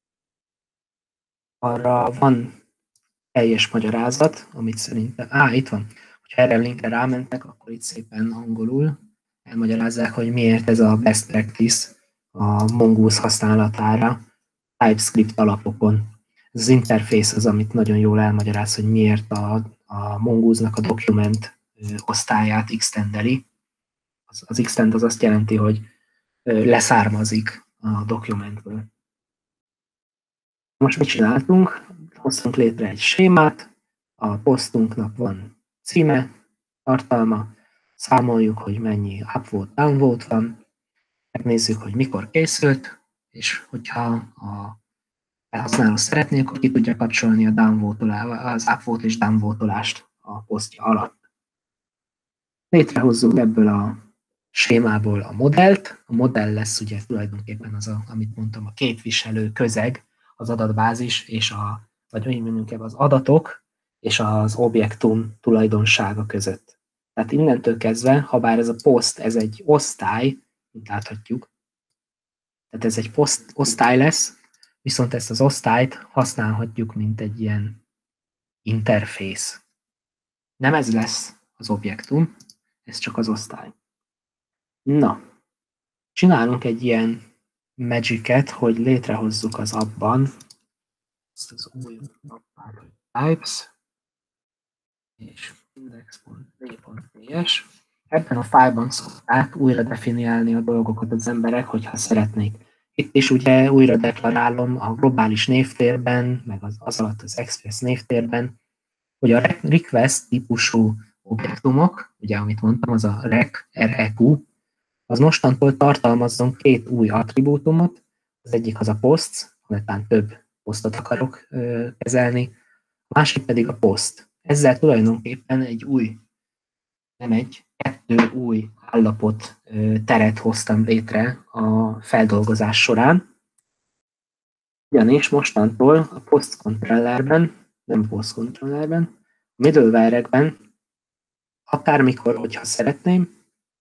arra van teljes magyarázat, amit szerintem... itt van. Ha erre a linkre rámentek, akkor itt szépen angolul elmagyarázzák, hogy miért ez a best practice a Mongoose használatára TypeScript alapokon. Ez az interfész az, amit nagyon jól elmagyaráz, hogy miért a Mongoose-nak a document osztályát extendeli. Az extend az azt jelenti, hogy leszármazik a dokumentből. Most mit csináltunk? Hoztunk létre egy sémát, a posztunknak van címe, tartalma, számoljuk, hogy mennyi upvote, downvote van, megnézzük, hogy mikor készült, és hogyha a felhasználó szeretné, akkor ki tudja kapcsolni az upvote és downvote-olást a posztja alatt. Létrehozzuk ebből a sémából a modellt. A modell lesz ugye tulajdonképpen az, amit mondtam, a képviselő közeg, az adatbázis, és vagy úgy mondjuk az adatok és az objektum tulajdonsága között. Tehát innentől kezdve, ha bár ez a post, ez egy osztály, mint láthatjuk, tehát ez egy osztály lesz, viszont ezt az osztályt használhatjuk, mint egy ilyen interfész. Nem ez lesz az objektum, ez csak az osztály. Na, csinálunk egy ilyen magic-et, hogy létrehozzuk az appban ezt az új mappát, hogy types, és index.p.ts. Ebben a fájlban szokták újra definiálni a dolgokat az emberek, hogyha szeretnék. Itt is ugye újra deklarálom a globális névtérben, meg az alatt az express névtérben, hogy a request típusú objektumok, ugye amit mondtam, az a REQ, az mostantól tartalmazzon két új attribútumot, az egyik az a post, honnan több posztot akarok kezelni, a másik pedig a post. Ezzel tulajdonképpen kettő új állapot teret hoztam létre a feldolgozás során, ugyanis mostantól a post controllerben, nem post controllerben, a middleware-ekben, akármikor, hogyha szeretném,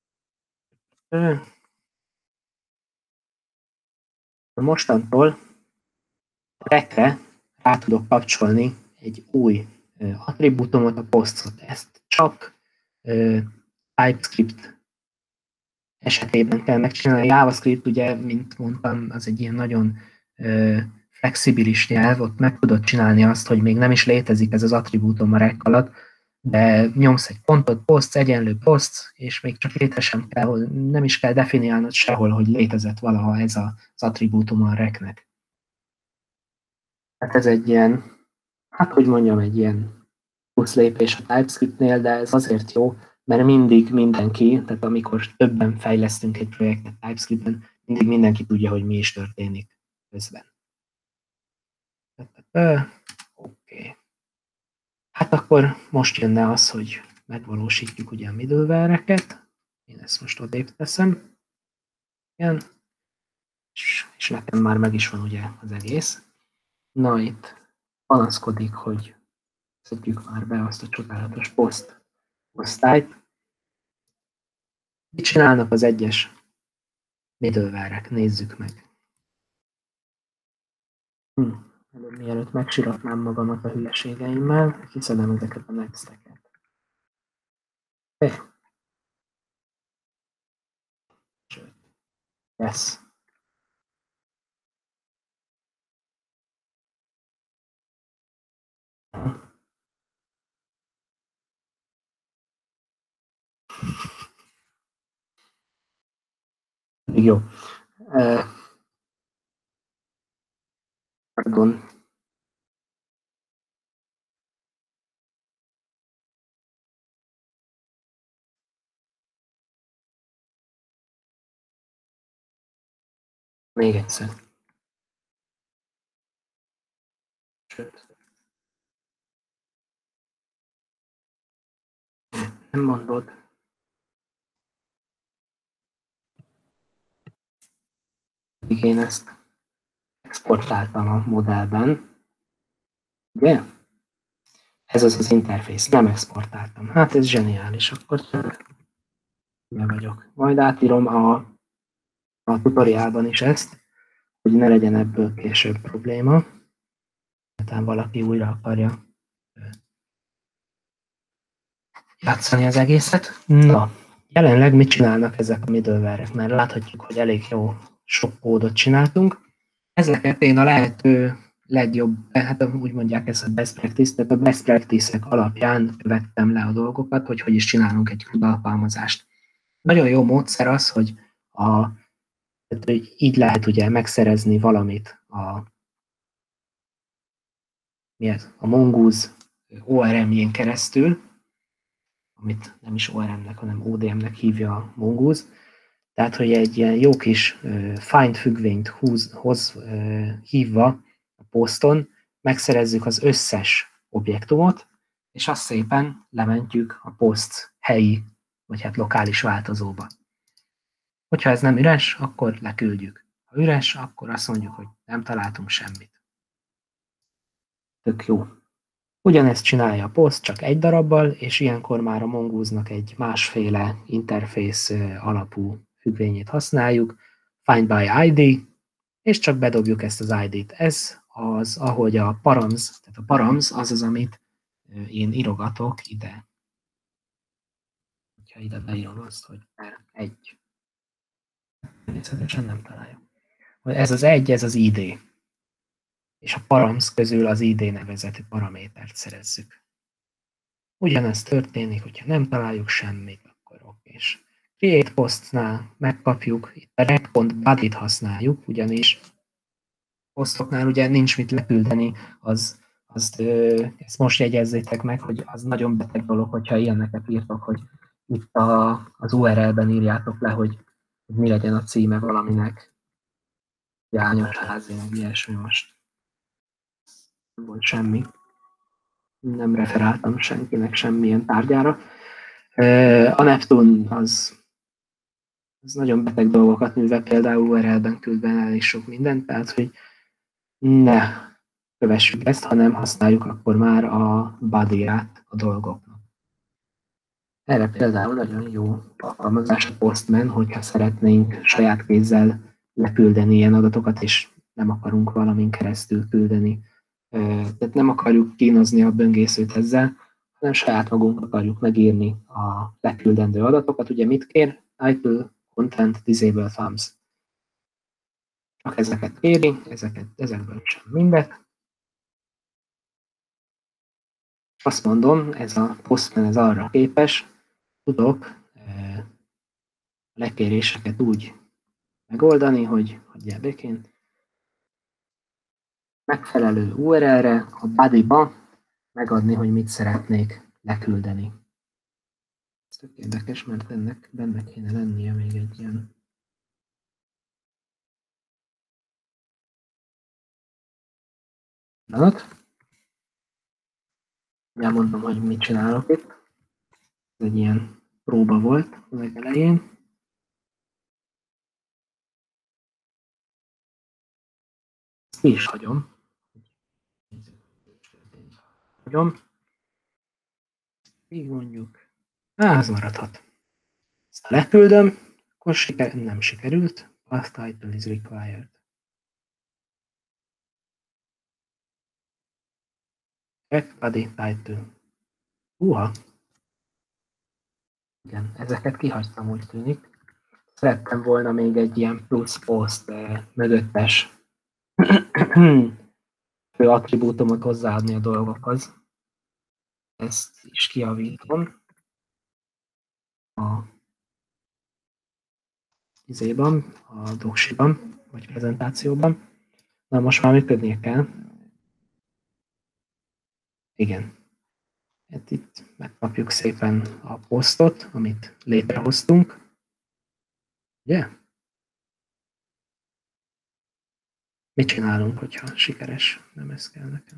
mostantól rekre rá tudok kapcsolni egy új attribútumot, a postot. Ezt csak TypeScript esetében kell megcsinálni. A JavaScript, ugye, mint mondtam, az egy ilyen nagyon flexibilis nyelv, ott meg tudod csinálni azt, hogy még nem is létezik ez az attribútum a rek alatt, de nyomsz egy pontot, post, egyenlő post, és még csak létre sem kell, nem is kell definiálnod sehol, hogy létezett valaha ez az attribútum a reknek. Hát ez egy ilyen, egy ilyen plusz lépés a TypeScriptnél, de ez azért jó, mert mindig mindenki, tehát amikor többen fejlesztünk egy projektet TypeScriptben, mindig mindenki tudja, hogy mi is történik. közben. Oké. Hát akkor most jönne az, hogy megvalósítjuk ugye a middleware-eket. Én ezt most odébb teszem. Igen. És nekem már meg is van ugye az egész. Na itt panaszkodik, hogy szedjük már be azt a csodálatos poszt osztályt. Mit csinálnak az egyes middleware-ek? Nézzük meg. Mielőtt megsiratnám magamat a hülyeségeimmel, kiszedem ezeket a next-eket. Yes. Jó. Pardon. Még egyszer. Sőt. Nem mondod. Még én ezt exportáltam a modellben. Ugye? Ez az az interfész. Nem exportáltam. Hát ez zseniális. Akkor nem vagyok. Majd átírom a tutoriálban is ezt, hogy ne legyen ebből később probléma. Talán valaki újra akarja játszani az egészet. Na, jelenleg mit csinálnak ezek a middleware-ek? Mert láthatjuk, hogy elég jó sok kódot csináltunk. Ezeket én a lehető legjobb, hát úgy mondják ezt a best practice, tehát a best practice-ek alapján vettem le a dolgokat, hogy is csinálunk egy CRUD alkalmazást. Nagyon jó módszer az, hogy tehát, hogy így lehet ugye megszerezni valamit a Mongoose ORM-jén keresztül, amit nem is ORM-nek, hanem ODM-nek hívja a Mongoose. Tehát, hogy egy ilyen jó kis find függvényt hoz hívva a poszton, megszerezzük az összes objektumot, és azt szépen lementjük a poszt helyi, vagy hát lokális változóba. Hogyha ez nem üres, akkor leküldjük. Ha üres, akkor azt mondjuk, hogy nem találtunk semmit. Tök jó. Ugyanezt csinálja a poszt, csak egy darabbal, és ilyenkor már a Mongoose-nak egy másféle interfész alapú függvényét használjuk, find by ID, és csak bedobjuk ezt az ID-t. Ez az, ahogy a params, tehát a params az az, amit én írogatok ide. Ha ide beírom azt, hogy per 1. Természetesen nem találjuk. Ez az 1, ez az ID. És a params közül az ID nevezetű paramétert szerezzük. Ugyanezt történik, hogyha nem találjuk semmit, akkor okés. Create postnál megkapjuk, itt a rec.body-t használjuk, ugyanis posztoknál ugye nincs mit leküldeni, ezt most jegyezzétek meg, hogy az nagyon beteg dolog, hogyha ilyeneket írtok, hogy itt az URL-ben írjátok le, hogy mi legyen a címe valaminek. Jányos házi, meg ilyesmi most. Nem volt semmi. Nem referáltam senkinek semmilyen tárgyára. A Neptune az nagyon beteg dolgokat művel, például URL-ben küld el is sok mindent, tehát hogy ne kövessük ezt, hanem használjuk akkor már a body-ját a dolgoknak. Erre például nagyon jó alkalmazás a Postman, hogyha szeretnénk saját kézzel leküldeni ilyen adatokat, és nem akarunk valamin keresztül küldeni. Tehát nem akarjuk kínozni a böngészőt ezzel, hanem saját magunk akarjuk megírni a leküldendő adatokat. Ugye mit kér? Title, Content, Disable Thumbs. Csak ezeket kéri, ezekből sem mindet. Azt mondom, ez a Postman ez arra képes, tudok a lekéréseket úgy megoldani, hogy hagyjál békén, megfelelő URL-re, a body-ba megadni, hogy mit szeretnék leküldeni. Ez tök érdekes, mert benne kéne lennie még egy ilyen Elmondom, hogy mit csinálok itt. Ez egy ilyen próba volt a legelején. Ezt mi is hagyom. Így mondjuk. Ez maradhat. Ezt leküldöm, akkor nem sikerült. Path title is required. Check body title. Húha! Igen, ezeket kihagytam, úgy tűnik. Szerettem volna még egy ilyen plusz post mögöttes fő attribútumot hozzáadni a dolgokhoz. Ezt is kijavítom a izéban, a doksiban, vagy prezentációban. Na most már működnie kell. Igen. Hát itt megkapjuk szépen a posztot, amit létrehoztunk. Ugye? Mit csinálunk, hogyha sikeres? Nem ez kell nekem.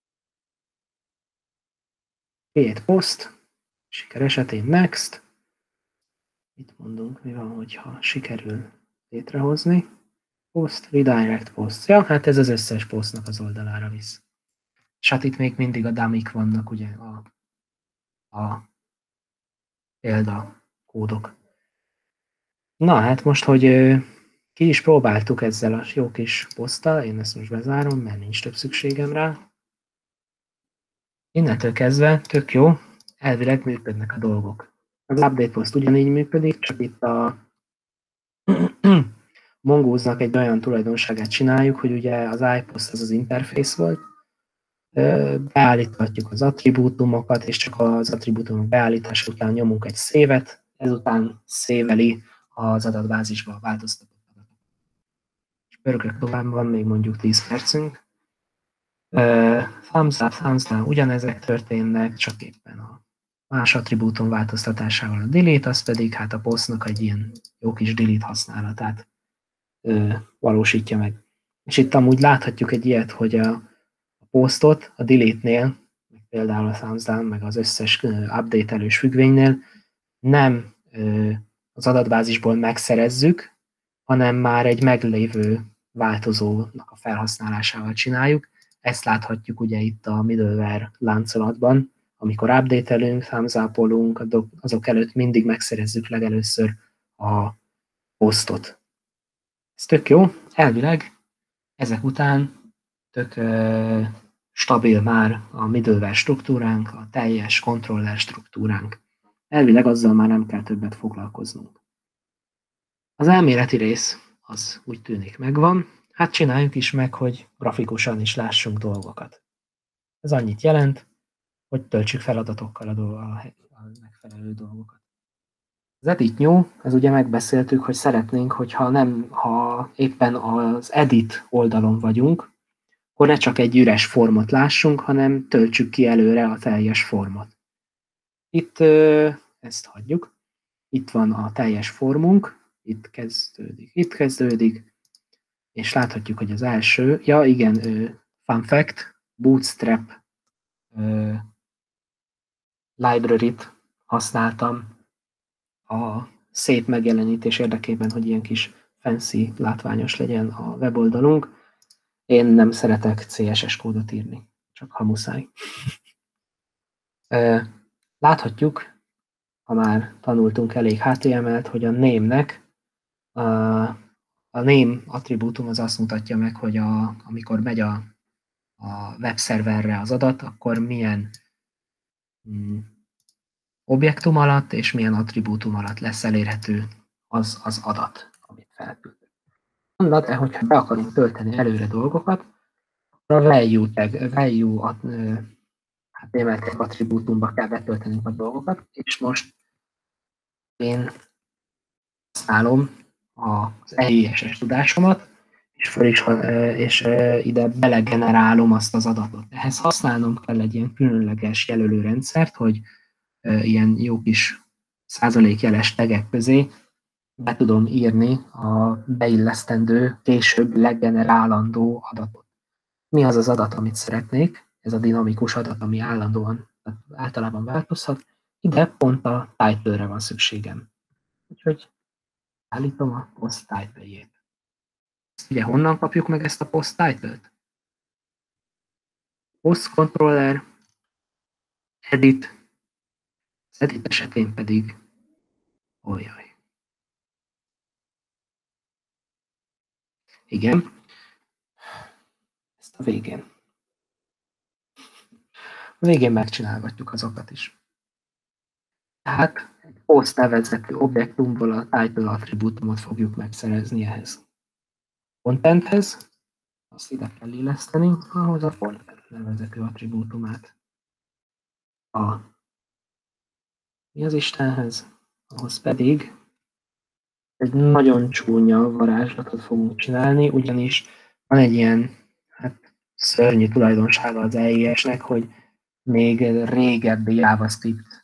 Create post. Siker esetén next. Mit mondunk, mi van, hogyha sikerül létrehozni? Post, redirect post. Ja, hát ez az összes postnak az oldalára visz. És hát itt még mindig a dummy-k vannak, ugye, a példakódok. Na, hát most, hogy ki is próbáltuk ezzel a jó kis poszttal, én ezt most bezárom, mert nincs több szükségem rá. Innentől kezdve tök jó, elvileg működnek a dolgok. Az update post ugyanígy működik, csak itt a Mongoose-nak egy olyan tulajdonságát csináljuk, hogy ugye az iPost az interfész volt, beállíthatjuk az attribútumokat, és csak az attribútumok beállítása után nyomunk egy save-et, ezután széveli az adatbázisba a változtatott adatot. És pörgök tovább, van még mondjuk 10 percünk. Thumbs up, thumbs down, ugyanezek történnek, csak éppen a más attribútum változtatásával a delete, az pedig hát a postnak egy ilyen jó kis delete használatát valósítja meg. És itt amúgy láthatjuk egy ilyet, hogy a postot a delete-nél, például a thumbs down, meg az összes update-elős függvénynél nem az adatbázisból megszerezzük, hanem már egy meglévő változónak a felhasználásával csináljuk. Ezt láthatjuk ugye itt a middleware láncolatban, amikor update-elünk, thumbs up-olunk, azok előtt mindig megszerezzük legelőször a posztot. Ez tök jó, elvileg ezek után tök stabil már a middleware struktúránk, a teljes controller struktúránk. Elvileg azzal már nem kell többet foglalkoznunk. Az elméleti rész az úgy tűnik megvan, hát csináljuk is meg, hogy grafikusan is lássunk dolgokat. Ez annyit jelent, hogy töltsük feladatokkal a megfelelő dolgokat. Az edit new, ez ugye megbeszéltük, hogy szeretnénk, ha éppen az edit oldalon vagyunk, akkor ne csak egy üres formot lássunk, hanem töltsük ki előre a teljes formot. Itt ezt hagyjuk. Itt van a teljes formunk, itt kezdődik, és láthatjuk, hogy az első, ja igen, fun fact, Bootstrap library-t használtam a szép megjelenítés érdekében, hogy ilyen kis fancy, látványos legyen a weboldalunk. Én nem szeretek CSS kódot írni, csak ha muszáj. Láthatjuk, ha már tanultunk elég HTML-t, hogy a name-nek a name attribútum az azt mutatja meg, hogy amikor megy a webszerverre az adat, akkor milyen objektum alatt és milyen attribútum alatt lesz elérhető az adat, amit felküld. De hogyha be akarunk tölteni előre dolgokat, akkor a value HTML tag attribútumba kell betöltenünk a dolgokat, és most én használom az EIS-es tudásomat, és ide belegenerálom azt az adatot. Ehhez használnom kell egy ilyen különleges jelölőrendszert, hogy ilyen jó kis százalékjeles tegek közé be tudom írni a beillesztendő, később legenerálandó adatot. mi az az adat, amit szeretnék, ez a dinamikus adat, ami általában változhat, ide pont a title-re van szükségem. Úgyhogy állítom a post title-jét. Ugye honnan kapjuk meg ezt a post title-t? Post controller, edit, az edit esetén pedig olyaj. Igen, ezt a végén. A végén megcsinálgatjuk azokat is. Tehát egy post nevezetű objektumból a title attribútumot fogjuk megszerezni ehhez. Contenthez, azt ide kell illeszteni, ahhoz a content nevezetű attribútumát. Mi az Istenhez? Ahhoz pedig egy nagyon csúnya varázslatot fogunk csinálni, ugyanis van egy ilyen szörnyű tulajdonsága az EIS-nek, hogy még régebbi JavaScript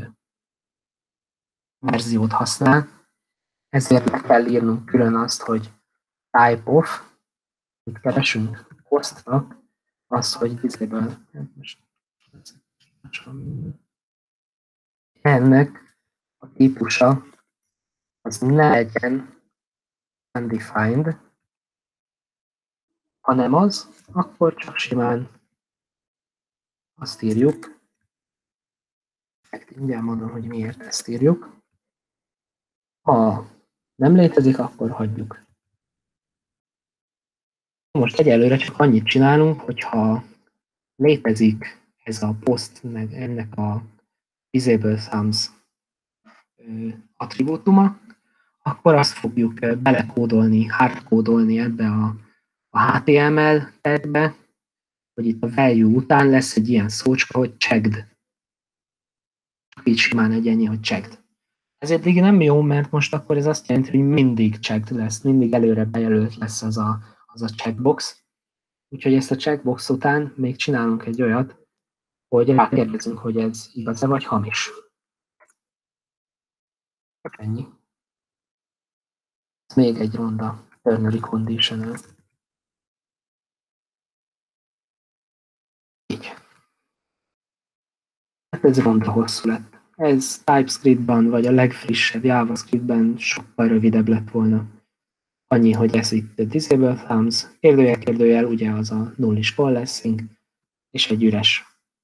verziót használ, ezért meg kell írnunk külön azt, hogy type of, mit keresünk, posztra, az, hogy visible. Ennek a típusa az ne legyen undefined, ha nem az, akkor csak simán azt írjuk. Mindjárt mondom, hogy miért ezt írjuk. Ha nem létezik, akkor hagyjuk. Most egyelőre csak annyit csinálunk, hogyha létezik ez a post, meg ennek a visible thumbs attribútuma, akkor azt fogjuk belekódolni, hardkódolni ebbe a HTML tagbe, hogy itt a value után lesz egy ilyen szócska, hogy checked. Így simán egy ennyi, hogy checked. Ez eddig nem jó, mert most akkor ez azt jelenti, hogy mindig checked lesz, mindig előre bejelölt lesz az a checkbox. Úgyhogy ezt a checkbox után még csinálunk egy olyat, hogy rákérdezünk, hogy ez igaz-e vagy hamis. Ennyi. Még egy ronda ternary conditional. Így. Hát ez ronda hosszú lett. Ez TypeScript-ban, vagy a legfrissebb JavaScript-ben sokkal rövidebb lett volna. Annyi, hogy ez itt a disable thumbs, kérdőjel, ugye az a nullis coalescing, és egy üres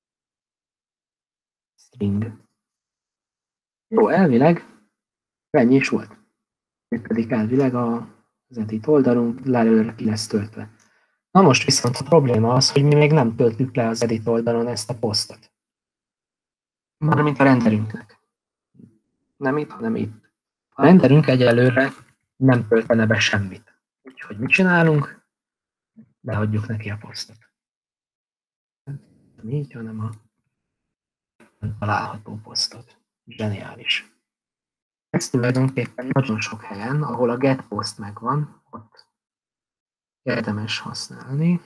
string. Jó, elvileg ennyi is volt. Még pedig elvileg az edit oldalunk lelőre ki lesz töltve. Na most viszont a probléma az, hogy mi még nem töltjük le az edit oldalon ezt a posztot. Mármint a renderünknek. Nem itt, hanem itt. A renderünk egyelőre nem töltene be semmit. Úgyhogy mit csinálunk? Beadjuk neki a posztot. Nem így, hanem a található posztot. Zseniális. Ez tulajdonképpen nagyon sok helyen, ahol a get post megvan, ott érdemes használni.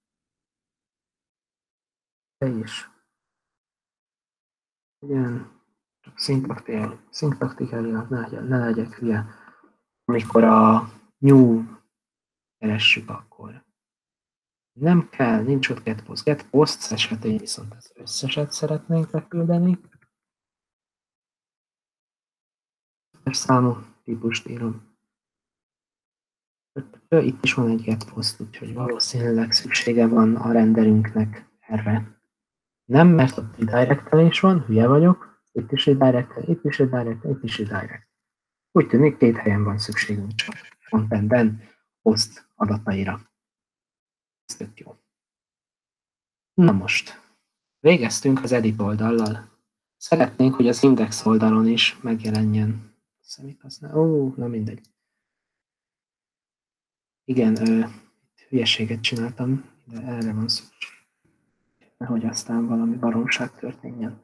És igen, szintaktikailag ne legyek hülye. Amikor a new keressük, akkor nem kell, nincs ott get post. Get post esetén viszont az összeset szeretnénk beküldeni. Számú típust írom. Itt is van egy get post, úgyhogy valószínűleg szüksége van a renderünknek erre. Nem, mert ott redirectelés van, hülye vagyok. Itt is redirect, itt is redirect, itt is redirect. Úgy tűnik, 2 helyen van szükségünk csak frontenden post adataira. Ez tök jó. Na most, végeztünk az edit oldallal. Szeretnénk, hogy az index oldalon is megjelenjen. Na mindegy. Igen, hülyeséget csináltam, de erre van szükség. Nehogy aztán valami baromság történjen.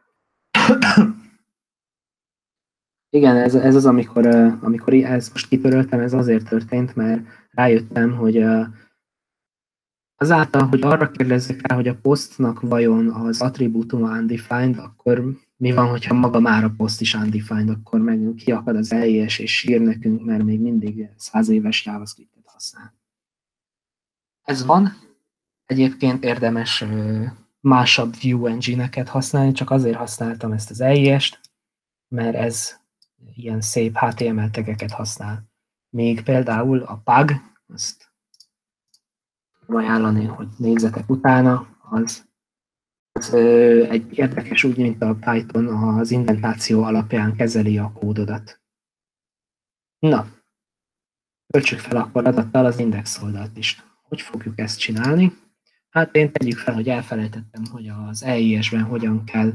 Igen, ez az, amikor ezt most kitöröltem, ez azért történt, mert rájöttem, hogy azáltal, hogy arra kérdezzek rá, hogy a posztnak vajon az attribútuma undefined, akkor mi van, hogyha maga már a poszt is undefined, akkor meg kiakad az EIS és sír nekünk, mert még mindig 100 éves JavaScript-et használ. Ez van, Egyébként érdemes másabb view engine-eket használni, csak azért használtam ezt az EIS-t, mert ez ilyen szép HTML tegeket használ. Még például a Pug, azt ajánlani, hogy nézzetek utána, az egy érdekes, úgy, mint a Python az indentáció alapján kezeli a kódodat. Na, töltsük fel akkor adattal az index oldalt is. Hogy fogjuk ezt csinálni? Hát én tegyük fel, hogy elfelejtettem, hogy az EIS-ben hogyan kell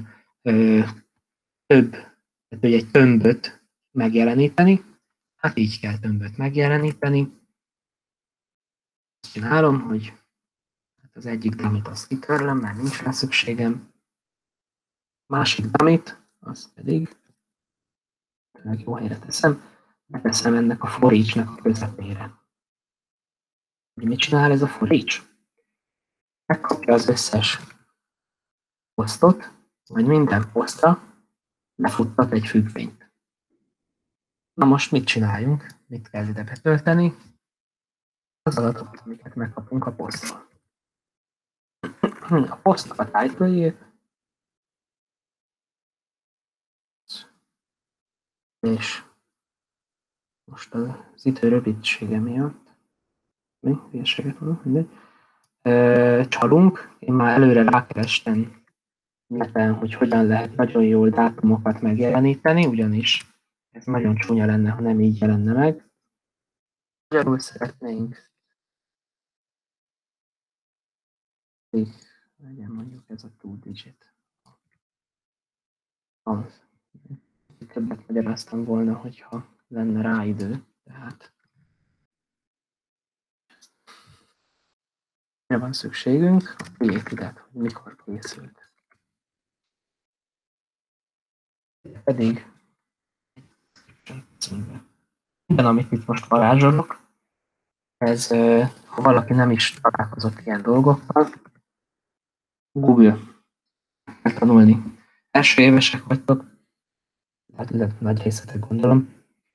tehát hogy egy tömböt megjeleníteni. Hát így kell tömböt megjeleníteni. Azt csinálom, hogy az egyik dumit azt kitörlöm, mert nincs rá szükségem. Másik dumit, azt pedig jó helyre teszem, beteszem ennek a for each-nek a közepére. Mit csinál ez a for each? Megkapja az összes posztot, vagy minden posztra lefuttat egy függvényt. Na most mit csináljunk? Mit kell ide betölteni? Az adatokat, amiket megkapunk a posztról. A posztnak a title-jét, és most az idő rövidsége miatt, mi? Hülyeséget mondom, mindegy. Csalunk, én már előre rákerestem neten, hogy hogyan lehet nagyon jól dátumokat megjeleníteni, ugyanis ez nagyon csúnya lenne, ha nem így jelenne meg. Magyarul szeretnénk, legyen mondjuk ez a 2 digit. Többet magyaráztam volna, hogyha lenne rá idő, tehát mire van szükségünk? A create-idet, hogy mikor készült. Pedig minden, amit itt most varázsolok, ez, ha valaki nem is találkozott ilyen dolgokkal, Google kell tanulni. Első évesek vagytok, hát nagy részletek gondolom.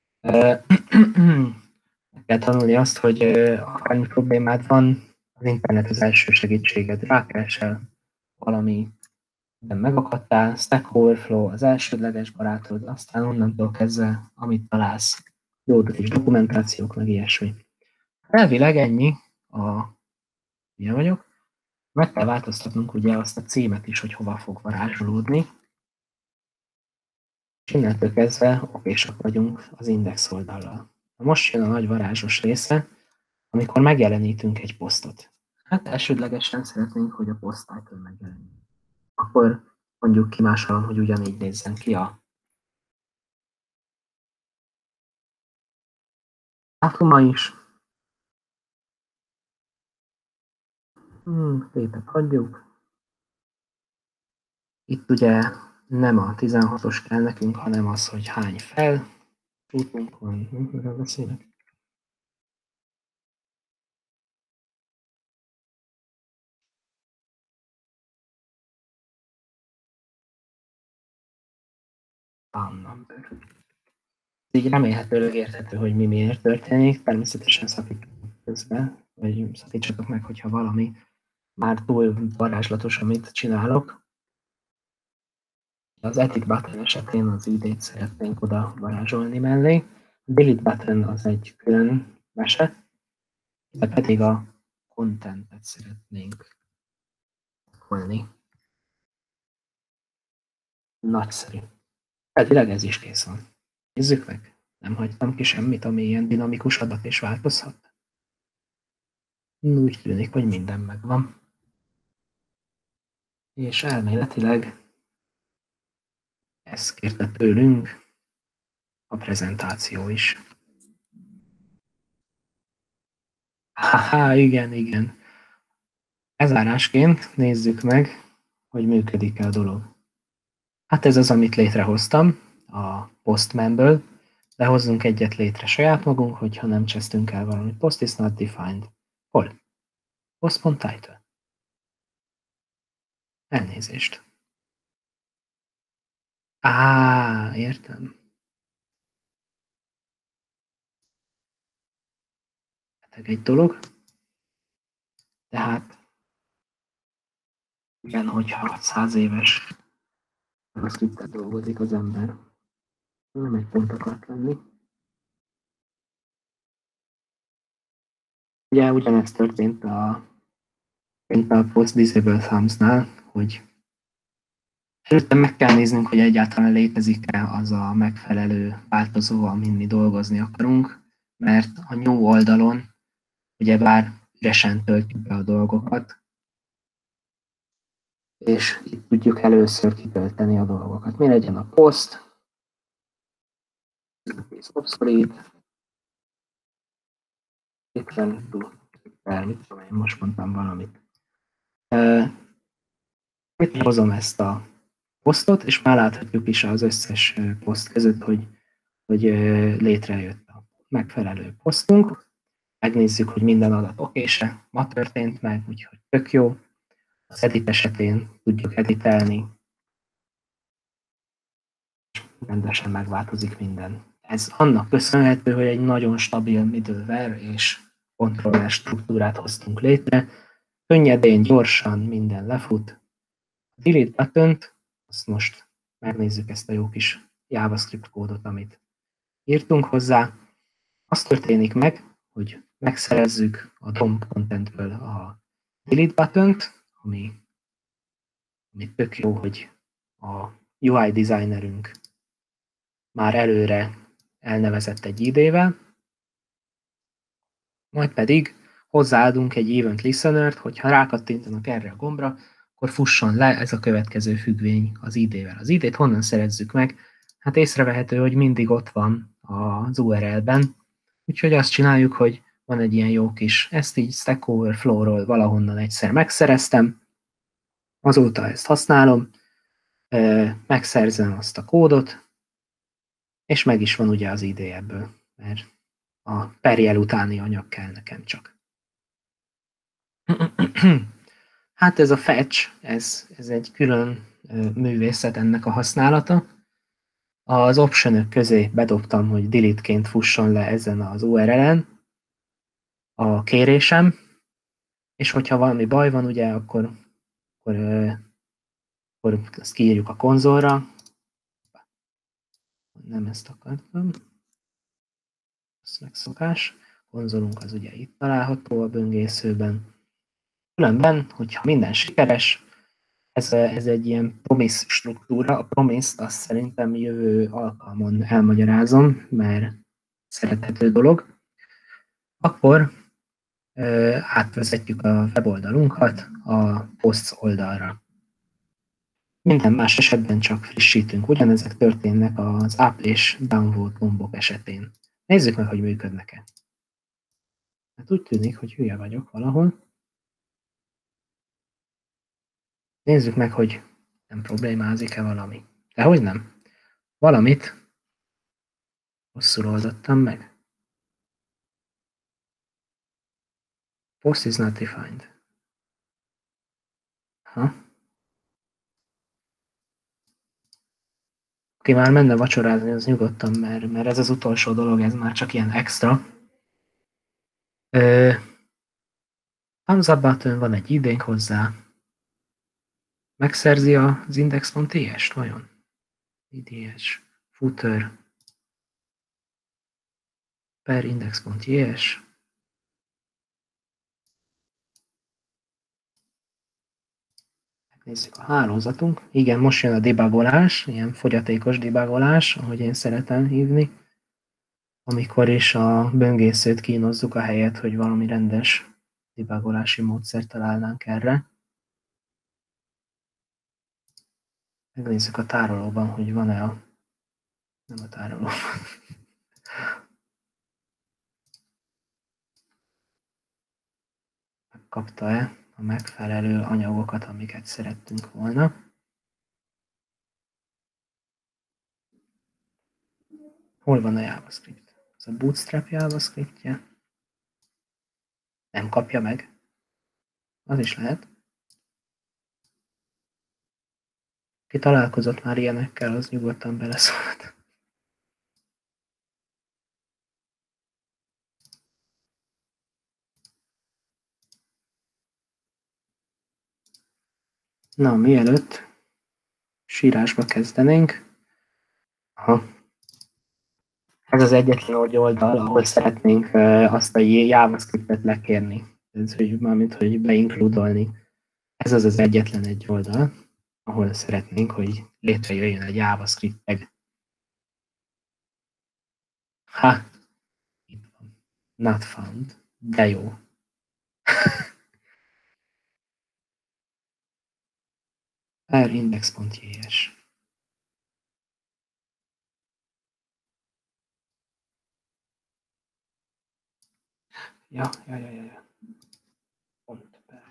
Meg kell tanulni azt, hogy akármi problémád van, az internet az első segítséged. Rákeresel valami, de megakadtál, Stack Overflow az elsődleges barátod, aztán onnantól kezdve, amit találsz, jó és dokumentációk, meg ilyesmi. Elvileg ennyi milyen vagyok. Meg kell változtatnunk ugye azt a címet is, hogy hova fog varázsolódni. És innentől kezdve okésak vagyunk az index oldallal. Most jön a nagy varázsos része, amikor megjelenítünk egy posztot. Hát elsődlegesen szeretnénk, hogy a post title megjelenjen. Akkor mondjuk ki máshol, hogy ugyanígy nézzen ki a dátuma is. Lépet hagyjuk. Itt ugye nem a 16-os kell nekünk, hanem az, hogy hány fel. Útunk van, miről beszélek? Number. Így remélhetőleg érthető, hogy mi miért történik. Természetesen szakítsuk közben, vagy szakítsatok meg, hogyha valami már túl varázslatos, amit csinálok. Az edit button esetén az ID-t szeretnénk oda varázsolni mellé. A delete button az egy külön mese, de pedig a contentet szeretnénk holni. Nagyszerű. Elvileg ez is kész van. Nézzük meg. Nem hagytam ki semmit, ami ilyen dinamikus adat és változhat. Úgy tűnik, hogy minden megvan. És elméletileg ezt kérte tőlünk a prezentáció is. Haha, igen. Lezárásként nézzük meg, hogy működik-e a dolog. Hát ez az, amit létrehoztam a Postmanből, de hozzunk egyet létre saját magunk, hogyha nem csesztünk el valamit. Post is not defined. Hol? Post.title. Elnézést. Értem. Egy dolog. Tehát Igen, hogyha 100 éves JavaScript-tel dolgozik az ember, nem egy pont akart lenni. Ugye ugyanezt történt a Post Disable Thumbs-nál, hogy előtte meg kell néznünk, hogy egyáltalán létezik-e az a megfelelő változó, amin mi dolgozni akarunk, mert a new oldalon ugyebár üresen töltjük be a dolgokat, és itt tudjuk először kitölteni a dolgokat. Mi legyen a post, obsolete, éppen mit tudom én, most mondtam valamit. Itt hozom ezt a posztot, és már láthatjuk is az összes poszt között, hogy létrejött a megfelelő posztunk. Megnézzük, hogy minden adat okése, ma történt meg, úgyhogy tök jó. Az edit esetén tudjuk editelni, és rendesen megváltozik minden. Ez annak köszönhető, hogy egy nagyon stabil middleware és kontroller struktúrát hoztunk létre. Könnyedén, gyorsan minden lefut. A delete button-t, azt most megnézzük ezt a jó kis JavaScript kódot, amit írtunk hozzá. Az történik meg, hogy megszerezzük a DOM contentből a delete button-t, ami tök jó, hogy a UI designerünk már előre elnevezett egy ID-vel, majd pedig hozzáadunk egy event listener-t, hogyha rákattintanak erre a gombra, akkor fusson le ez a következő függvény az ID-vel. Az ID-t honnan szerezzük meg? Hát észrevehető, hogy mindig ott van az URL-ben, úgyhogy azt csináljuk, hogy van egy ilyen jó kis, ezt így Stack Overflow-ról valahonnan egyszer megszereztem, azóta ezt használom, megszerzem azt a kódot, és meg is van ugye az ID ebből, mert a perjel utáni anyag kell nekem csak. Hát ez a fetch, ez egy külön művészet ennek a használata. Az optionok közé bedobtam, hogy delete-ként fusson le ezen az URL-en a kérésem, és hogyha valami baj van, ugye, akkor azt kiírjuk a konzolra. Nem ezt akartam. Ez megszokás. Konzolunk az ugye itt található a böngészőben. Különben, hogyha minden sikeres, ez egy ilyen promise struktúra. A promise-t azt szerintem jövő alkalmon elmagyarázom, mert szerethető dolog. Akkor átvezetjük a weboldalunkat a posts oldalra. Minden más esetben csak frissítünk. Ugyanezek történnek az up és downvote gombok esetén. Nézzük meg, hogy működnek-e. Hát úgy tűnik, hogy hülye vagyok valahol. Nézzük meg, hogy nem problémázik-e valami. Dehogy nem. Valamit rosszul oldottam meg. Post is not defined. Aki már menne vacsorázni, az nyugodtan, mert ez az utolsó dolog, ez már csak ilyen extra. Thumbs up button, van egy idénk hozzá. Megszerzi az index.ts-t vajon? IDS, footer, per index.js. Nézzük a hálózatunk. Igen, most jön a debugolás, ilyen fogyatékos debugolás, ahogy én szeretem hívni. Amikor is a böngészőt kínozzuk a helyet, hogy valami rendes debugolási módszert találnánk erre. Megnézzük a tárolóban, hogy van-e a... Nem a tárolóban. Megkapta-e a megfelelő anyagokat, amiket szerettünk volna. Hol van a JavaScript? Ez a Bootstrap JavaScriptje. Nem kapja meg. Az is lehet. Ki találkozott már ilyenekkel, az nyugodtan beleszólt. Na, mielőtt sírásba kezdenénk, ez az egyetlen oldal, ahol szeretnénk azt a JavaScriptet lekérni. Ez, hogy mármint, hogy beinkludolni. Ez az egyetlen egy oldal, ahol szeretnénk, hogy létrejöjjön egy JavaScript tag. Itt van. Not found. De jó. Per index.js. Ja. Pont per.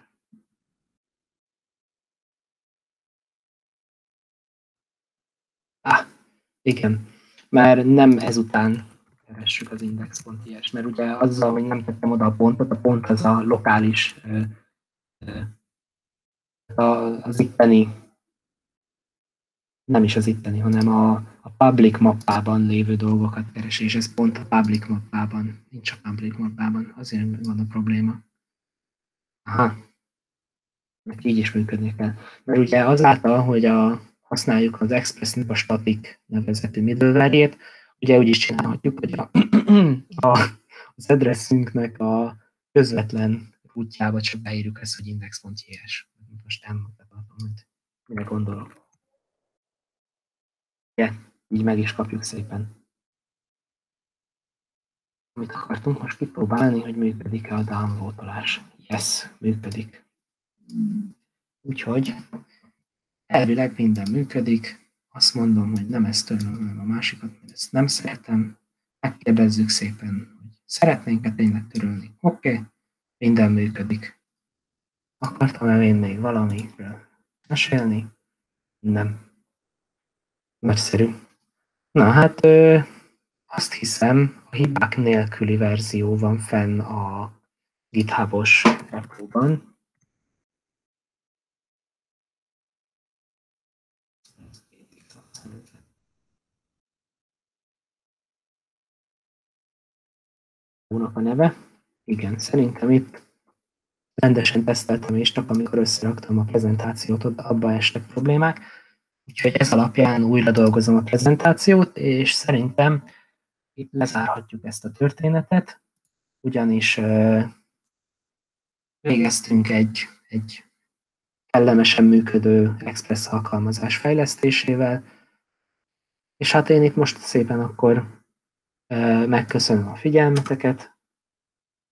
Igen. Már nem ezután keressük az index.js, mert ugye azzal, hogy nem tettem oda a pontot, a pont az a lokális, az itteni, nem is az itteni, hanem a public mappában lévő dolgokat keres, és ez pont a public mappában, nincs a public mappában, azért van a probléma. Aha, meg így is működni kell. Mert ugye azáltal, hogy használjuk az Expressnek a static nevezetű middleware-jét, ugye úgy is csinálhatjuk, hogy az addressünknek a közvetlen útjába csak beírjuk ezt, hogy index.js. Most elmondhatom, hogy mire gondolok. Ja, így meg is kapjuk szépen. Amit akartunk most kipróbálni, hogy működik-e a downloadolás. Yes, működik. Úgyhogy elvileg minden működik. Azt mondom, hogy nem ezt törlöm, hanem a másikat, mert ezt nem szeretem. Megkérdezzük szépen, hogy szeretnénk-e tényleg törölni. Oké, minden működik. Akartam-e én még valamiről mesélni? Nem. Nagyszerű. Na hát azt hiszem, a hibák nélküli verzió van fenn a GitHub-os repóban. A neve. Igen, szerintem itt rendesen teszteltem, és csak amikor összeraktam a prezentációt, abba estek problémák. Úgyhogy ez alapján újra dolgozom a prezentációt, és szerintem itt lezárhatjuk ezt a történetet, ugyanis végeztünk egy kellemesen működő Express alkalmazás fejlesztésével, és hát én itt most szépen akkor megköszönöm a figyelmeteket,